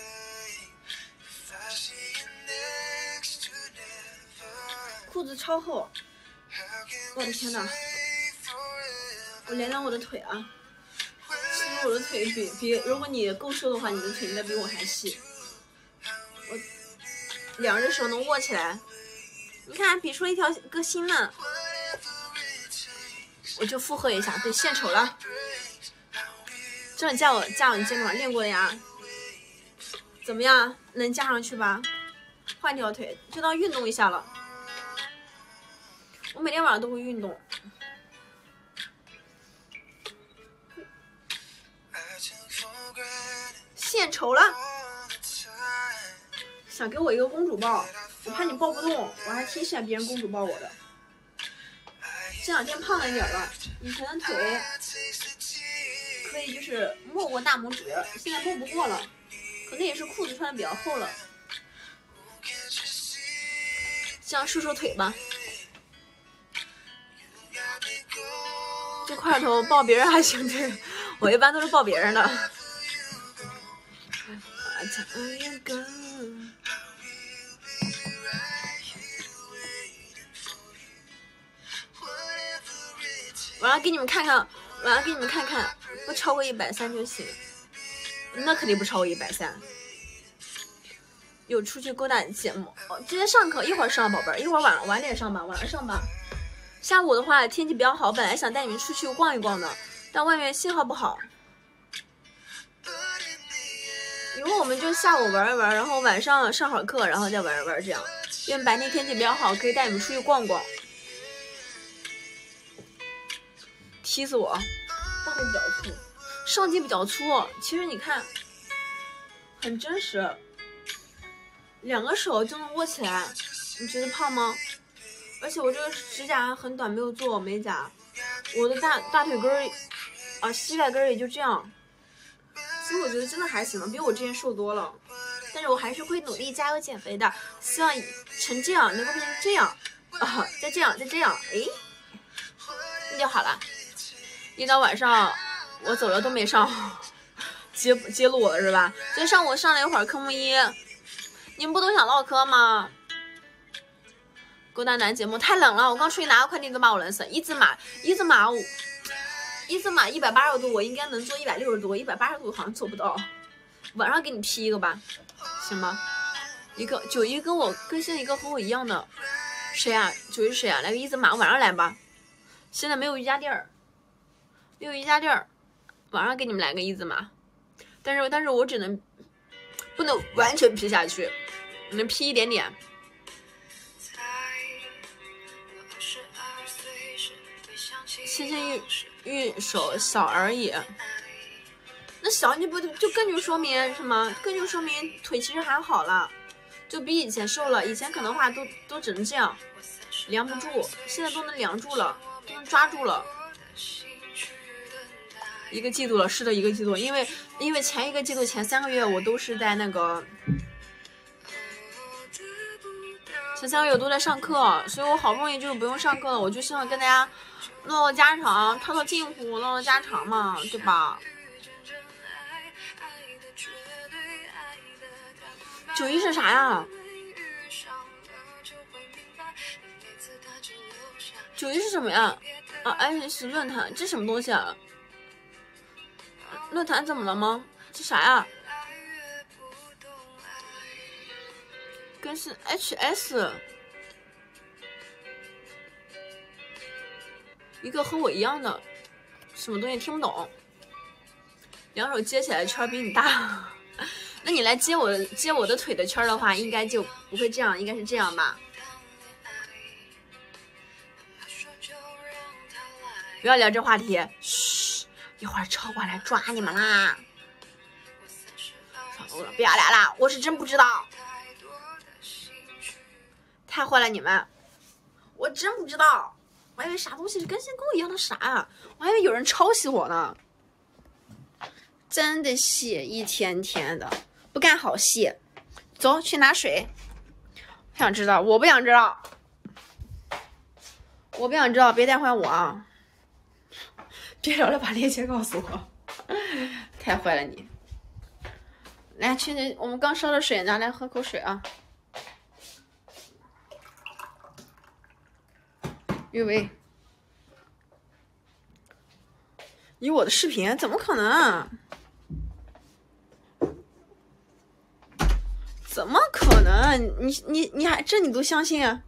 裤子超厚，我的天哪！我量量我的腿啊，其实我的腿比如果你够瘦的话，你的腿应该比我还细。我两只手能握起来，你看比出了一条个心呢。我就附和一下，对，献丑了。这样架我肩膀练过的呀？怎么样？能架上去吧？换条腿，就当运动一下了。我每天晚上都会运动。献丑了，想给我一个公主抱，我怕你抱不动，我还挺喜欢别人公主抱我的。这两天胖了一点了，以前的腿可以就是没过大拇指，现在没不过了，可能也是裤子穿的比较厚了。这样瘦腿吧。这块头抱别人还行，对，我一般都是抱别人的。我要给你们看看，不超过130就行。那肯定不超过130。有出去勾搭节目，直接上课，一会儿上，宝贝儿，一会儿晚点上吧，晚上上吧。 下午的话天气比较好，本来想带你们出去逛一逛的，但外面信号不好。以后我们就下午玩一玩，然后晚上上好课，然后再玩一玩这样。因为白天天气比较好，可以带你们出去逛逛。踢死我！大腿比较粗，上肌比较粗。其实你看，很真实，两个手就能握起来。你觉得胖吗？而且我这个指甲很短，没有做美甲，我的大腿根儿啊，膝盖根儿也就这样。其实我觉得真的还行了，比我之前瘦多了。但是我还是会努力加油减肥的，希望成这样能够变成这样啊，再这样，哎，那就好了。一到晚上我走了都没上揭露我了是吧？今天上午上了一会儿科目一，你们不都想唠嗑吗？勾搭男节目太冷了，我刚出去拿个快递都把我冷死。一字马180度，我应该能做160度，180度好像做不到。晚上给你 P 一个吧，行吗？91跟我更新一个和我一样的，谁啊？91是谁啊？来个一字马，晚上来吧。现在没有瑜伽垫儿，晚上给你们来个一字马。但是我不能完全 P 下去，能 P 一点点。纤纤玉手小而已，那小你不就更就说明什么？更就说明腿其实还好了，就比以前瘦了。以前可能话都只能这样，量不住，现在都能量住了，都能抓住了。一个季度了，是的，一个季度，因为前一个季度前3个月我都是在那个。前3个月我都在上课，所以我好不容易就是不用上课了，我就希望跟大家唠唠家常，套套近乎，唠唠家常嘛，对吧？91是啥呀？91是什么呀？啊，爱是论坛，这什么东西啊？论坛怎么了吗？这啥呀？更新 HS， 一个和我一样的，什么东西听不懂？两手接起来圈比你大，那你来接我的腿的圈的话，应该就不会这样，应该是这样吧？不要聊这话题，嘘，一会儿车过来抓你们啦！不要聊啦，我是真不知道。太坏了你们，我真不知道，我还以为啥东西是更新跟我一样的啥啊，我还以为有人抄袭我呢。真的是一天天的不干好戏。走去拿水。想知道？我不想知道，别带坏我啊！别聊了，把链接告诉我。太坏了你！来，去那我们刚烧的水拿来喝口水啊。玉薇，以我的视频怎么可能？怎么可能？你还这你都相信啊？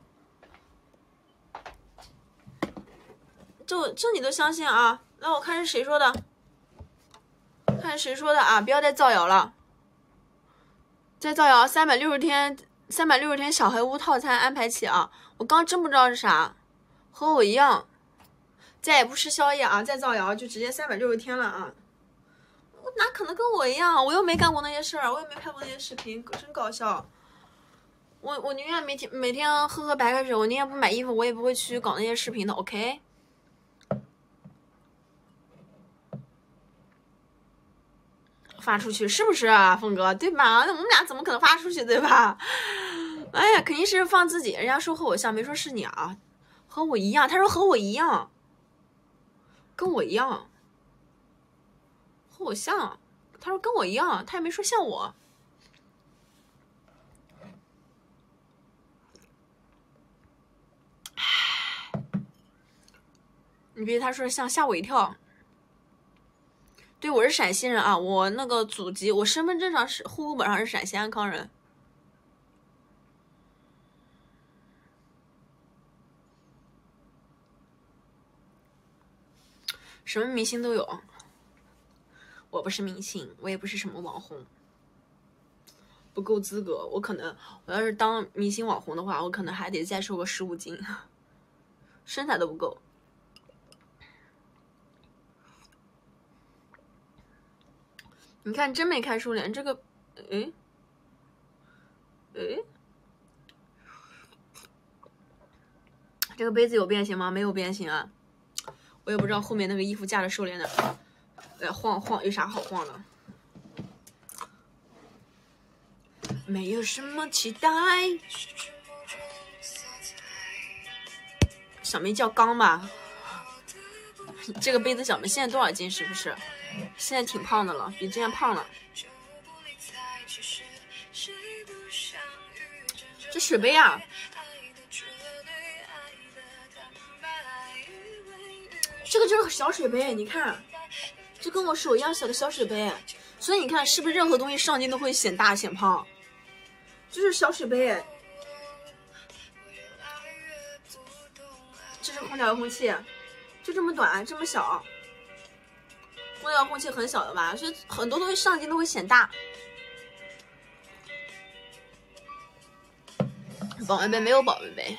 这你都相信啊？那我看是谁说的？看谁说的啊？不要再造谣了！再造谣，360天小黑屋套餐安排起啊！我刚真不知道是啥。和我一样，再也不吃宵夜啊！再造谣就直接360天了啊！我哪可能跟我一样？我又没干过那些事儿，我也没拍过那些视频，真搞笑。我宁愿每天喝白开水，我宁愿不买衣服，我也不会去搞那些视频的。OK？ 发出去是不是啊，峰哥？对吧？那我们俩怎么可能发出去，对吧？哎呀，肯定是放自己。人家说和我像，没说是你啊。和我一样，他说和我一样，跟我一样，和我像，他说跟我一样，他也没说像我。你别他说像，吓我一跳。对，我是陕西人啊，我那个祖籍，我身份证上是户口本上是陕西安康人。 什么明星都有。我不是明星，我也不是什么网红，不够资格。我要是当明星网红的话，我可能还得再瘦个15斤，身材都不够。你看，真没开瘦脸，这个，诶，这个杯子有变形吗？没有变形啊。我也不知道后面那个衣服架着瘦脸的，晃有啥好晃的？没有什么期待。小梅叫刚吧？这个杯子小梅现在多少斤？是不是？现在挺胖的了，比之前胖了。这水杯啊，这个就是小水杯，你看，这跟我手一样小的小水杯，所以你看是不是任何东西上镜都会显大显胖？就是小水杯，这是空调遥控器，就这么短这么小，空调遥控器很小的吧，所以很多东西上镜都会显大。保温杯没有保温杯，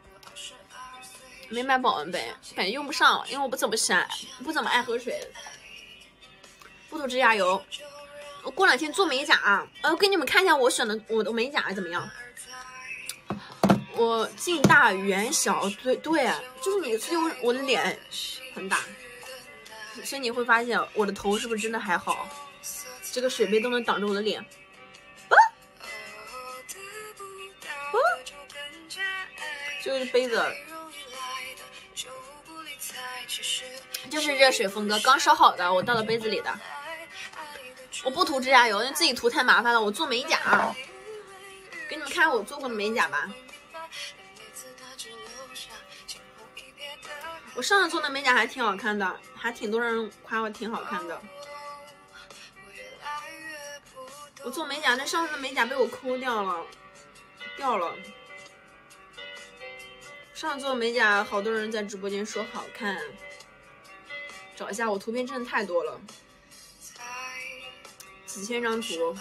没买保温杯，感觉用不上，因为我不怎么爱喝水，不涂指甲油。我过2天做美甲，我给你们看一下我选的我的美甲怎么样。我近大圆小，对，就是你刺激我的脸很大，所以你会发现我的头是不是真的还好？这个水杯都能挡着我的脸。这个杯子就是热水风格，刚烧好的，我倒到杯子里的。我不涂指甲油，因为自己涂太麻烦了。我做美甲，给你们看我做过的美甲吧。我上次做的美甲还挺好看的，还挺多人夸我挺好看的。我做美甲，那上次的美甲被我抠掉了，掉了。上次做美甲，好多人在直播间说好看，找一下，我图片真的太多了，几千张图。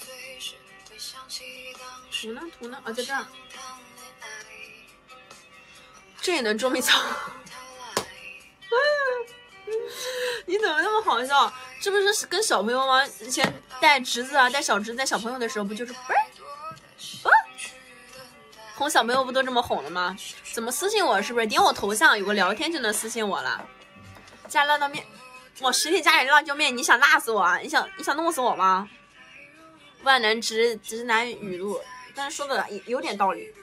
图呢？啊，在这儿。这也能捉迷藏？你怎么那么好笑？这不是跟小朋友吗？以前带侄子啊，带小侄子、带小朋友的时候，不就是哄小朋友不都这么哄的吗？怎么私信我？是不是点我头像有个聊天就能私信我了？加辣椒面，我实体加点辣椒面，你想辣死我啊？你想弄死我吗？万能直男语录，但是说的有点道理。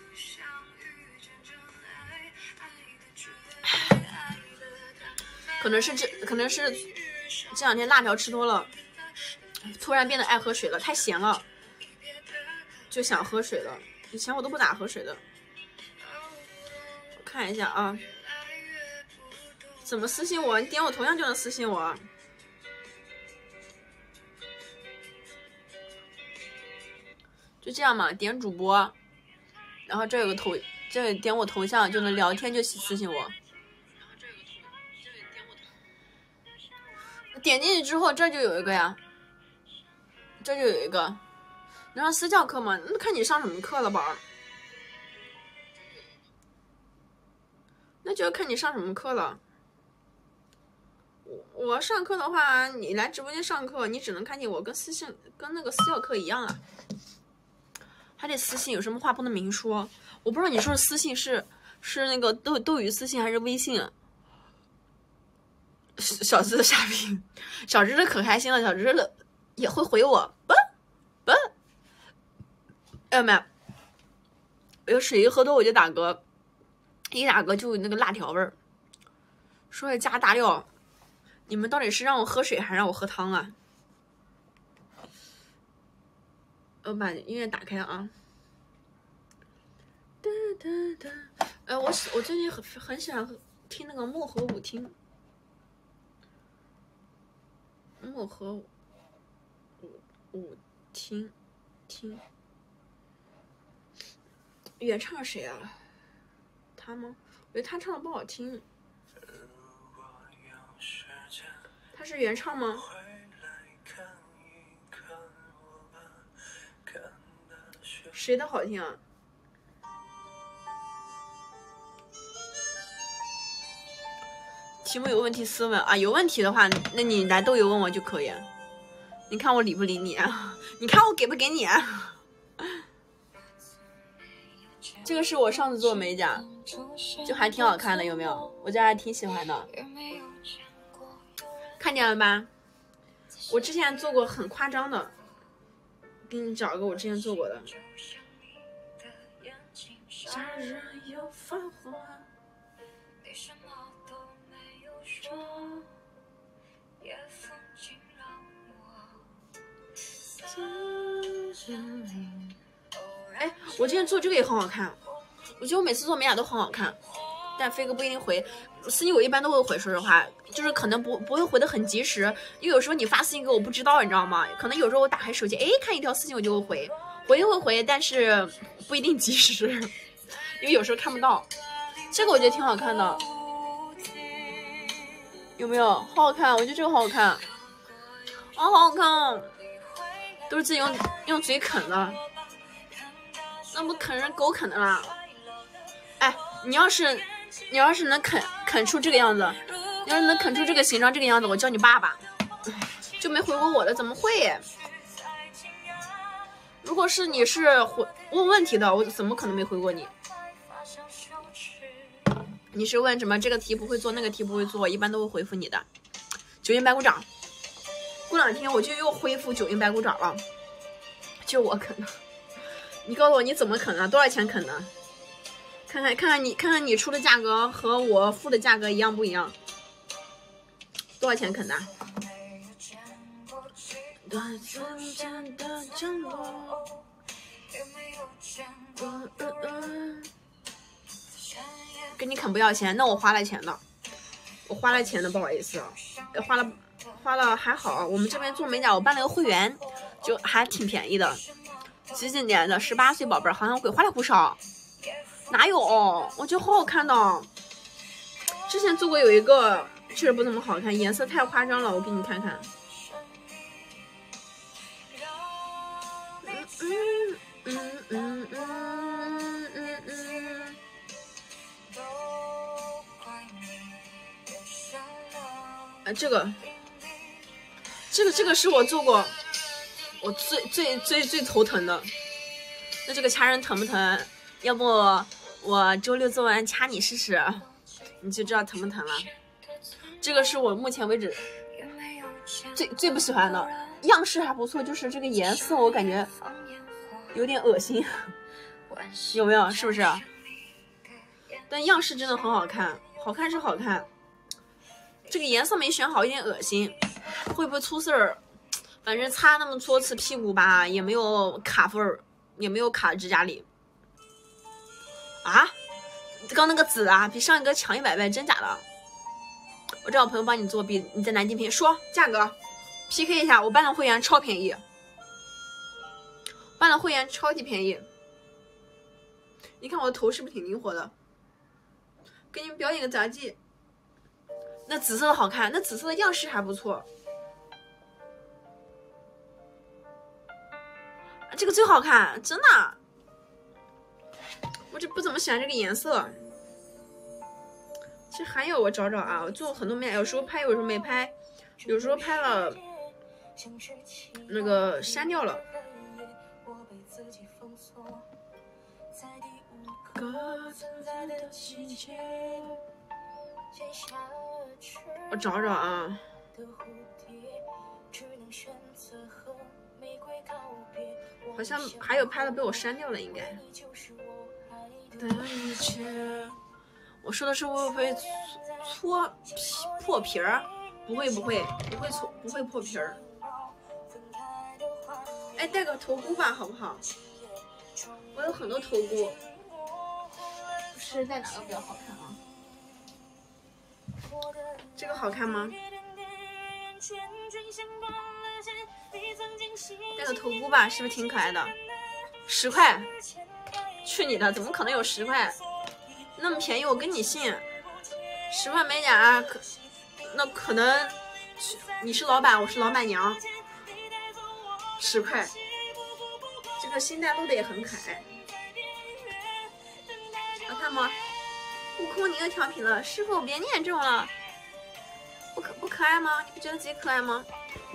可能是这2天辣条吃多了，突然变得爱喝水了，太咸了，就想喝水了。以前我都不咋喝水的。我看一下啊，怎么私信我？你点我头像就能私信我。就这样嘛，点主播，然后这有个头，这点我头像就能聊天，就私信我。点进去之后，这就有一个呀，这就有一个。你上私教课吗？那看你上什么课了吧？那就要看你上什么课了。我上课的话，你来直播间上课，你只能看见我跟那个私教课一样啊。还得私信，有什么话不能明说。我不知道你说的私信是那个斗鱼私信还是微信啊？小智的傻逼，小智的可开心了，小智的也会回我。哎妈，有水一喝多我就打嗝，一打嗝就有那个辣条味儿。说要加大料，你们到底是让我喝水还是让我喝汤啊？我把音乐打开啊。我最近很喜欢听那个漠河舞厅。漠河舞厅，原唱谁啊？他吗？我觉得他唱的不好听。 是原唱吗？谁的好听啊？题目有问题私问啊，有问题的话，那你来豆油问我就可以。你看我理不理你啊？你看我给不给你啊？这个是我上次做美甲，就还挺好看的，有没有？我这还挺喜欢的，看见了吧？我之前做过很夸张的，给你找一个我之前做过的。杀人又放火，你什么都没有说，也放进了我。哎，我之前做这个也很好看，我觉得我每次做美甲都很好看，但飞哥不一定回，私信我一般都会回，说实话，就是可能不会回的很及时，因为有时候你发私信给我不知道，你知道吗？可能有时候我打开手机，哎，看一条私信我就会回会回，但是不一定及时，因为有时候看不到。这个我觉得挺好看的，有没有？好好看，我觉得这个好好看，啊，好好看，都是自己用嘴啃的。那不啃人狗啃的啦！哎，你要是能啃出这个样子，你要是能啃出这个形状这个样子，我叫你爸爸。就没回过我的，怎么会？如果是你是问问题的，我怎么可能没回过你？你是问什么这个题不会做，那个题不会做，我一般都会回复你的。九阴白骨爪，过2天我就又恢复九阴白骨爪了，就我啃的。你告诉我你怎么啃的？多少钱啃的？看看你出的价格和我付的价格一样不一样？多少钱啃的？跟你啃不要钱，那我花了钱的，不好意思，花了还好，我们这边做美甲我办了个会员，就还挺便宜的。几几年的18岁宝贝儿好像会花了不少，哪有？我觉得好好看的。之前做过有一个确实不怎么好看，颜色太夸张了，我给你看看。这个是我做过我最头疼的。那这个掐人疼不疼？要不我周6做完掐你试试，你就知道疼不疼了。这个是我目前为止最不喜欢的，样式还不错，就是这个颜色我感觉有点恶心，有没有？是不是？但样式真的很好看，好看是好看，这个颜色没选好，有点恶心。会不会出事儿？反正擦那么多次屁股吧，也没有卡缝儿，也没有卡指甲里。啊，刚那个紫啊，比上一个强100倍，真假的？我找我朋友帮你做，比你在南京便宜。说价格 PK 一下，我办了会员超便宜，办了会员超级便宜。你看我的头是不是挺灵活的？给你们表演个杂技。那紫色的好看，那紫色的样式还不错。这个最好看，真的。我这不怎么喜欢这个颜色。其实还有我找找啊，我做很多美甲，有时候拍，有时候没拍，有时候拍了，那个删掉了。我找找啊。好像还有拍了被我删掉了，应该。我说的是会不会破皮儿？不会破皮儿。哎，戴个头箍吧，好不好？我有很多头箍。是戴哪个比较好看啊？这个好看吗？戴个头箍吧，是不是挺可爱的？10块，去你的！怎么可能有10块？那么便宜，我跟你信。10块美甲，那可能你是老板，我是老板娘，10块。这个新带路的也很可爱。好看吗？悟空，你又调皮了，师傅别念这种了。不可爱吗？你不觉得贼可爱吗？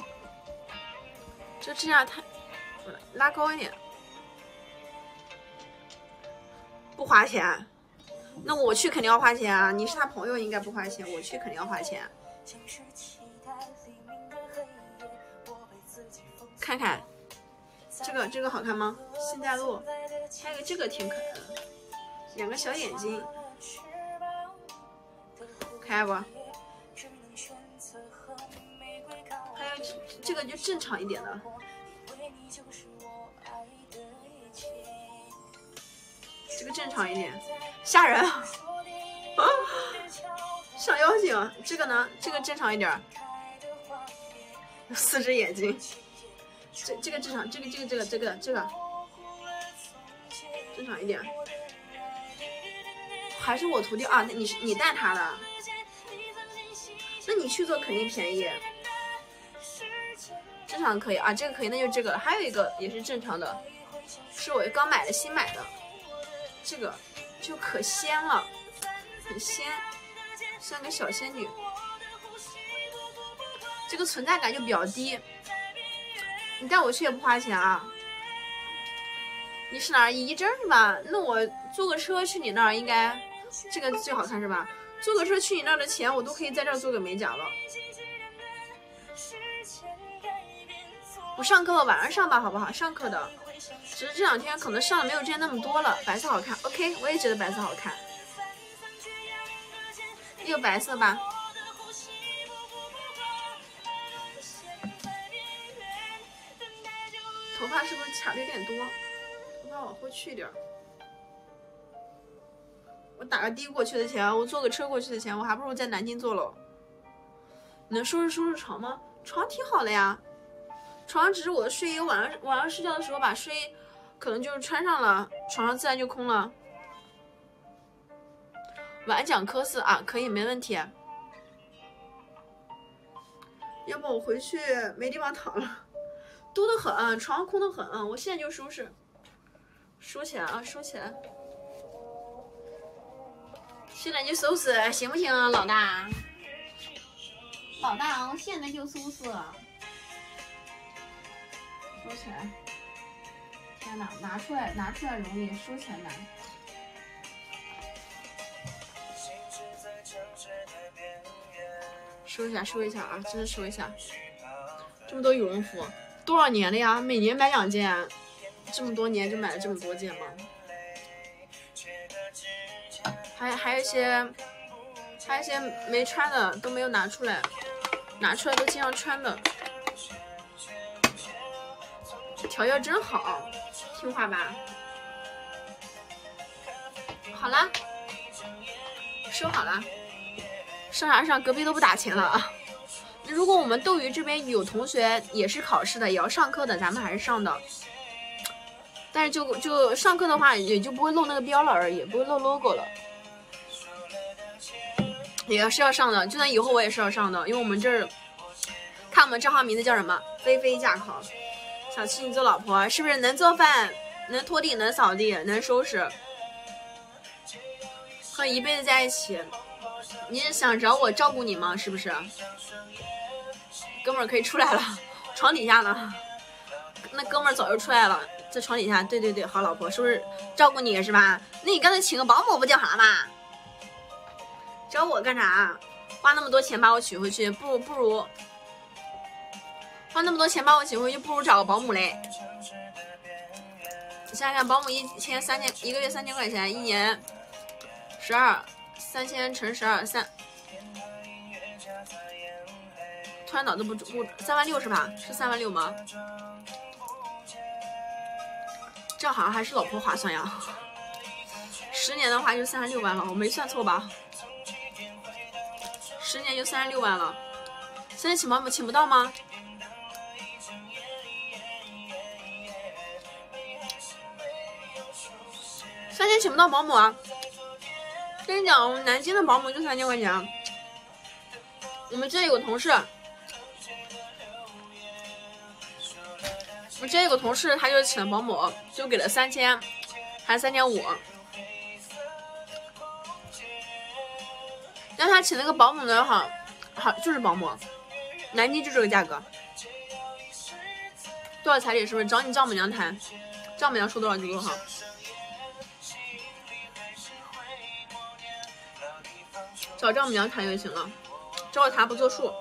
这样太，拉高一点。不花钱，那我去肯定要花钱啊！你是他朋友，应该不花钱，我去肯定要花钱。看看这个好看吗？新带路，还有这个挺可爱的，2个小眼睛，可爱不？还有这个就正常一点的，这个正常一点，吓人啊！像妖精啊！这个呢？这个正常一点，有4只眼睛。这个正常，这个正常一点。还是我徒弟啊？那你带他的？那你去做肯定便宜。正常可以啊，这个可以，那就这个了。还有一个也是正常的，是我刚买的新买的，这个就可仙了，很仙，像个小仙女。这个存在感就比较低。你带我去也不花钱啊？你是哪儿？仪征是吧？那我坐个车去你那儿，应该这个最好看是吧？坐个车去你那儿的钱，我都可以在这儿做个美甲了。不上课了，晚上上吧，好不好？上课的，只是这2天可能上的没有之前那么多了。白色好看 ，OK， 我也觉得白色好看。也有白色吧？头发是不是卡的有点多？头发往后去一点。我打个的过去的钱，我坐个车过去的钱，我还不如在南京坐了。你能收拾床吗？床挺好的呀，床上只是我的睡衣，晚上睡觉的时候把睡衣可能就是穿上了，床上自然就空了。晚讲科4啊，可以没问题。要不我回去没地方躺了。多得很，床空得很，我现在就收拾，收起来啊，收起来。现在就收拾，行不行啊，老大？老大，我现在就收拾。收起来。天哪，拿出来容易，收起来难。收一下啊，真的收一下。这么多羽绒服。多少年了呀？每年买2件，这么多年就买了这么多件吗？还有一些没穿的都没有拿出来，拿出来都经常穿的。条件真好，听话吧。好啦，收好了，上啥上？隔壁都不打钱了啊！如果我们斗鱼这边有同学也是考试的，也要上课的，咱们还是上的。但是就上课的话，也就不会漏那个标了而已，不会漏 logo 了。也是要上的，就算以后我也是要上的，因为我们这儿看我们账号名字叫什么？菲菲驾考。想娶你做老婆，是不是能做饭、能拖地、能扫地、能收拾，和一辈子在一起？你是想找我照顾你吗？是不是？哥们儿可以出来了，床底下呢。那哥们儿早就出来了，在床底下。对，好老婆，是不是照顾你是吧？那你干脆请个保姆不就好了嘛？找我干啥？花那么多钱把我娶回去，不如花那么多钱把我娶回去，不如找个保姆嘞。你想想看，保姆一个月3000块钱，一年12，3000乘12，突然脑子不36000是吧？是36000吗？这好像还是老婆划算呀。10年的话就36万了，我没算错吧？10年就36万了。现在请保姆请不到吗？3000请不到保姆啊！跟你讲，南京的保姆就3000块钱。我们这里有个同事， 我之前有个同事，他就请了保姆，就给了3000，还是3500。但他请那个保姆呢，好就是保姆，南京就这个价格。多少彩礼是不是找你丈母娘谈？丈母娘说多少就多少。找丈母娘谈就行了，找我谈不作数。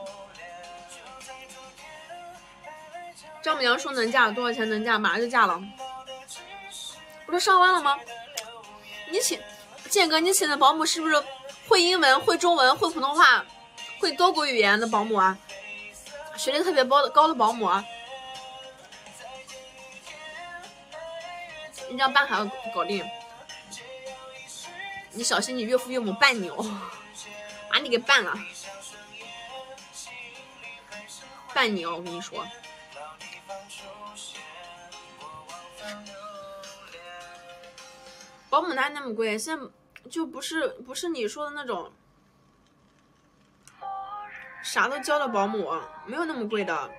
丈母娘说能嫁多少钱能嫁，马上就嫁了。不是上万了吗？你建哥，你请的保姆是不是会英文、会中文、会普通话、会多国语言的保姆啊？学历特别高的保姆啊？你这样办卡搞定，你小心你岳父岳母办你哦，把你给办了，办你哦！我跟你说。保姆哪那么贵？现在就不是你说的那种啥都教的保姆，没有那么贵的。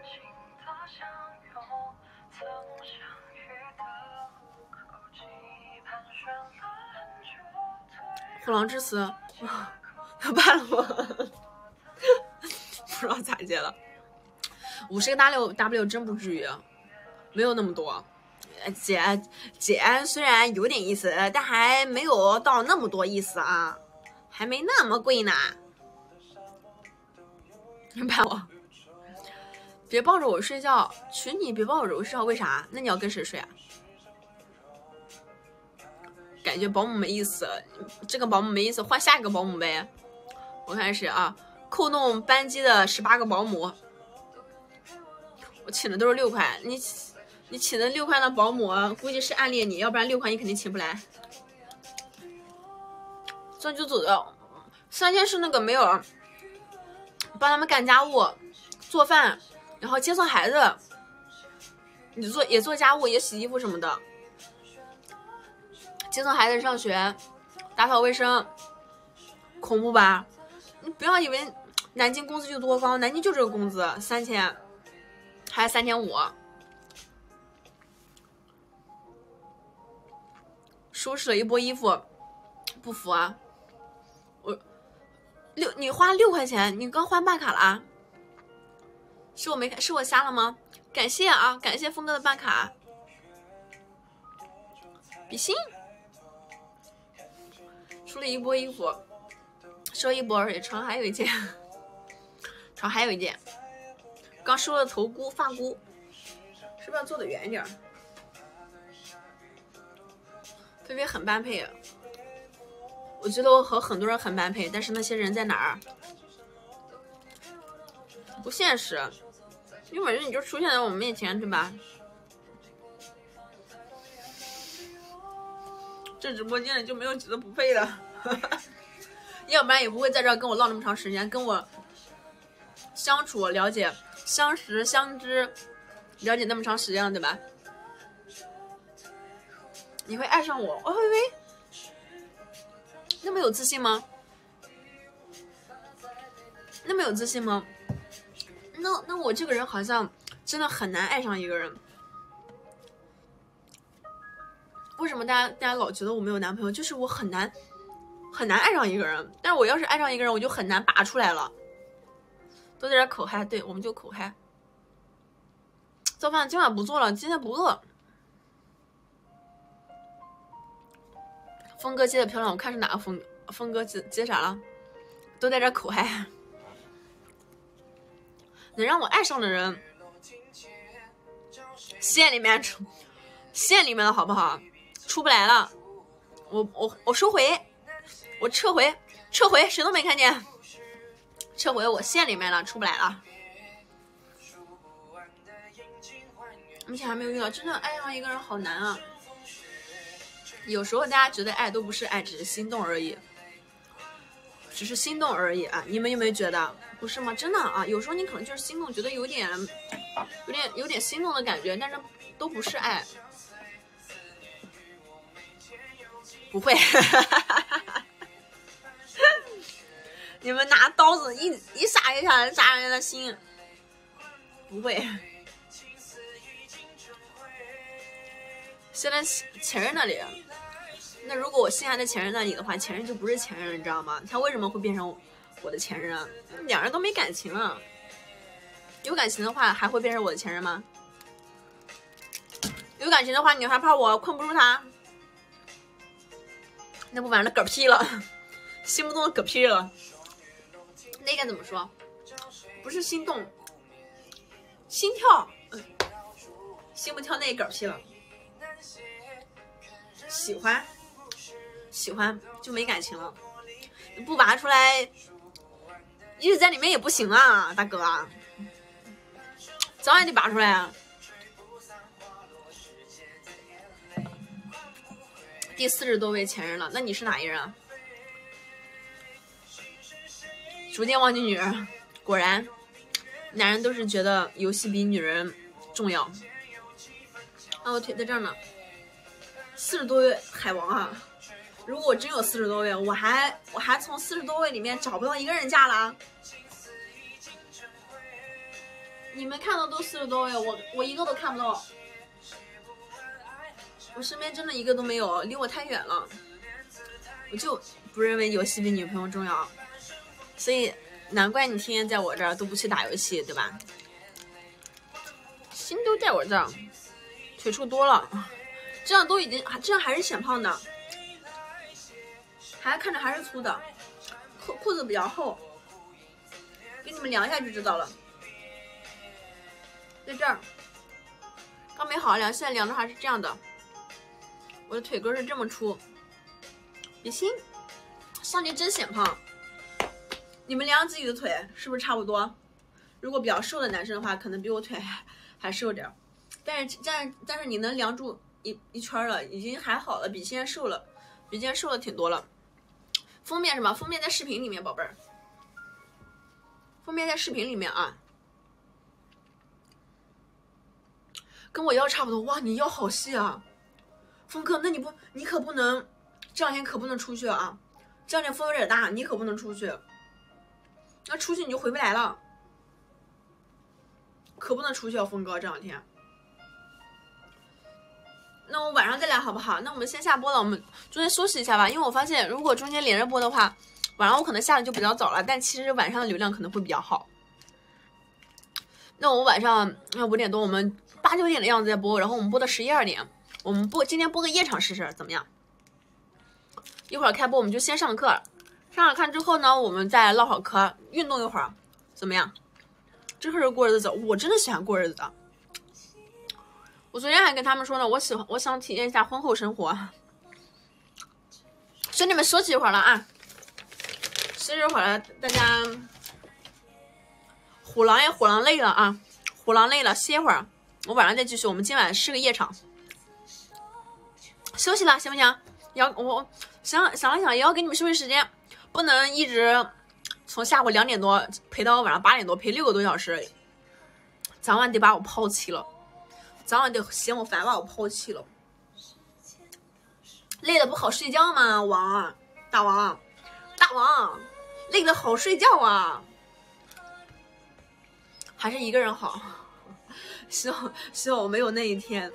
虎狼之词，他办了吗？不知道咋接了。50个 W 真不至于，没有那么多。姐虽然有点意思，但还没有到那么多意思啊，还没那么贵呢。你办我，别抱着我睡觉，娶你别抱着我睡觉，为啥？那你要跟谁睡啊？感觉保姆没意思，这个保姆没意思，换下一个保姆呗。我看是啊，扣动班机的18个保姆，我请的都是6块，你请的6块的保姆，估计是暗恋你，要不然6块你肯定请不来。这就走的3000是那个没有帮他们干家务、做饭，然后接送孩子，你也做家务，也洗衣服什么的，接送孩子上学，打扫卫生，恐怖吧？你不要以为南京工资就多高，南京就这个工资3000，还是3500。收拾了一波衣服，不服啊！你花6块钱，你刚换办卡了啊？是我瞎了吗？感谢啊，感谢峰哥的办卡，比心。出了一波衣服，收一波而已，床还有一件，刚收了头箍、发箍，是不是要坐得远一点？菲菲很般配，我觉得我和很多人很般配，但是那些人在哪儿？不现实，有本事你就出现在我们面前，对吧？这直播间里就没有几个不配的，要不然也不会在这儿跟我唠那么长时间，跟我相处了解、相识相知，了解那么长时间了，对吧？你会爱上我，我会那么有自信吗？那么有自信吗？那我这个人好像真的很难爱上一个人。为什么大家老觉得我没有男朋友？就是我很难爱上一个人，但是我要是爱上一个人，我就很难拔出来了。都在这口嗨，对，我们就口嗨。做饭今晚不做了，今天不做。峰哥接的漂亮，我看是哪个峰哥接啥了？都在这口嗨。能让我爱上的人，县里面的好不好？出不来了，我收回，我撤回，谁都没看见，撤回我县里面了，出不来了。目前还没有遇到，真的爱上一个人好难啊。有时候大家觉得爱都不是爱，只是心动而已，啊！你们有没有觉得不是吗？真的啊，有时候你可能就是心动，觉得有点心动的感觉，但是都不是爱。不会，你们拿刀子一杀一下杀人的心，不会。 陷在前任那里。那如果我陷在前任那里的话，前任就不是前任，你知道吗？他为什么会变成我的前任啊？两人都没感情了。有感情的话，还会变成我的前任吗？有感情的话，你还怕我困不住他？那不完了，嗝屁了，心目中的嗝屁了。那该怎么说？不是心动，心跳，心不跳那嗝屁了。喜欢就没感情了，不拔出来，一直在里面也不行啊，大哥啊，早晚得拔出来啊。第40多位前任了，那你是哪一人啊？逐渐忘记女人，果然，男人都是觉得游戏比女人重要。啊，我腿在这儿呢。40多位海王啊！如果我真有40多位，我还从40多位里面找不到一个人嫁了啊！你们看到都40多位，我一个都看不到。我身边真的一个都没有，离我太远了。我就不认为游戏比女朋友重要，所以难怪你天天在我这儿都不去打游戏，对吧？心都在我这儿，腿粗多了，这样还是显胖的，看着还是粗的，裤子比较厚，给你们量一下就知道了。在这儿，刚没好好量，现在量的话是这样的。我的腿根是这么粗，比心上去真显胖。你们量自己的腿是不是差不多？如果比较瘦的男生的话，可能比我腿还瘦点，但是你能量住一圈了，已经还好了，比现在瘦了挺多了。封面是吧？封面在视频里面，宝贝儿。封面在视频里面啊，跟我腰差不多。哇，你腰好细啊！峰哥，那你可不能这两天可不能出去啊！这两天风有点大，你可不能出去。那出去你就回不来了，可不能出去啊，峰哥这两天。那我晚上再来好不好？那我们先下播了，我们中间休息一下吧。因为我发现，如果中间连着播的话，晚上我可能下的就比较早了，但其实晚上的流量可能会比较好。那我晚上5点多，我们8、9点的样子再播，然后我们播到11、12点，我们今天播个夜场试试怎么样？一会儿开播我们就先上课，上了课之后呢，我们再唠会儿嗑，运动一会儿，怎么样？这可是过日子，我真的喜欢过日子的。我昨天还跟他们说呢，我想体验一下婚后生活。兄弟们休息一会儿了啊，休息一会儿了，大家虎狼累了啊，虎狼累了，歇会儿，我晚上再继续。我们今晚是个夜场，休息了行不行？我想了想，也要给你们休息时间，不能一直从下午2点多陪到晚上8点多，陪6个多小时，早晚得把我抛弃了。早晚得嫌我烦把我抛弃了，累了不好睡觉吗？大王，累了好睡觉啊，还是一个人好。希望我没有那一天。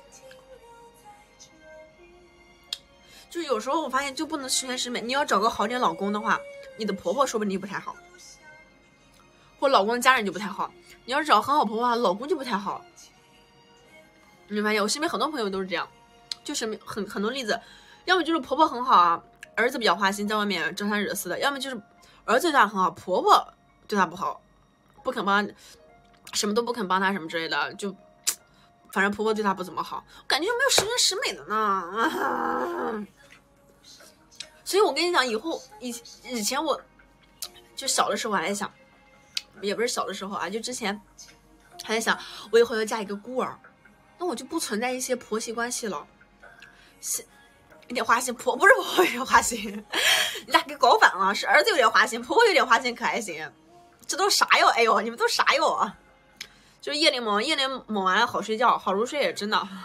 就是有时候我发现就不能十全十美，你要找个好点老公的话，你的婆婆说不定就不太好，或老公的家人就不太好。你要是找很好婆婆的话，老公就不太好。你发现我身边很多朋友都是这样，就是很多例子，要么就是婆婆很好啊，儿子比较花心，在外面招三惹四的；要么就是儿子对她很好，婆婆对她不好，不肯帮，什么都不肯帮她什么之类的，就反正婆婆对她不怎么好，感觉就没有十全十美的呢。所以我跟你讲，以前我就小的时候还在想，也不是小的时候啊，就之前还在想，我以后要嫁一个孤儿。那我就不存在一些婆媳关系了，有点花心，婆不是婆婆有点花心，你俩给搞反了，是儿子有点花心，婆婆有点花心，可还行？这都啥哟？哎呦，你们都啥哟？就是夜里猛完了好睡觉，好入睡，真的。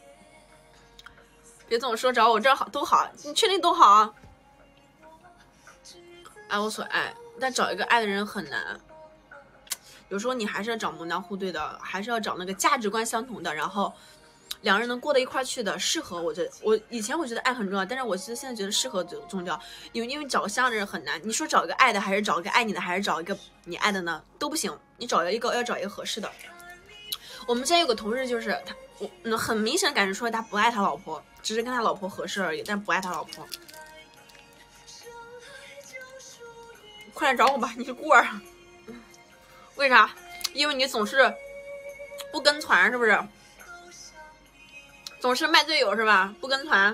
别总说找我这儿好都好，你确定都好啊？爱我所爱，但找一个爱的人很难。有时候你还是要找门当户对的，还是要找那个价值观相同的，然后两个人能过到一块去的，适合。我以前我觉得爱很重要，但是我其实现在觉得适合最重要，因为找个相的人很难。你说找一个爱的，还是找一个爱你的，还是找一个你爱的呢？都不行。你找一个要找一个合适的。我们之前有个同事，就是他，我很明显感觉出来他不爱他老婆，只是跟他老婆合适而已，但不爱他老婆。快来找我吧，你是孤儿。为啥？因为你总是不跟团，是不是？总是卖队友是吧？不跟团，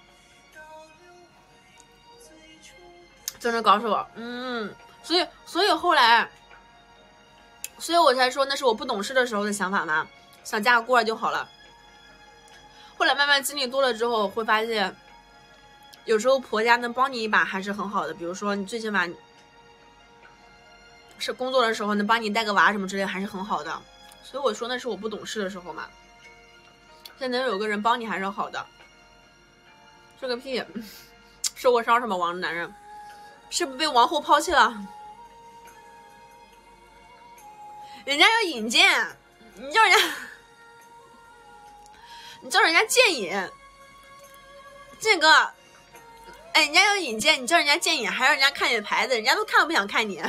在那搞我。所以后来，所以我才说那是我不懂事的时候的想法嘛，想嫁个孤儿就好了。后来慢慢经历多了之后，会发现，有时候婆家能帮你一把还是很好的。比如说你最起码是工作的时候能帮你带个娃什么之类，还是很好的。所以我说那是我不懂事的时候嘛。现在能有个人帮你还是好的。说个屁，受过伤什么王男人，是不是被王后抛弃了？人家要引荐，你叫人家剑引，这个，哎，人家要引荐，你叫人家剑引，还让人家看你的牌子，人家都看都不想看你。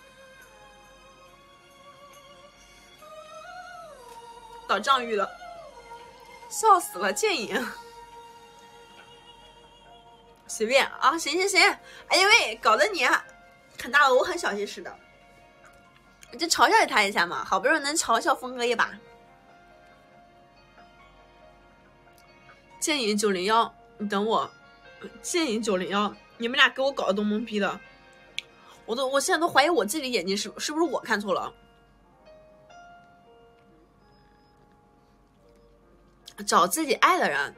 倒仗玉了，笑死了，剑引。随便啊，行。哎呦喂，搞得你很大了，我很小心似的。就嘲笑他一下嘛，好不容易能嘲笑峰哥一把。剑引901，你等我。剑引901，你们俩给我搞得都懵逼的，我现在都怀疑我自己的眼睛是不是我看错了。找自己爱的人，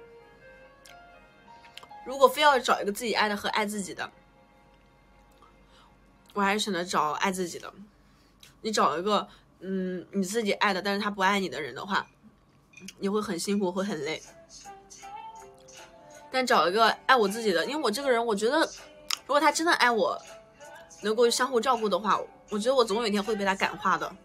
如果非要找一个自己爱的和爱自己的，我还是选择找爱自己的。你找一个你自己爱的，但是他不爱你的人的话，你会很辛苦，会很累。但找一个爱我自己的，因为我这个人，我觉得如果他真的爱我，能够相互照顾的话，我觉得我总有一天会被他感化的。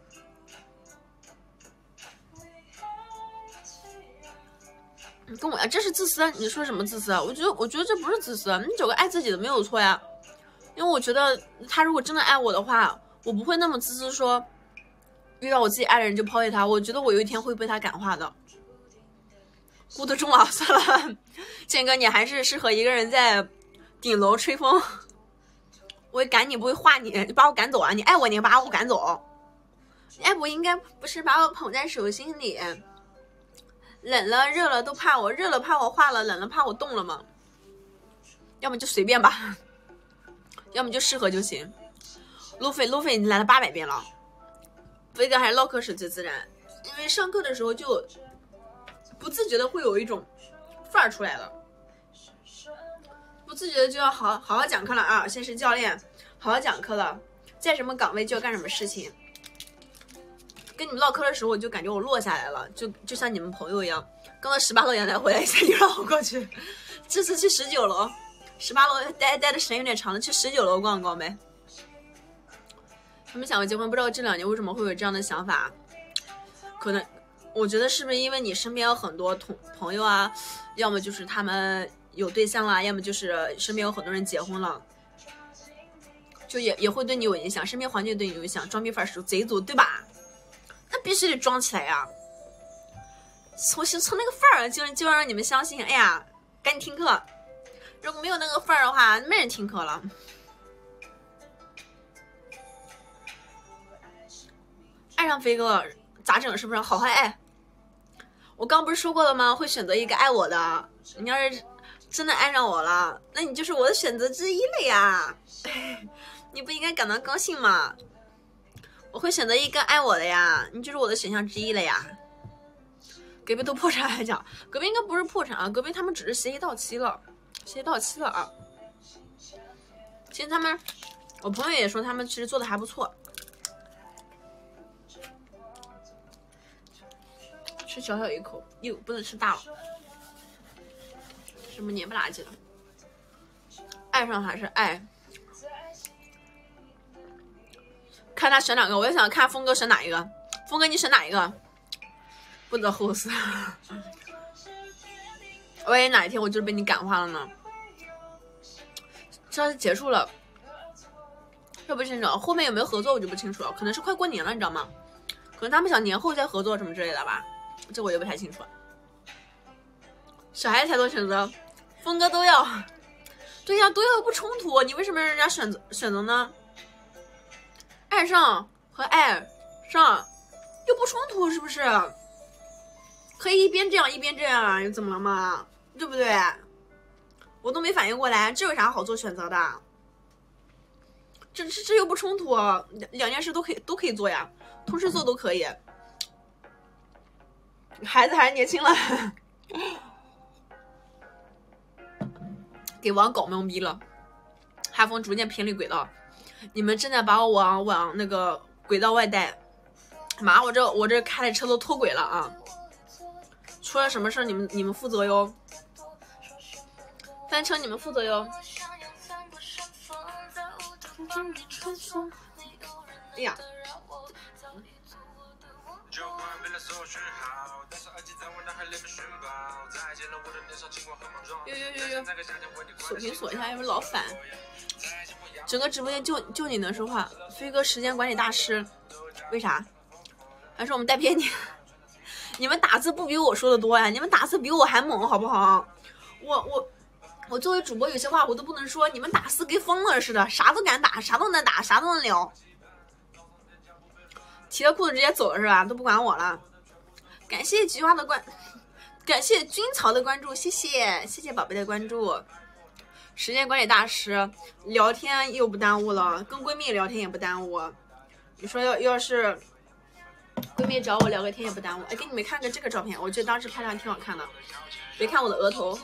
跟我呀，这是自私？你说什么自私啊？我觉得这不是自私，你找个爱自己的没有错呀。因为我觉得他如果真的爱我的话，我不会那么自私说遇到我自己爱的人就抛弃他。我觉得我有一天会被他感化的。孤独终老，算了，建哥你还是适合一个人在顶楼吹风。我会赶你，不会画你，你把我赶走啊！你爱我，你把我赶走。你爱我应该不是把我捧在手心里。冷了热了都怕我，热了怕我化了，冷了怕我冻了吗？要么就随便吧，要么就适合就行。路费你来了800遍了，飞哥还是唠嗑是最自然，因为上课的时候就不自觉的会有一种范儿出来了，不自觉的就要好好讲课了啊！先是教练，好好讲课了，在什么岗位就要干什么事情。跟你们唠嗑的时候，我就感觉我落下来了，就像你们朋友一样。刚到18楼阳台回来一下又让我过去，这次去19楼，18楼待的时间有点长了，去19楼逛逛呗。他们想要结婚，不知道这2年为什么会有这样的想法？可能我觉得是不是因为你身边有很多朋友啊，要么就是他们有对象啦，要么就是身边有很多人结婚了，就也会对你有影响，身边环境对你有影响，装逼范儿是贼足，对吧？那必须得装起来呀！从那个范儿就让你们相信，哎呀，赶紧听课。如果没有那个范儿的话，没人听课了。爱上飞哥咋整？是不是好好爱？我刚不是说过了吗？会选择一个爱我的。你要是真的爱上我了，那你就是我的选择之一了呀！你不应该感到高兴吗？我会选择一个爱我的呀，你就是我的选项之一了呀。隔壁都破产还讲，隔壁应该不是破产啊，隔壁他们只是协议到期了啊。其实我朋友也说他们其实做的还不错。吃小小一口，不能吃大了，什么黏不拉几的。爱上还是爱？看他选哪个，我也想看峰哥选哪一个。峰哥你选哪一个？不得后死。 万一哪一天我就是被你感化了呢？这是结束了，这不清楚，后面有没有合作我就不清楚了，可能是快过年了，你知道吗？可能他们想年后再合作什么之类的吧，这我也不太清楚。小孩子才多选择，峰哥都要，对呀，都要不冲突，你为什么让人家选择呢？爱上和爱上又不冲突，是不是？可以一边这样一边这样，又怎么了嘛？对不对？我都没反应过来，这有啥好做选择的？这又不冲突，两件事都可以做呀，同时做都可以。孩子还是年轻了，给王搞懵逼了。哈风逐渐偏离轨道，你们正在把我往那个轨道外带。妈，我这开的车都脱轨了啊！出了什么事你们负责哟。翻车你们负责哟。哎呀，哟，锁屏锁一下，要不老反。整个直播间就你能说话，飞哥时间管理大师，为啥？还是我们带偏你？你们打字不比我说的多呀？你们打字比我还猛，好不好？我作为主播，有些话我都不能说，你们打字跟疯了似的，啥都敢打，啥都能打，啥都能聊。提了裤子直接走了是吧？都不管我了。感谢菊花的感谢军曹的关注，谢谢宝贝的关注。时间管理大师，聊天又不耽误了，跟闺蜜聊天也不耽误。你说要是闺蜜找我聊个天也不耽误。哎，给你们看个这个照片，我觉得当时拍的还挺好看的。别看我的额头，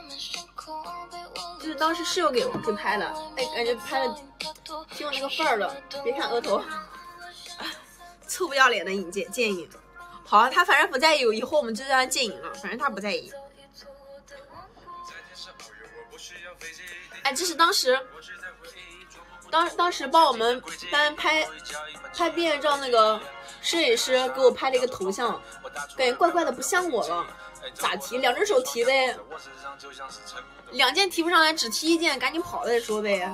就是当时室友给拍的，哎，感觉拍的挺有那个范儿的。别看额头，臭不要脸的剑影。好，他反正不在意，以后我们就叫他剑影了，反正他不在意。哎，这是当时帮我们班拍毕业照那个摄影师给我拍了一个头像，感觉怪怪的，不像我了。咋提？2只手提呗，2件提不上来，只提1件，赶紧跑了再说呗。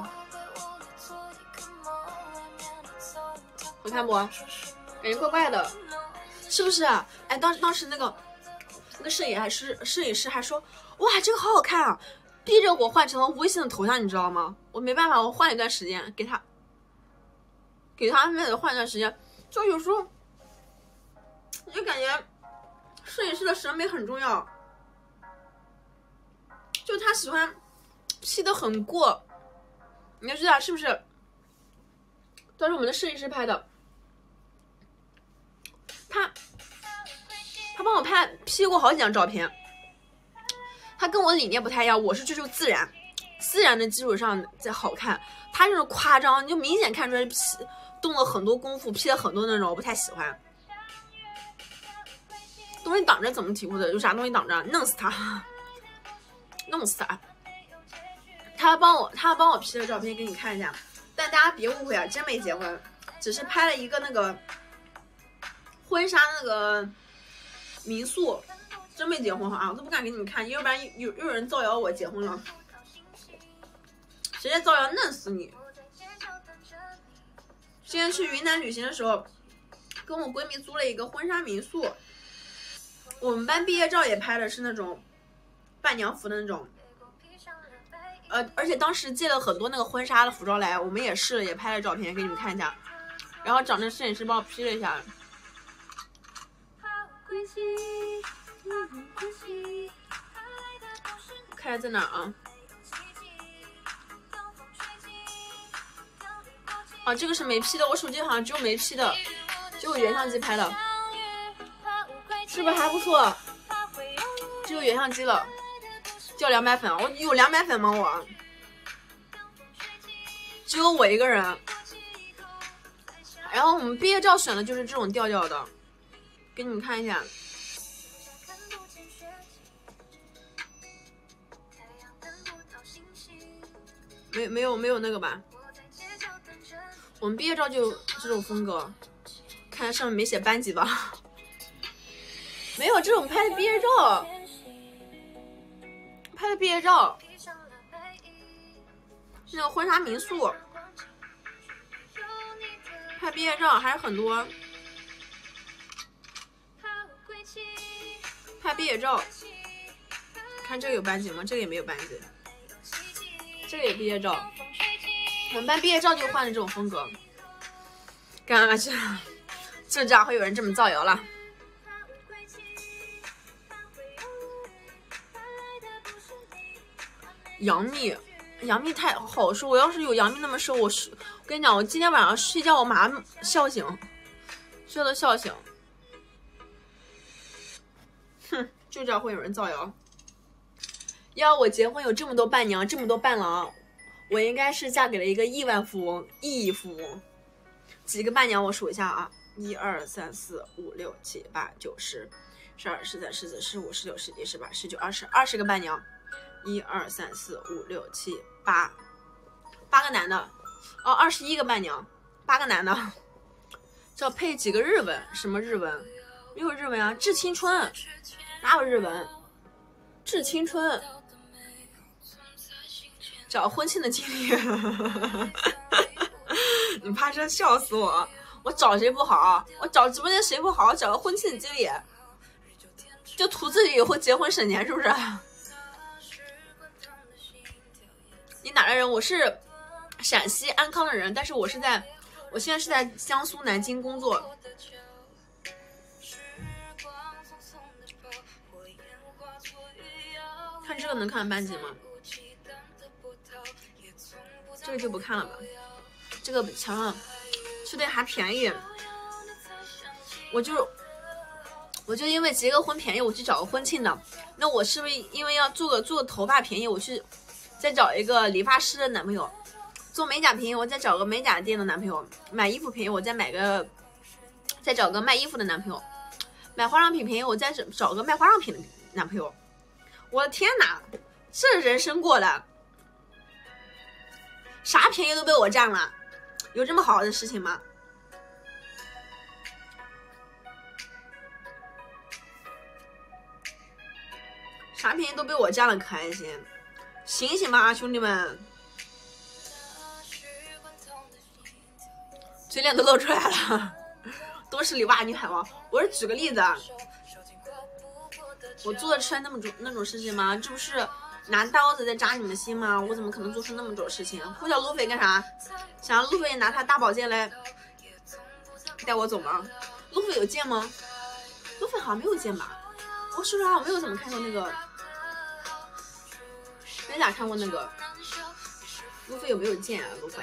我看不，感觉怪怪的，是不是？哎，当时那个摄影师还说，哇，这个好好看啊，逼着我换成了微信的头像，你知道吗？我没办法，我换了一段时间，给他那个换一段时间，就有时候就感觉摄影师的审美很重要，就他喜欢 P 的很过，你就知道是不是？都是我们的摄影师拍的，他帮我P 过好几张照片。他跟我理念不太一样，我是追求自然的基础上再好看，他这种夸张，你就明显看出来 P 动了很多功夫，P 了很多那种，我不太喜欢。东西挡着怎么体会的？有啥东西挡着？弄死他，弄死他！他帮我 P 的照片给你看一下，但大家别误会啊，真没结婚，只是拍了一个那个婚纱那个民宿，真没结婚啊！我都不敢给你们看，要不然有人造谣我结婚了，直接造谣弄死你！之前去云南旅行的时候，跟我闺蜜租了一个婚纱民宿，我们班毕业照也拍的是那种伴娘服的那种，而且当时借了很多那个婚纱的服装来，我们也试了，也拍了照片给你们看一下，然后找那摄影师帮我 P 了一下。看下在哪啊？啊，这个是没 P 的，我手机好像只有没 P 的，只有原相机拍的，是不是还不错？只有原相机了，掉200粉，我有200粉吗？我只有我一个人。然后我们毕业照选的就是这种调调的，给你们看一下。没有那个吧？我们毕业照就这种风格，看上面没写班级吧？没有这种拍的毕业照， 毕业照，那个婚纱民宿，拍毕业照还是很多。拍毕业照，看这个有班级吗？这个也没有班级。这个也毕业照，我们班毕业照就换了这种风格。刚刚这家会有人这么造谣了。杨幂太好瘦，我要是有杨幂那么瘦，我跟你讲，我今天晚上睡觉我马上笑醒，睡到笑醒。哼，就这会有人造谣。要我结婚有这么多伴娘，这么多伴郎，我应该是嫁给了一个亿万富翁、亿富翁。几个伴娘我数一下啊，1、2、3、4、5、6、7、8、9、10、12、13、14、15、16、17、18、19、20个伴娘。1、2、3、4、5、6、7、8个男的，哦，21个伴娘，8个男的，这要配几个日文？什么日文？没有日文啊，致青春，哪有日文？致青春，找婚庆的经历，你怕真笑死我！我找谁不好？我找直播间谁不好？找个婚庆的经历，就图自己以后结婚省钱，是不是？你哪来人？我是陕西安康的人，但是我现在是在江苏南京工作。看这个能看班级吗？这个就不看了吧。这个墙上去的还便宜，我就因为结个婚便宜，我去找个婚庆的。那我是不是因为要做个头发便宜，我去再找一个理发师的男朋友？做美甲便宜，我再找个美甲店的男朋友；买衣服便宜，我再找个卖衣服的男朋友；买化妆品便宜，我再找个卖化妆品的男朋友。我的天哪，这人生过的啥便宜都被我占了，有这么好的事情吗？啥便宜都被我占了，可还行？醒醒吧，兄弟们！嘴脸都露出来了，都是理发女海王。我是举个例子啊，我做得出来那种事情吗？这不是拿刀子在扎你们心吗？我怎么可能做出那么种事情？呼叫路飞干啥？想让路飞拿他大宝剑来带我走吗？路飞有剑吗？路飞好像没有剑吧？我说实话，我没有怎么看过那个，没咋看过那个路飞有没有剑啊？路飞。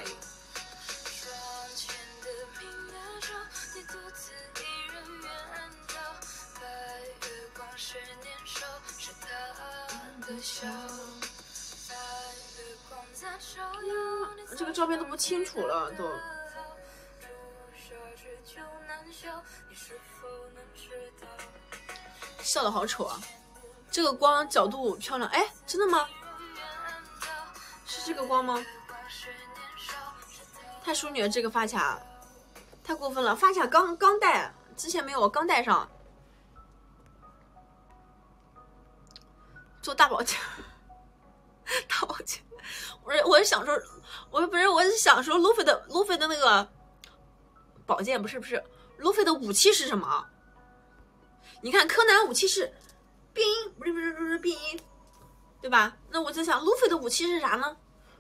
这个照片都不清楚了，都。笑得好丑啊！这个光角度漂亮，哎，真的吗？是这个光吗？太淑女了，这个发卡太过分了，发卡刚戴，之前没有，我刚戴上。做大保健，大保健，我是想说，我是想说，路飞的那个宝剑不是，路飞的武器是什么？你看柯南武器是变音，不是变音，对吧？那我在想，路飞的武器是啥呢？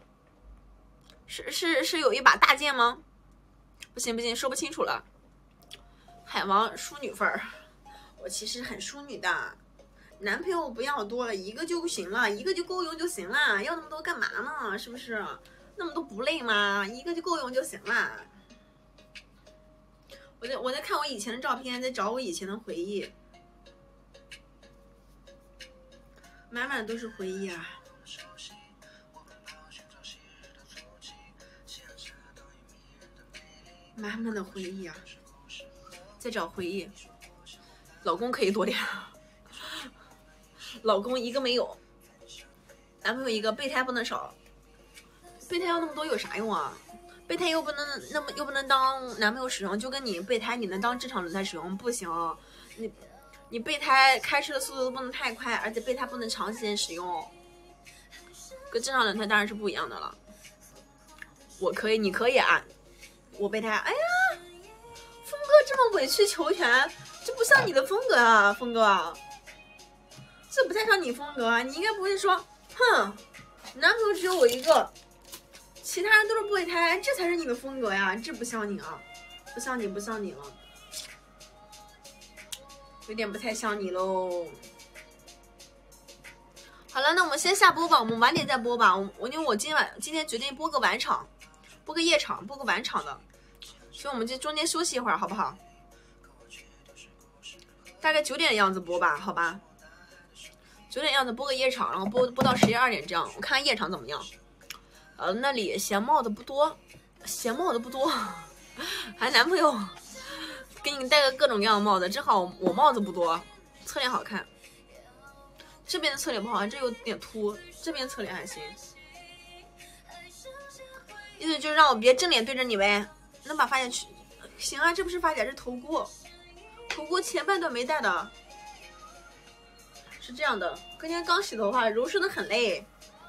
是有一把大剑吗？不行，说不清楚了。海王淑女范儿，我其实很淑女的。男朋友不要多了，一个就行了，一个就够用就行了，要那么多干嘛呢？是不是？那么多不累吗？一个就够用就行了。我在看我以前的照片，在找我以前的回忆，满满的都是回忆啊。满满的回忆啊，在找回忆。老公可以多点。老公一个没有，男朋友一个，备胎不能少。备胎要那么多有啥用啊？备胎又不能当男朋友使用，就跟你备胎你能当正常人在使用不行。你备胎开车的速度都不能太快，而且备胎不能长时间使用。 跟正常人他当然是不一样的了。我可以，你可以啊。我备胎，哎呀，峰哥这么委曲求全，这不像你的风格啊，峰哥，这不太像你风格啊。你应该不会说，哼，男朋友只有我一个，其他人都是备胎，这才是你的风格呀，这不像你啊，不像你，不像你了，有点不太像你喽。好了，那我们先下播吧，我们晚点再播吧。因为我今天决定播个晚场，播个夜场，播个晚场的，所以我们这中间休息一会儿，好不好？大概9点的样子播吧，好吧？9点样子播个夜场，然后播到11、2点这样，我看看夜场怎么样。那里嫌帽的不多，还男朋友给你戴个各种各样的帽子，正好我帽子不多，侧脸好看。这边的侧脸不好看，这有点秃，这边侧脸还行。意思就是让我别正脸对着你呗，能把发夹去？行啊，这不是发夹，是头箍。头箍前半段没戴的，是这样的。今天刚洗头发，柔顺的很累，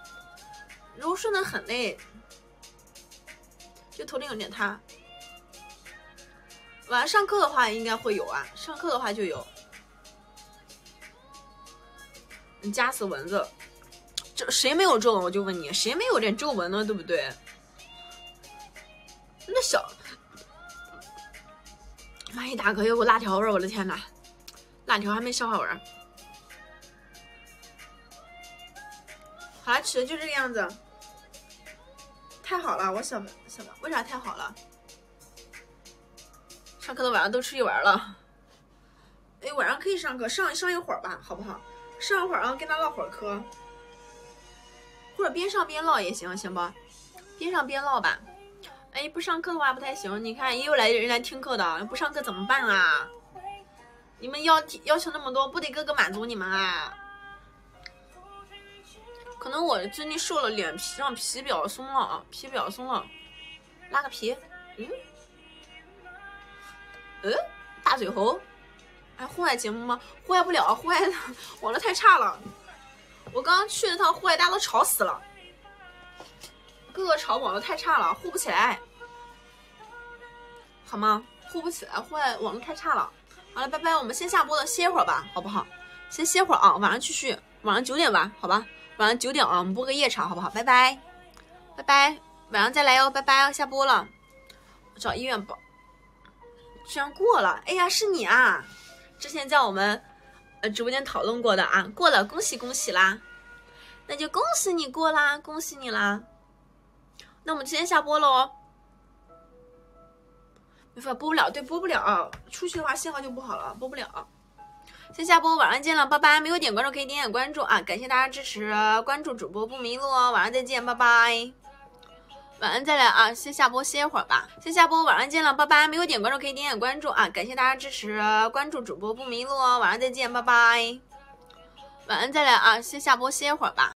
就头顶有点塌。晚上上课的话应该会有啊，上课的话就有。你夹死蚊子，这谁没有皱纹？我就问你，谁没有点皱纹呢？对不对？那小，妈一打嗝有股辣条味，我的天哪，辣条还没烧好味儿。好了，取的就这个样子，太好了，我小白，为啥太好了？上课的晚上都吃一碗了，哎，晚上可以上课，上一会儿吧，好不好？上一会儿啊，跟他唠会儿嗑，或者边上边唠也行，行吧？边上边唠吧。哎，不上课的话不太行。你看，也有人来听课的，不上课怎么办啊？你们要求那么多，不得哥哥满足你们啊？可能我最近瘦了，脸皮上皮比较松了啊，皮比较松了，拉个皮。大嘴猴。哎，户外节目吗？户外不了，户外网络太差了。我刚刚去了趟户外，大家都吵死了。各个吵网络太差了，互不起来，好吗？互不起来，户外网络太差了。好了，拜拜，我们先下播了，歇会儿吧，好不好？先歇会儿啊，晚上继续，晚上9点吧，好吧？晚上9点啊，我们播个夜场，好不好？拜拜，拜拜，晚上再来哦，拜拜哦，下播了。我找医院报，居然过了，哎呀，是你啊！之前在我们直播间讨论过的啊，过了，恭喜啦！那就恭喜你过啦，恭喜你啦！那我们今天下播了哦。没法播不了，对，播不了，出去的话信号就不好了，播不了。先下播，晚上见了，拜拜！没有点关注可以点点关注啊，感谢大家支持，关注主播不迷路哦，晚上再见，拜拜！晚安再来啊，先下播歇会儿吧，先下播，晚上见了，拜拜！没有点关注可以点点关注啊，感谢大家支持，关注主播不迷路哦，晚上再见，拜拜！晚安再来啊，先下播歇会儿吧。